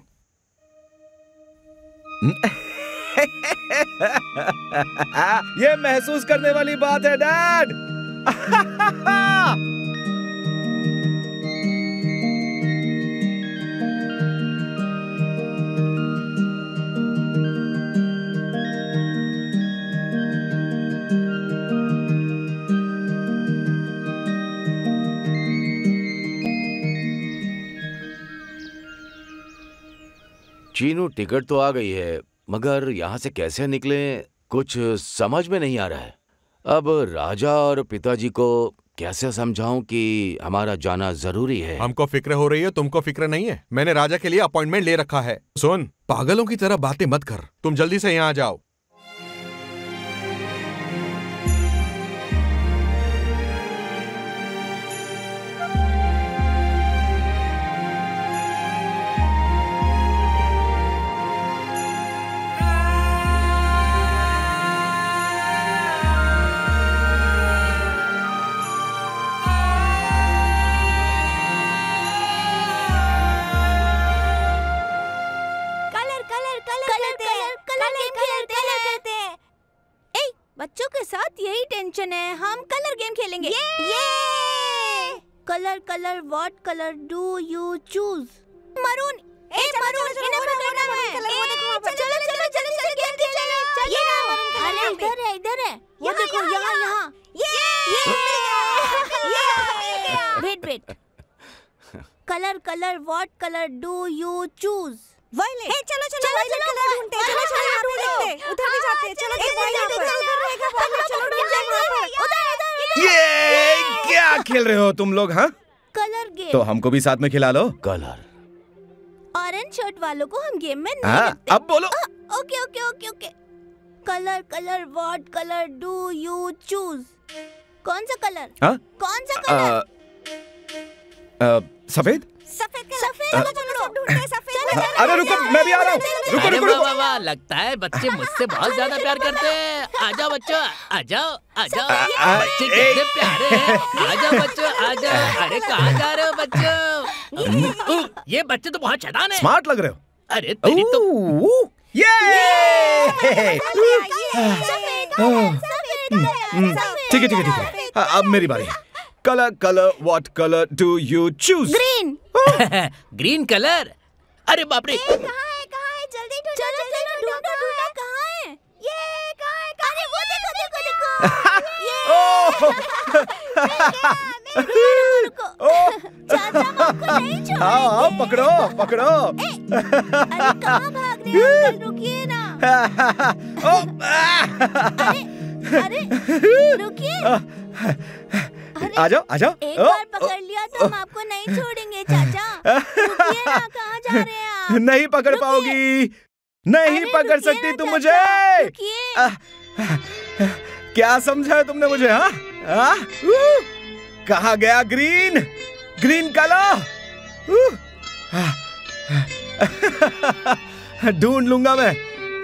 ये महसूस करने वाली बात है डैड। चीनू, टिकट तो आ गई है, मगर यहाँ से कैसे निकले कुछ समझ में नहीं आ रहा है। अब राजा और पिताजी को कैसे समझाऊं कि हमारा जाना जरूरी है। हमको फिक्र हो रही है, तुमको फिक्र नहीं है। मैंने राजा के लिए अपॉइंटमेंट ले रखा है। सुन, पागलों की तरह बातें मत कर। तुम जल्दी से यहाँ आ जाओ। बच्चों के साथ यही टेंशन है। हम कलर गेम खेलेंगे। ये colour colour what colour do you choose? Maroon. ए मरून, इन्हें पकड़ना है। चलो चलो चलो चलो गेम खेलेंगे। ये अरे इधर है, इधर है। वो देखो, यहाँ यहाँ। ये wait wait. Colour colour what colour do you choose? Violet. ए चलो चलो वायलेट कलर ढूंढते हैं। चलो चलो यहाँ पे देखते हैं, उधर भी जाते हैं। चलो देखो उधर रहेगा वायलेट। चलो ढूंढते हैं उधर। ये क्या खेल रहे हो तुम लोग? हाँ, कलर गेम। तो हमको भी साथ में खिला लो। कलर ऑरेंज व्हाइट शर्ट वालों को हम गेम में नहीं रखते। अब बोलो। Okay okay okay okay. Colour colour what colour do you choose? कौन सा कलर? कौन सा कलर? सफेद। सफेद कलर सब ढूंढते हैं सफेद। अरे रुको, मैं भी आ रहा हूँ। रुको रुको रुको। वाह वाह, लगता है बच्चे मुझसे बहुत ज्यादा प्यार करते हैं। आ जाओ बच्चों, आ जाओ आ जाओ। बच्चे कितने प्यारे हैं। आ जाओ बच्चों, आ जाओ। अरे कहाँ जा रहे हो बच्चों? ये बच्चे तो बहुत शैतान हैं। स्मार्ट लग रहे हो। अरे तेरी तो ठीक है ठीक है ठीक है। अब मेरी बारी। Colour colour what colour do you choose? Green. Green colour? अरे बाप रे। कहाँ है जल्दी ढूंढो जल्दी ढूंढो ढूंढो कहाँ है? ये कहाँ है? अरे वो देखो चाचा आपको नहीं छोड़ेंगे। हाँ पकड़ो पकड़ो। अरे कहाँ भाग रहे हो अंकल, रुकिए ना। अरे रुकिए। आ जाओ आ जाओ। एक बार पकड़ लिया तो हम आपको नहीं छोड़ेंगे चाचा। रुकिए ना, कहाँ जा रहे हैं आप? नहीं पकड़ पाओगी, नहीं पकड़ सकती तुम मुझे। क्या समझा है तुमने मुझे? हाँ कहाँ गया ग्रीन ग्रीन कलर? ढूंढ लूंगा मैं।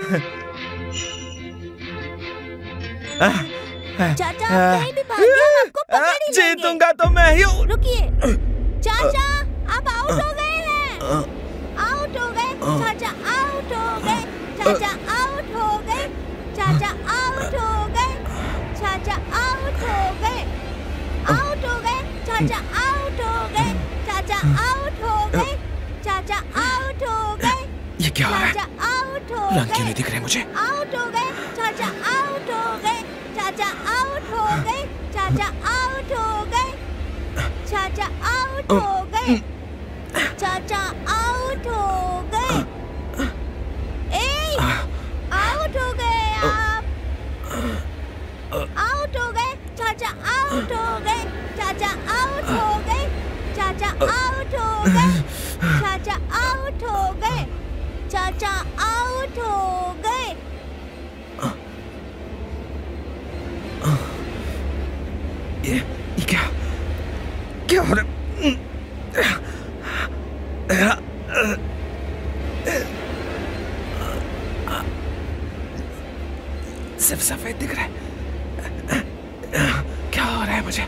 चाचा कहीं भी भागिए, हम आपको पकड़ ही लेंगे। जीतूंगा तो मैं ही हूँ। रुकिए चाचा, आप आउट हो गए हैं। आउट हो गए चाचा, आउट हो गए चाचा, आउट हो गए चाचा, आउट हो गए चाचा, आउट हो गए, आउट हो गए चाचा, आउट हो गए चाचा, आउट हो गए चाचा, आउट हो गए। ये क्या हो रहा है? चाचा आउट हो रंग क्यों नहीं दिख रहे मुझे? आउट हो गए चाचा, आउट हो गए चाचा, आउट हो गए चाचा, आउट हो गए चाचा, आउट हो गए चाचा, आउट हो गए। आउट हो गए आप, आउट हो गए चाचा, आउट हो गए चाचा, आउट हो गए चाचा, आउट हो गए चाचा, आउट हो गए चाचा, आउट हो गए। ये क्या हो रहा है? सिर्फ सफेद दिख रहा है। क्या हो रहा है मुझे?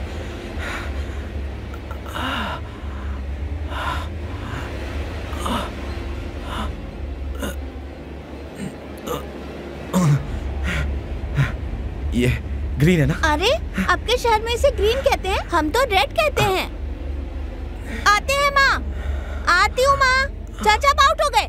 ये ग्रीन है ना? अरे आपके शहर में इसे ग्रीन कहते हैं, हम तो रेड कहते हैं। आते हैं माँ, आती हूँ माँ। चाचा आप आउट हो गए।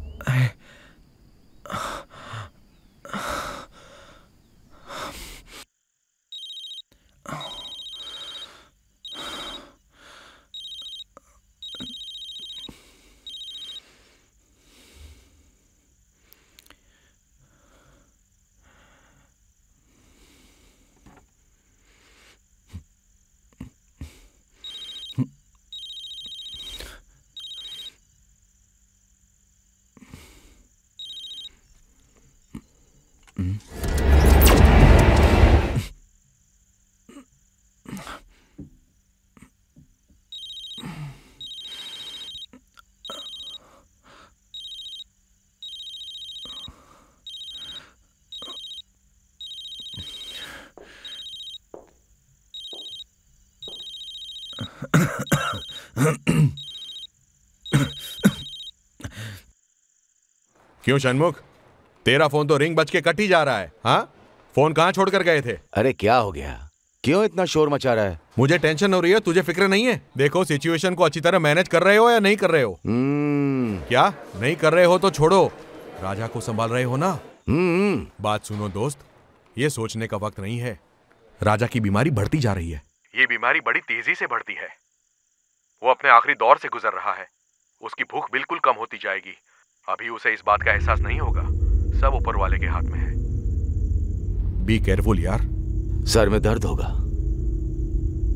क्यों षणमुख, तेरा फोन तो रिंग बज के कट ही जा रहा है। हाँ फोन कहाँ छोड़कर गए थे? अरे क्या हो गया, क्यों इतना शोर मचा रहा है? मुझे टेंशन हो रही है, तुझे फिक्र नहीं है? देखो सिचुएशन को अच्छी तरह मैनेज कर रहे हो या नहीं कर रहे हो? क्या नहीं कर रहे हो तो छोड़ो, राजा को संभाल रहे हो ना? बात सुनो दोस्त, ये सोचने का वक्त नहीं है। राजा की बीमारी बढ़ती जा रही है। ये बीमारी बड़ी तेजी से बढ़ती है। वो अपने आखिरी दौर से गुजर रहा है। उसकी भूख बिल्कुल कम होती जाएगी। अभी उसे इस बात का एहसास नहीं होगा। सब ऊपर वाले के हाथ में है। बी केयरफुल यार। सर में दर्द होगा।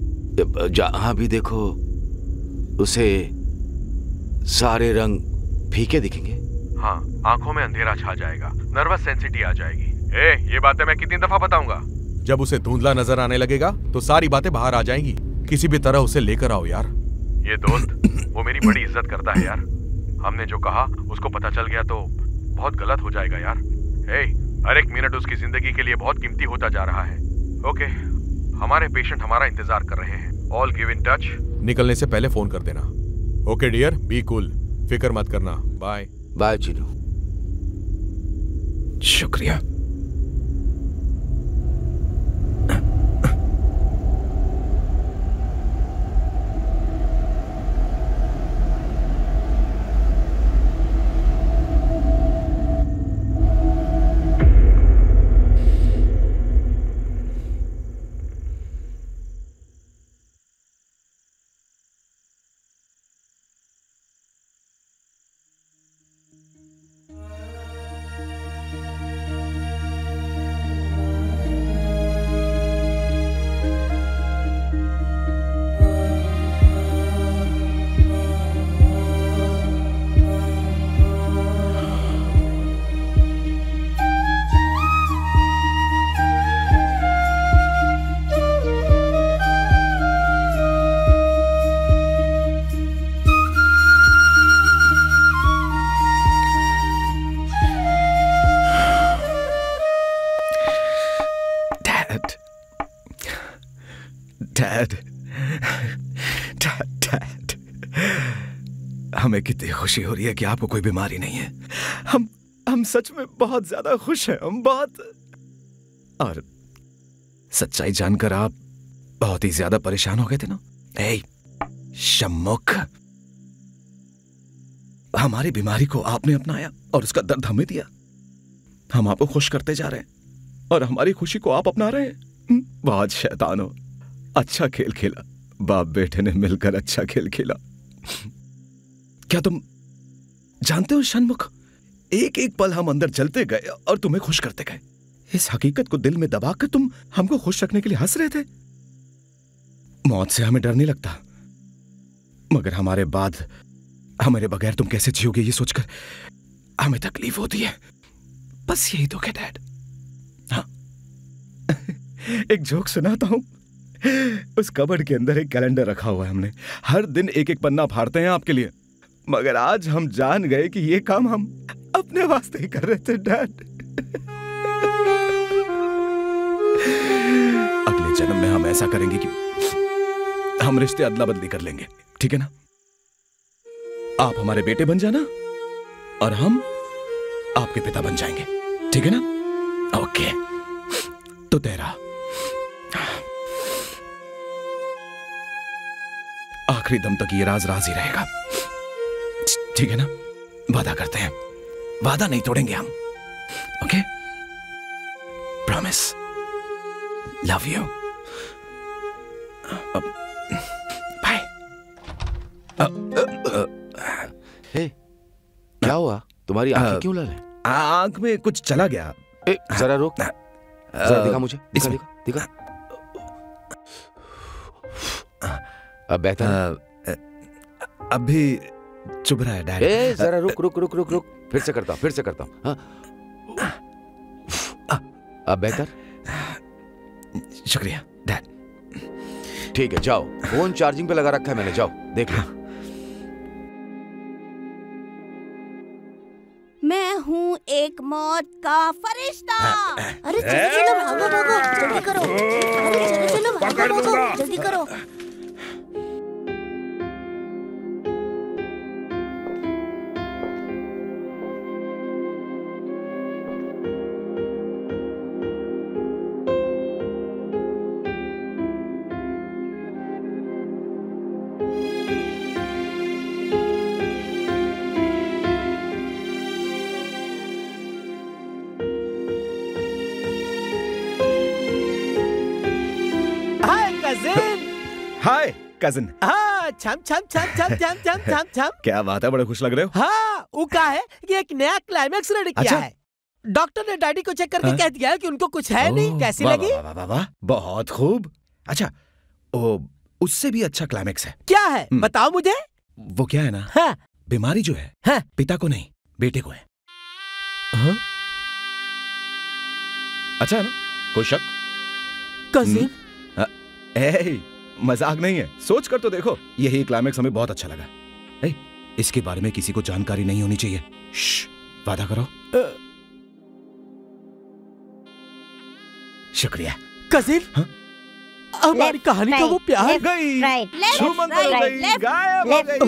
जहां भी देखो उसे सारे रंग फीके दिखेंगे? हाँ, आंखों में अंधेरा छा जाएगा, नर्वस सेंसिटिविटी आ जाएगी। ये बातें मैं कितनी दफा बताऊंगा? जब उसे धुंधला नजर आने लगेगा तो सारी बातें बाहर आ जाएंगी। किसी भी तरह उसे लेकर आओ यार। ये दोस्त वो मेरी बड़ी इज्जत करता है यार। हमने जो कहा उसको पता चल गया तो बहुत गलत हो जाएगा यार। हर एक मिनट उसकी जिंदगी के लिए बहुत कीमती होता जा रहा है। ओके, हमारे पेशेंट हमारा इंतजार कर रहे हैं। All give in touch. निकलने से पहले फोन कर देना। ओके डियर, बी कूल, फिक्र मत करना। Bye bye Chinu. शुक्रिया। हमें कितनी खुशी हो रही है कि आपको कोई बीमारी नहीं है। हम सच में बहुत ज्यादा खुश हैं। हम बहुत, और सच्चाई जानकर आप बहुत ही ज्यादा परेशान हो गए थे ना। शम्मुख, हमारी बीमारी को आपने अपनाया और उसका दर्द हमें दिया। हम आपको खुश करते जा रहे हैं और हमारी खुशी को आप अपना रहे हैं। बहुत शैतान हो। अच्छा खेल खेला, बाप बेटे ने मिलकर अच्छा खेल खेला। क्या तुम जानते हो शन्मुख, एक एक पल हम अंदर जलते गए और तुम्हें खुश करते गए। इस हकीकत को दिल में दबाकर तुम हमको खुश रखने के लिए हंस रहे थे। मौत से हमें डर नहीं लगता, मगर हमारे बगैर तुम कैसे जियोगे ये सोचकर हमें तकलीफ होती है। बस यही दुख है डैड। हाँ एक जोक सुनाता हूं। उस कबर्ड के अंदर एक कैलेंडर रखा हुआ है। हमने हर दिन एक एक पन्ना फाड़ते हैं आपके लिए, मगर आज हम जान गए कि ये काम हम अपने वास्ते ही कर रहे थे डैड। अगले जन्म में हम ऐसा करेंगे कि हम रिश्ते अदला बदली कर लेंगे, ठीक है ना? आप हमारे बेटे बन जाना और हम आपके पिता बन जाएंगे, ठीक है ना? ओके, तो तेरा आखिरी दम तक ये राज राज ही रहेगा, ठीक है ना? वादा करते हैं, वादा नहीं तोड़ेंगे हम। Okay, promise. Love you. Bye. क्या हुआ? तुम्हारी आंखें क्यों लाल हैं? आंख में कुछ चला गया। जरा रुक, जरा दिखा मुझे, दिखा। अब बेहतर? अब भी चुभ रहा है डैड। जरा रुक, फिर से करता हूं। हाँ? अब बेहतर? शुक्रिया डैड। ठीक है, जाओ। फोन चार्जिंग पे लगा रखा है मैंने, जाओ देख लो। मैं हूँ एक मौत का फरिश्ता। अरे चलो भागो, जल्दी करो। अरे चलो भागो, जल्दी करो। Hi cousin. हाँ, छम छम छम छम छम छम छम छम। क्या बात है, बड़े खुश लग रहे हो। हाँ, वो कहा है कि एक नया क्लाइमैक्स रेडी किया है। डॉक्टर ने डैडी को चेक करके कह दिया है कि उनको कुछ है नहीं। कैसी लगी? वाह, बहुत खूब। अच्छा, उससे भी अच्छा क्लाइमैक्स है। क्या है बताओ मुझे। वो क्या है ना, हाँ, बीमारी जो है पिता को नहीं बेटे को है। अच्छा है ना? कोई शक? कजिन मजाक नहीं है, सोच कर तो देखो। यही क्लाइमेक्स हमें बहुत अच्छा लगा। इसके बारे में किसी को जानकारी नहीं होनी चाहिए। वादा करो। शुक्रिया। कजिन हमारी कहानी का वो प्यार गई, छूमंतर हो गई, गायब हो गई।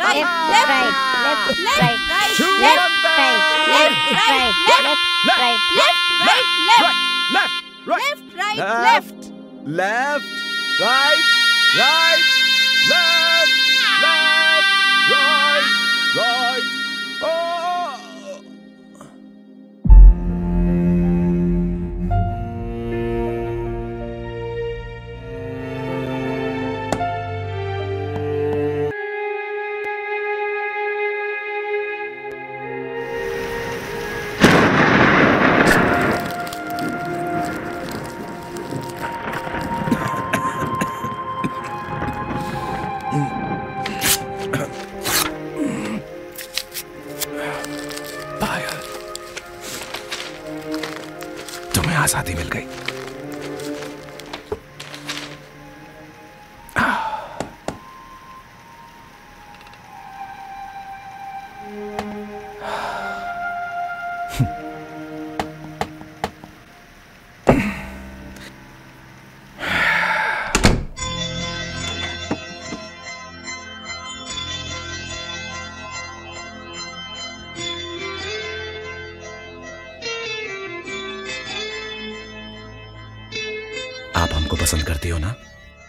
तुम्हें आजादी मिल गई। आप हमको पसंद करती हो ना?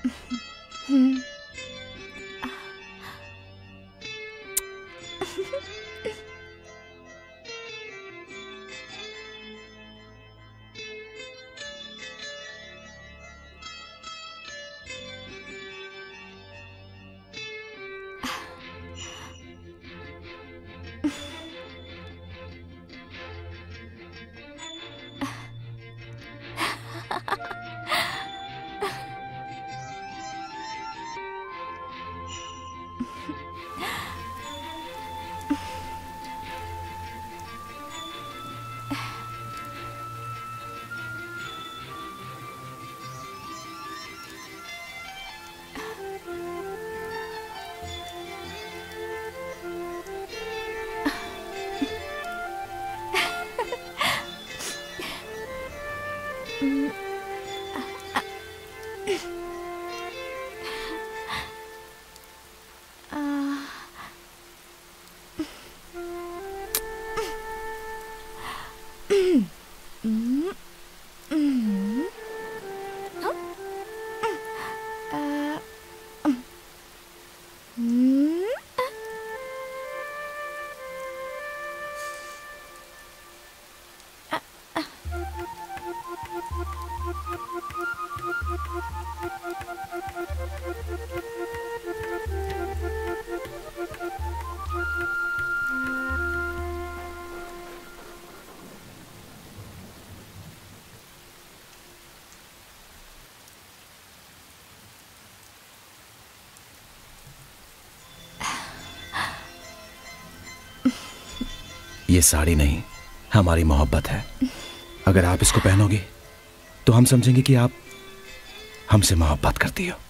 ये साड़ी नहीं, हमारी मोहब्बत है। अगर आप इसको पहनोगे तो हम समझेंगे कि आप हमसे मोहब्बत करती हो।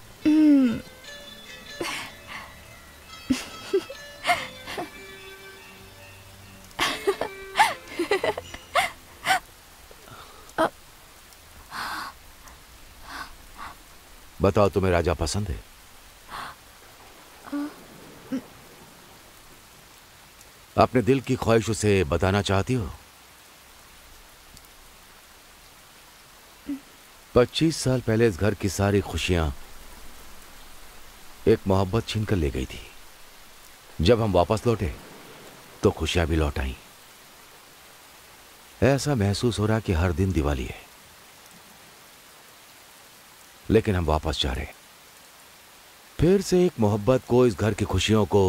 बताओ, तुम्हें राजा पसंद है? अपने दिल की ख्वाहिश उसे बताना चाहती हो? 25 साल पहले इस घर की सारी खुशियां एक मोहब्बत छीन कर ले गई थी। जब हम वापस लौटे तो खुशियां भी लौट आईं। ऐसा महसूस हो रहा कि हर दिन दिवाली है, लेकिन हम वापस जा रहे। फिर से एक मोहब्बत को, इस घर की खुशियों को।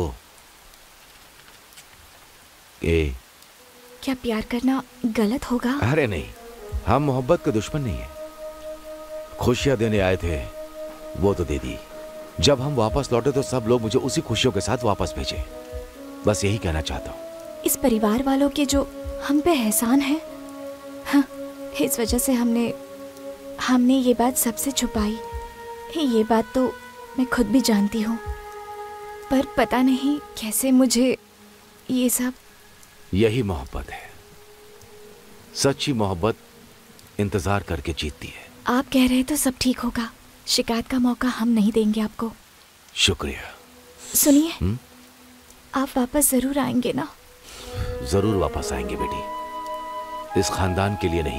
क्या प्यार करना गलत होगा? अरे नहीं, हम मोहब्बत के दुश्मन नहीं है। खुशियां देने आए थे, वो तो दे दी। जब हम वापस लौटे तो सब लोग मुझे उसी खुशियों के साथ वापस भेजे। बस यही कहना चाहता हूँ। इस परिवार वालों के जो हम पे एहसान है, हाँ, इस वजह से हमने ये बात सबसे छुपाई। ये बात तो मैं खुद भी जानती हूँ, पर पता नहीं कैसे मुझे ये सब। यही मोहब्बत है। सच्ची मोहब्बत इंतजार करके जीतती है। आप कह रहे हैं तो सब ठीक होगा। शिकायत का मौका हम नहीं देंगे आपको। शुक्रिया। सुनिए, आप वापस जरूर आएंगे ना? जरूर वापस आएंगे बेटी। इस खानदान के लिए नहीं,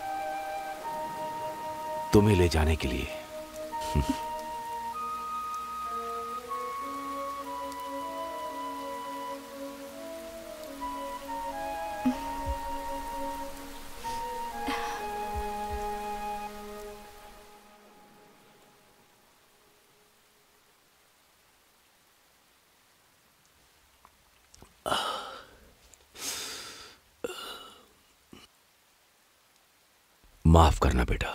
तुम्हें ले जाने के लिए। माफ करना बेटा।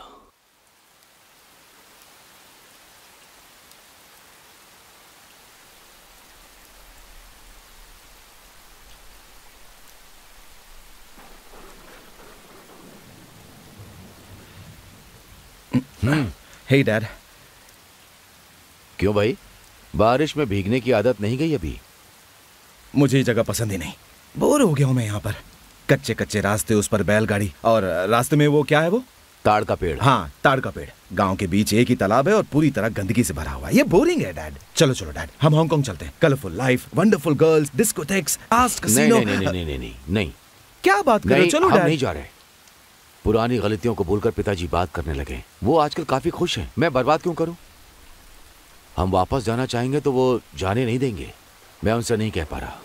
Hey dad. क्यों भाई, बारिश में भीगने की आदत नहीं गई अभी? मुझे ये जगह पसंद ही नहीं। बोर हो गया हूं मैं यहाँ पर। कच्चे कच्चे रास्ते, उस पर बैलगाड़ी, और रास्ते में वो क्या है, वो ताड़ का पेड़। हाँ, ताड़ का पेड़। गांव के बीच एक ही तालाब है और पूरी तरह गंदगी से भरा हुआ है। ये बोरिंग है डैड। चलो चलो डैड, हम हांगकांग चलते हैं। Colourful life, wonderful girls, discotheques, fast casino. नहीं नहीं नहीं नहीं नहीं नहीं। क्या बात कर रहे हो? चलो हम डैड। नहीं जा रहे। पुरानी गलतियों को भूलकर पिताजी बात करने लगे। वो आजकल काफी खुश हैं। मैं बर्बाद क्यों करूं? हम वापस जाना चाहेंगे तो वो जाने नहीं देंगे। मैं उनसे नहीं कह पा रहा।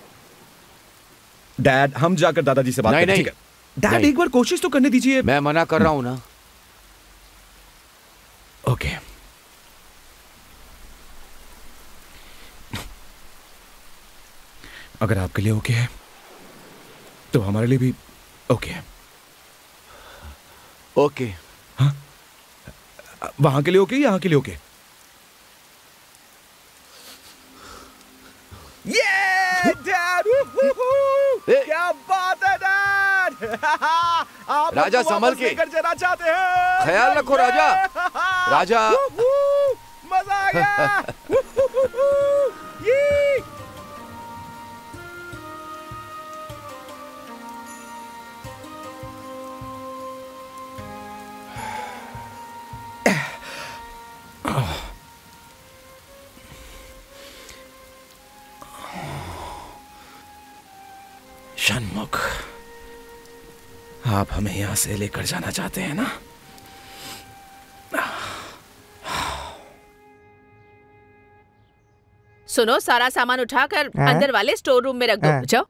डैड, हम जाकर दादाजी से बात करें, ठीक है? डैड, एक बार कोशिश तो करने दीजिए। मैं मना कर रहा हूं ना। ओके। अगर आपके लिए ओके है तो हमारे लिए भी ओके है। ओके। हाँ, वहां के लिए ओके, यहाँ के लिए ओके? ये डैड, क्या बात है डैड। आप राजा संभल के जाना चाहते हैं। ख्याल रखो राजा। राजा, मजा आ गया। षणमुख, आप हमें यहां से लेकर जाना चाहते हैं ना? सुनो, सारा सामान उठाकर अंदर वाले स्टोर रूम में रख दो। जाओ।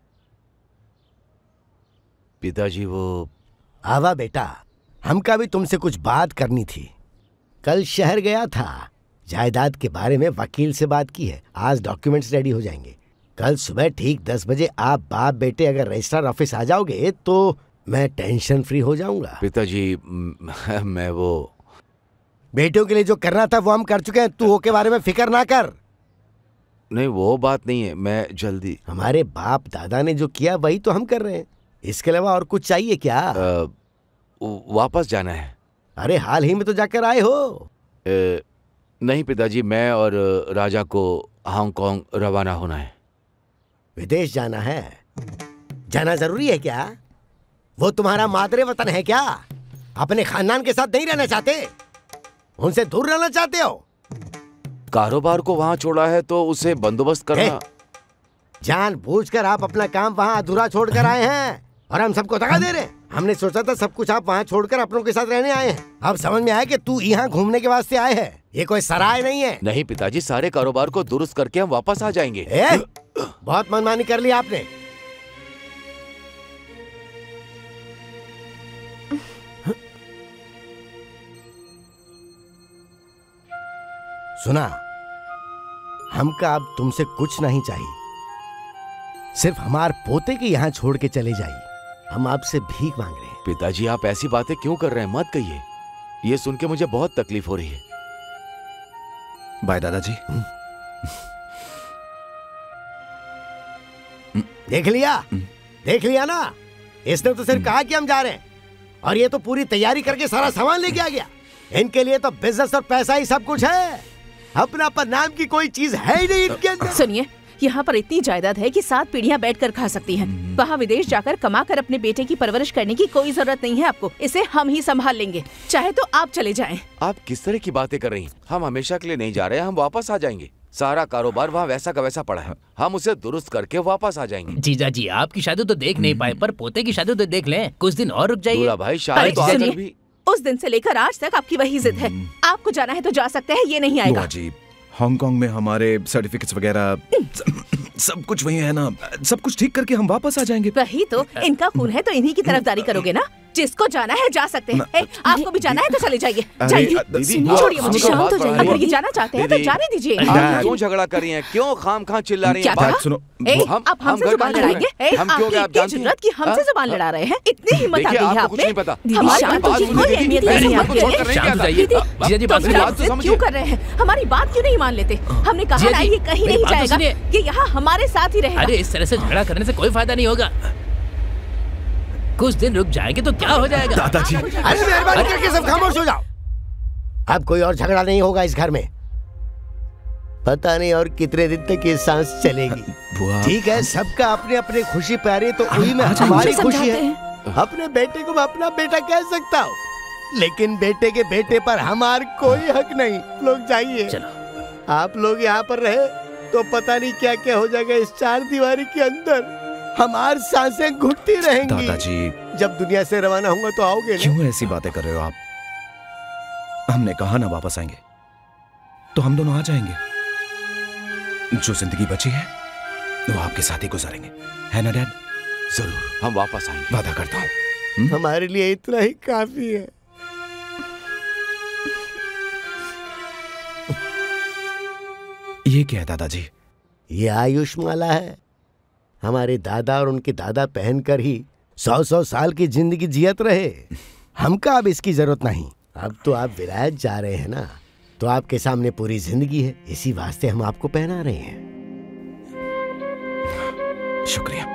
पिताजी वो। आवा बेटा, हमका भी तुमसे कुछ बात करनी थी। कल शहर गया था, जायदाद के बारे में वकील से बात की है। आज डॉक्यूमेंट्स रेडी हो जाएंगे। कल सुबह ठीक 10 बजे आप बाप बेटे अगर रजिस्ट्रार ऑफिस आ जाओगे तो मैं टेंशन फ्री हो जाऊंगा। पिताजी, मैं वो बेटियों के लिए जो करना था वो हम कर चुके हैं। तू वो के बारे में फिक्र ना कर। नहीं, वो बात नहीं है। मैं जल्दी। हमारे बाप दादा ने जो किया वही तो हम कर रहे हैं। इसके अलावा और कुछ चाहिए क्या? वापस जाना है। अरे हाल ही में तो जाकर आए हो। नहीं पिताजी, मैं और राजा को हांगकांग रवाना होना है। विदेश जाना है? जाना जरूरी है क्या? वो तुम्हारा मादरे वतन है क्या? अपने खानदान के साथ नहीं रहना चाहते? उनसे दूर रहना चाहते हो? कारोबार को वहां छोड़ा है तो उसे बंदोबस्त करना। जानबूझकर आप अपना काम वहां अधूरा छोड़कर आए हैं और हम सबको धक्का दे रहे हैं। हमने सोचा था सब कुछ आप वहां छोड़कर अपनों के साथ रहने आए हैं। अब समझ में आया कि तू यहाँ घूमने के वास्ते आए हैं। ये कोई सराय नहीं है। नहीं पिताजी, सारे कारोबार को दुरुस्त करके हम वापस आ जाएंगे। बहुत मनमानी कर ली आपने। सुना, हमका अब तुमसे कुछ नहीं चाहिए। सिर्फ हमार पोते के यहाँ छोड़ के चले जाइए। हम आपसे भीख मांग रहे हैं। पिताजी, आप ऐसी बातें क्यों कर रहे हैं? मत कहिए। ये सुन के मुझे बहुत तकलीफ हो रही है। बाय दादाजी। देख लिया ना, इसने तो सिर्फ कहा कि हम जा रहे हैं और ये तो पूरी तैयारी करके सारा सामान लेके आ गया। इनके लिए तो बिजनेस और पैसा ही सब कुछ है, अपनापन नाम की कोई चीज है ही नहीं इनके अंदर। सुनिए, यहाँ पर इतनी जायदाद है कि 7 पीढ़ियाँ बैठकर खा सकती हैं। वहाँ विदेश जाकर कमाकर अपने बेटे की परवरिश करने की कोई जरूरत नहीं है आपको, इसे हम ही संभाल लेंगे, चाहे तो आप चले जाएं। आप किस तरह की बातें कर रही हैं? हम हमेशा के लिए नहीं जा रहे, हम वापस आ जाएंगे। सारा कारोबार वहाँ वैसा का वैसा पड़ा है, हम उसे दुरुस्त करके वापस आ जाएंगे। जीजा जी, आपकी शादी तो देख नहीं पाए, पर पोते की शादी तो देख लें। कुछ दिन और रुक जाइए। दूल्हा भाई, शादी तो आजकल भी। उस दिन से लेकर आज तक आपकी वही जिद है। आपको जाना है तो जा सकते हैं, ये नहीं आएगा। जी, हांगकांग में हमारे सर्टिफिकेट्स वगैरह सब कुछ वही है ना, सब कुछ ठीक करके हम वापस आ जाएंगे। वही तो, इनका खून है तो इन्हीं की तरफदारी करोगे ना। जिसको जाना है जा सकते हैं। आपको भी जाना है तो चले जाइए, जाइए। छोड़िए मुझे, शांत हो जाइए। अगर ये जाना चाहते हैं तो जाने दीजिए। आप क्यों झगड़ा कर रही हैं? क्यों खाम-खाम चिल्ला रही हैं? बात सुनो, आप हमसे जुबान लड़ाएंगे? आपकी जरूरत की हमसे जुबान लड़ा रहे हैं? इतनी हिम्मत आ गई है आप में? कोई अहमियत नहीं है। क्यों कर रहे हैं? हमारी बात क्यों नहीं मान लेते? हमने कहा ना ये कहीं नहीं जाएगा, ये यहाँ हमारे साथ ही रहेगा। अरे इस तरह से झगड़ा करने से कोई फायदा नहीं होगा। कुछ दिन रुक जाएंगे तो क्या हो जाएगा? दादाजी, अरे मेहरबानी करके सब खामोश हो जाओ। अब कोई और झगड़ा नहीं होगा इस घर में। पता नहीं और कितने दिन तक ये सांस चलेगी। ठीक है, सबका अपने अपने खुशी प्यारी, तो वही में हमारी खुशी है। अपने बेटे को मैं अपना बेटा कह सकता हूँ, लेकिन बेटे के बेटे पर हमारा कोई हक नहीं। लोग जाइए, आप लोग यहाँ पर रहे तो पता नहीं क्या क्या हो जाएगा इस 4 दीवारी के अंदर। हमारी सांसें घुटती रहेंगी। दादाजी, जब दुनिया से रवाना होगा तो आओगे ना? क्यों ऐसी बातें कर रहे हो आप? हमने कहा ना वापस आएंगे, तो हम दोनों आ जाएंगे। जो जिंदगी बची है वो आपके साथ ही गुजारेंगे, है ना डैड? जरूर, हम वापस आएंगे, वादा करता हूँ। हमारे लिए इतना ही काफी है। ये क्या है दादाजी? ये आयुष माला है। हमारे दादा और उनके दादा पहनकर ही 100-100 साल की जिंदगी जियत रहे। हमका अब इसकी जरूरत नहीं। अब तो आप विलायत जा रहे हैं ना, तो आपके सामने पूरी जिंदगी है, इसी वास्ते हम आपको पहना रहे हैं। शुक्रिया।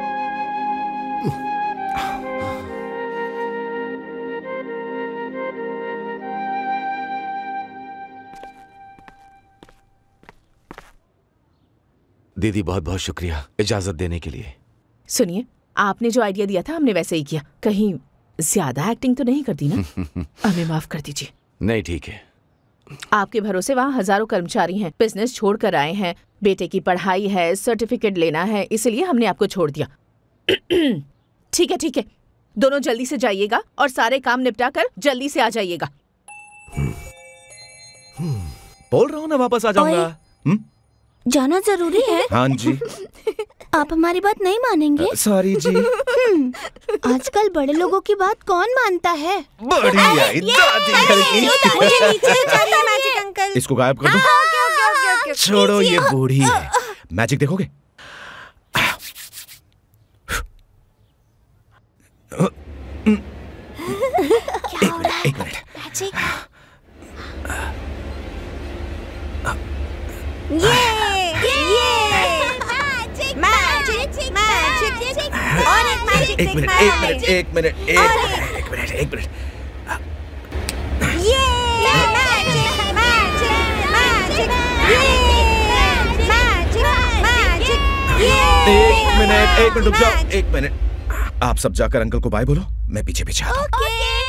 दीदी, बहुत बहुत शुक्रिया इजाजत देने के लिए। सुनिए, आपने जो आइडिया दिया था हमने वैसे ही किया। कहीं ज्यादा एक्टिंग तो नहीं कर दी ना? हमें माफ कर दीजिए। नहीं, ठीक है। आपके भरोसे वहाँ हजारों कर्मचारी हैं, बिजनेस छोड़कर आए हैं, बेटे की पढ़ाई है, सर्टिफिकेट लेना है, इसलिए हमने आपको छोड़ दिया। ठीक है, दोनों जल्दी से जाइएगा और सारे काम निपटा कर जल्दी से आ जाइएगा। बोल रहा हूँ ना वापस आ जाऊंगा। जाना जरूरी है? हाँ जी। आप हमारी बात नहीं मानेंगे? सॉरी जी। आजकल बड़े लोगों की बात कौन मानता है? मैजिक अंकल, इसको गायब कर दो। छोड़ो, ये बूढ़ी है। मैजिक देखोगे? एक मिनट। एक मिनट। एक मिनट रुक जाओ, एक मिनट। आप सब जाकर अंकल को बाय बोलो, मैं पीछे पीछे आता हूँ।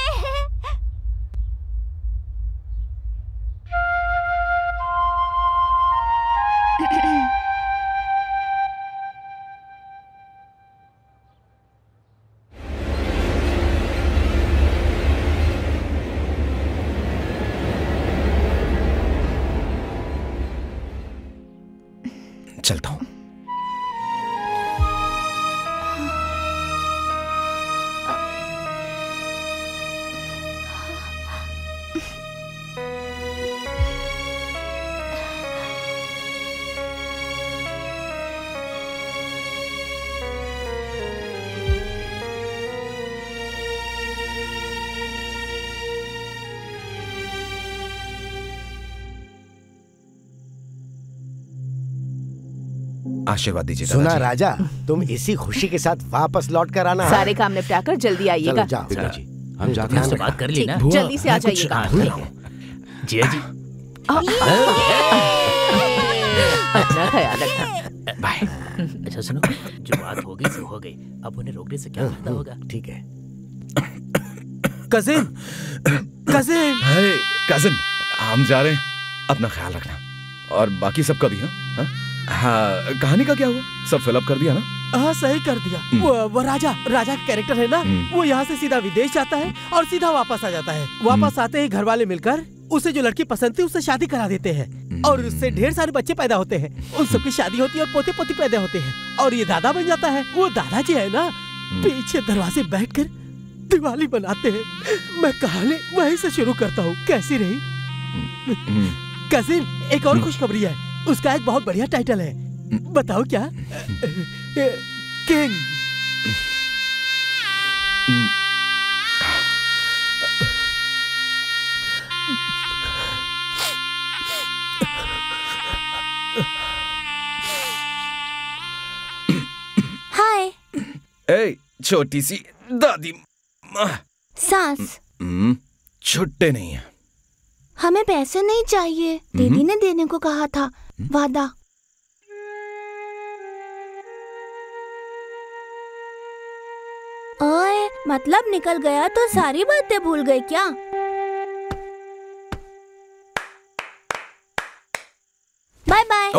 चलता हूँ। आशीर्वाद दीजिए। सुना राजा, तुम इसी खुशी के साथ वापस लौट कर आना। सारे काम निपटा कर जल्दी आइएगा। जाओ पिताजी, हम जाते उससे बात कर ली ना। जल्दी से आ जाइएगा। जिया जी अपना ख्याल रखना। बाय। अच्छा सुनो, जो बात हो गई सो हो गई, अब उन्हें रोकने से क्या फायदा होगा? ठीक है। कजिन, कजिन, कजिन, हम जा रहे हैं, अपना ख्याल रखना और बाकी सबका भी। हाँ हाँ, कहानी का क्या हुआ? सब फिलअप कर दिया ना? हाँ सही कर दिया। वो राजा का कैरेक्टर है ना, वो यहाँ से सीधा विदेश जाता है और सीधा वापस आ जाता है। वापस आते ही घर वाले मिलकर उसे जो लड़की पसंद थी उससे शादी करा देते हैं और उससे ढेर सारे बच्चे पैदा होते हैं। उन सबकी शादी होती है और पोते पोती पैदा होते हैं और ये दादा बन जाता है। वो दादाजी है ना, पीछे दरवाजे बैठकर दिवाली बनाते हैं। मैं कहानी वहीं से शुरू करता हूँ। कैसी रही? कजिन, एक और खुशखबरी है, उसका एक बहुत बढ़िया टाइटल है। बताओ क्या? किंग। हाय। ए, छोटी सी दादी माँ। सास। छुट्टे नहीं है। हमें पैसे नहीं चाहिए, दीदी ने देने को कहा था। वादा। ओए, मतलब निकल गया तो सारी बातें भूल गई क्या? Bye bye.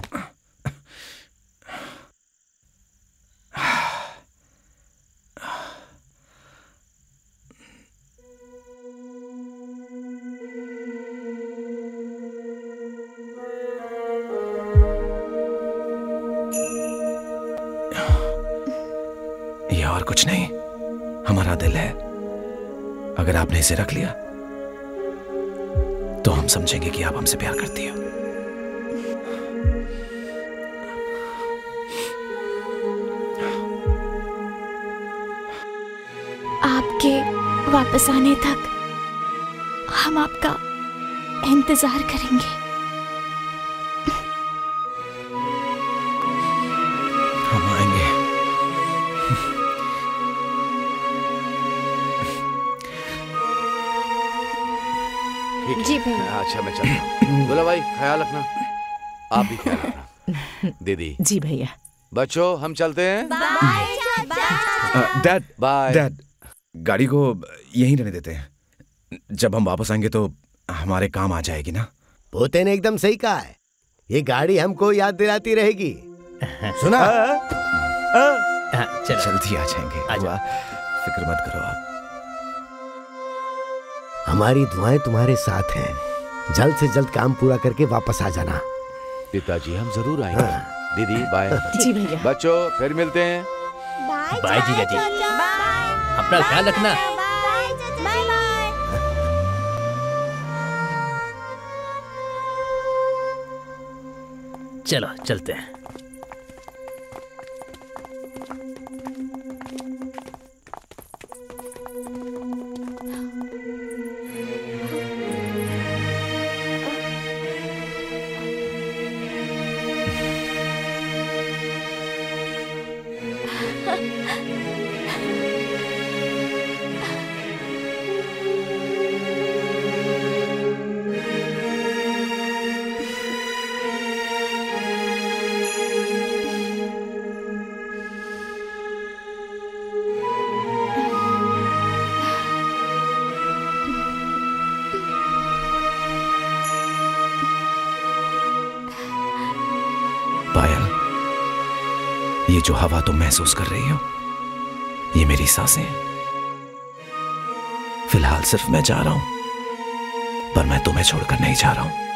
ये और कुछ नहीं, हमारा दिल है। अगर आपने इसे रख लिया तो हम समझेंगे कि आप हमसे प्यार करती हो। आपके वापस आने तक हम आपका इंतजार करेंगे। हम आएंगे। जी भैया। अच्छा मैं चलता हूँ। बोला भाई, ख्याल रखना। आप भी ख्याल रखना। दीदी। जी भैया। बच्चों, हम चलते हैं। Dad, bye. डैड, गाड़ी को यहीं रहने देते हैं। जब हम वापस आएंगे तो हमारे काम आ जाएगी ना। पोते ने एकदम सही कहा है, ये गाड़ी हमको याद दिलाती रहेगी। सुना? जल्दी आ जाएंगे। फिक्र मत करो आप। हमारी दुआएं तुम्हारे साथ हैं। जल्द से जल्द काम पूरा करके वापस आ जाना। पिताजी, हम जरूर आएंगे। दीदी बाय। जी भैया। बच्चों, फिर मिलते हैं। बाय जीजा जी, अपना ख्याल रखना। चलो चलते हैं। ये जो हवा तुम महसूस कर रही हो, ये मेरी सांसें हैं। फिलहाल सिर्फ मैं जा रहा हूं, पर मैं तुम्हें छोड़कर नहीं जा रहा हूं।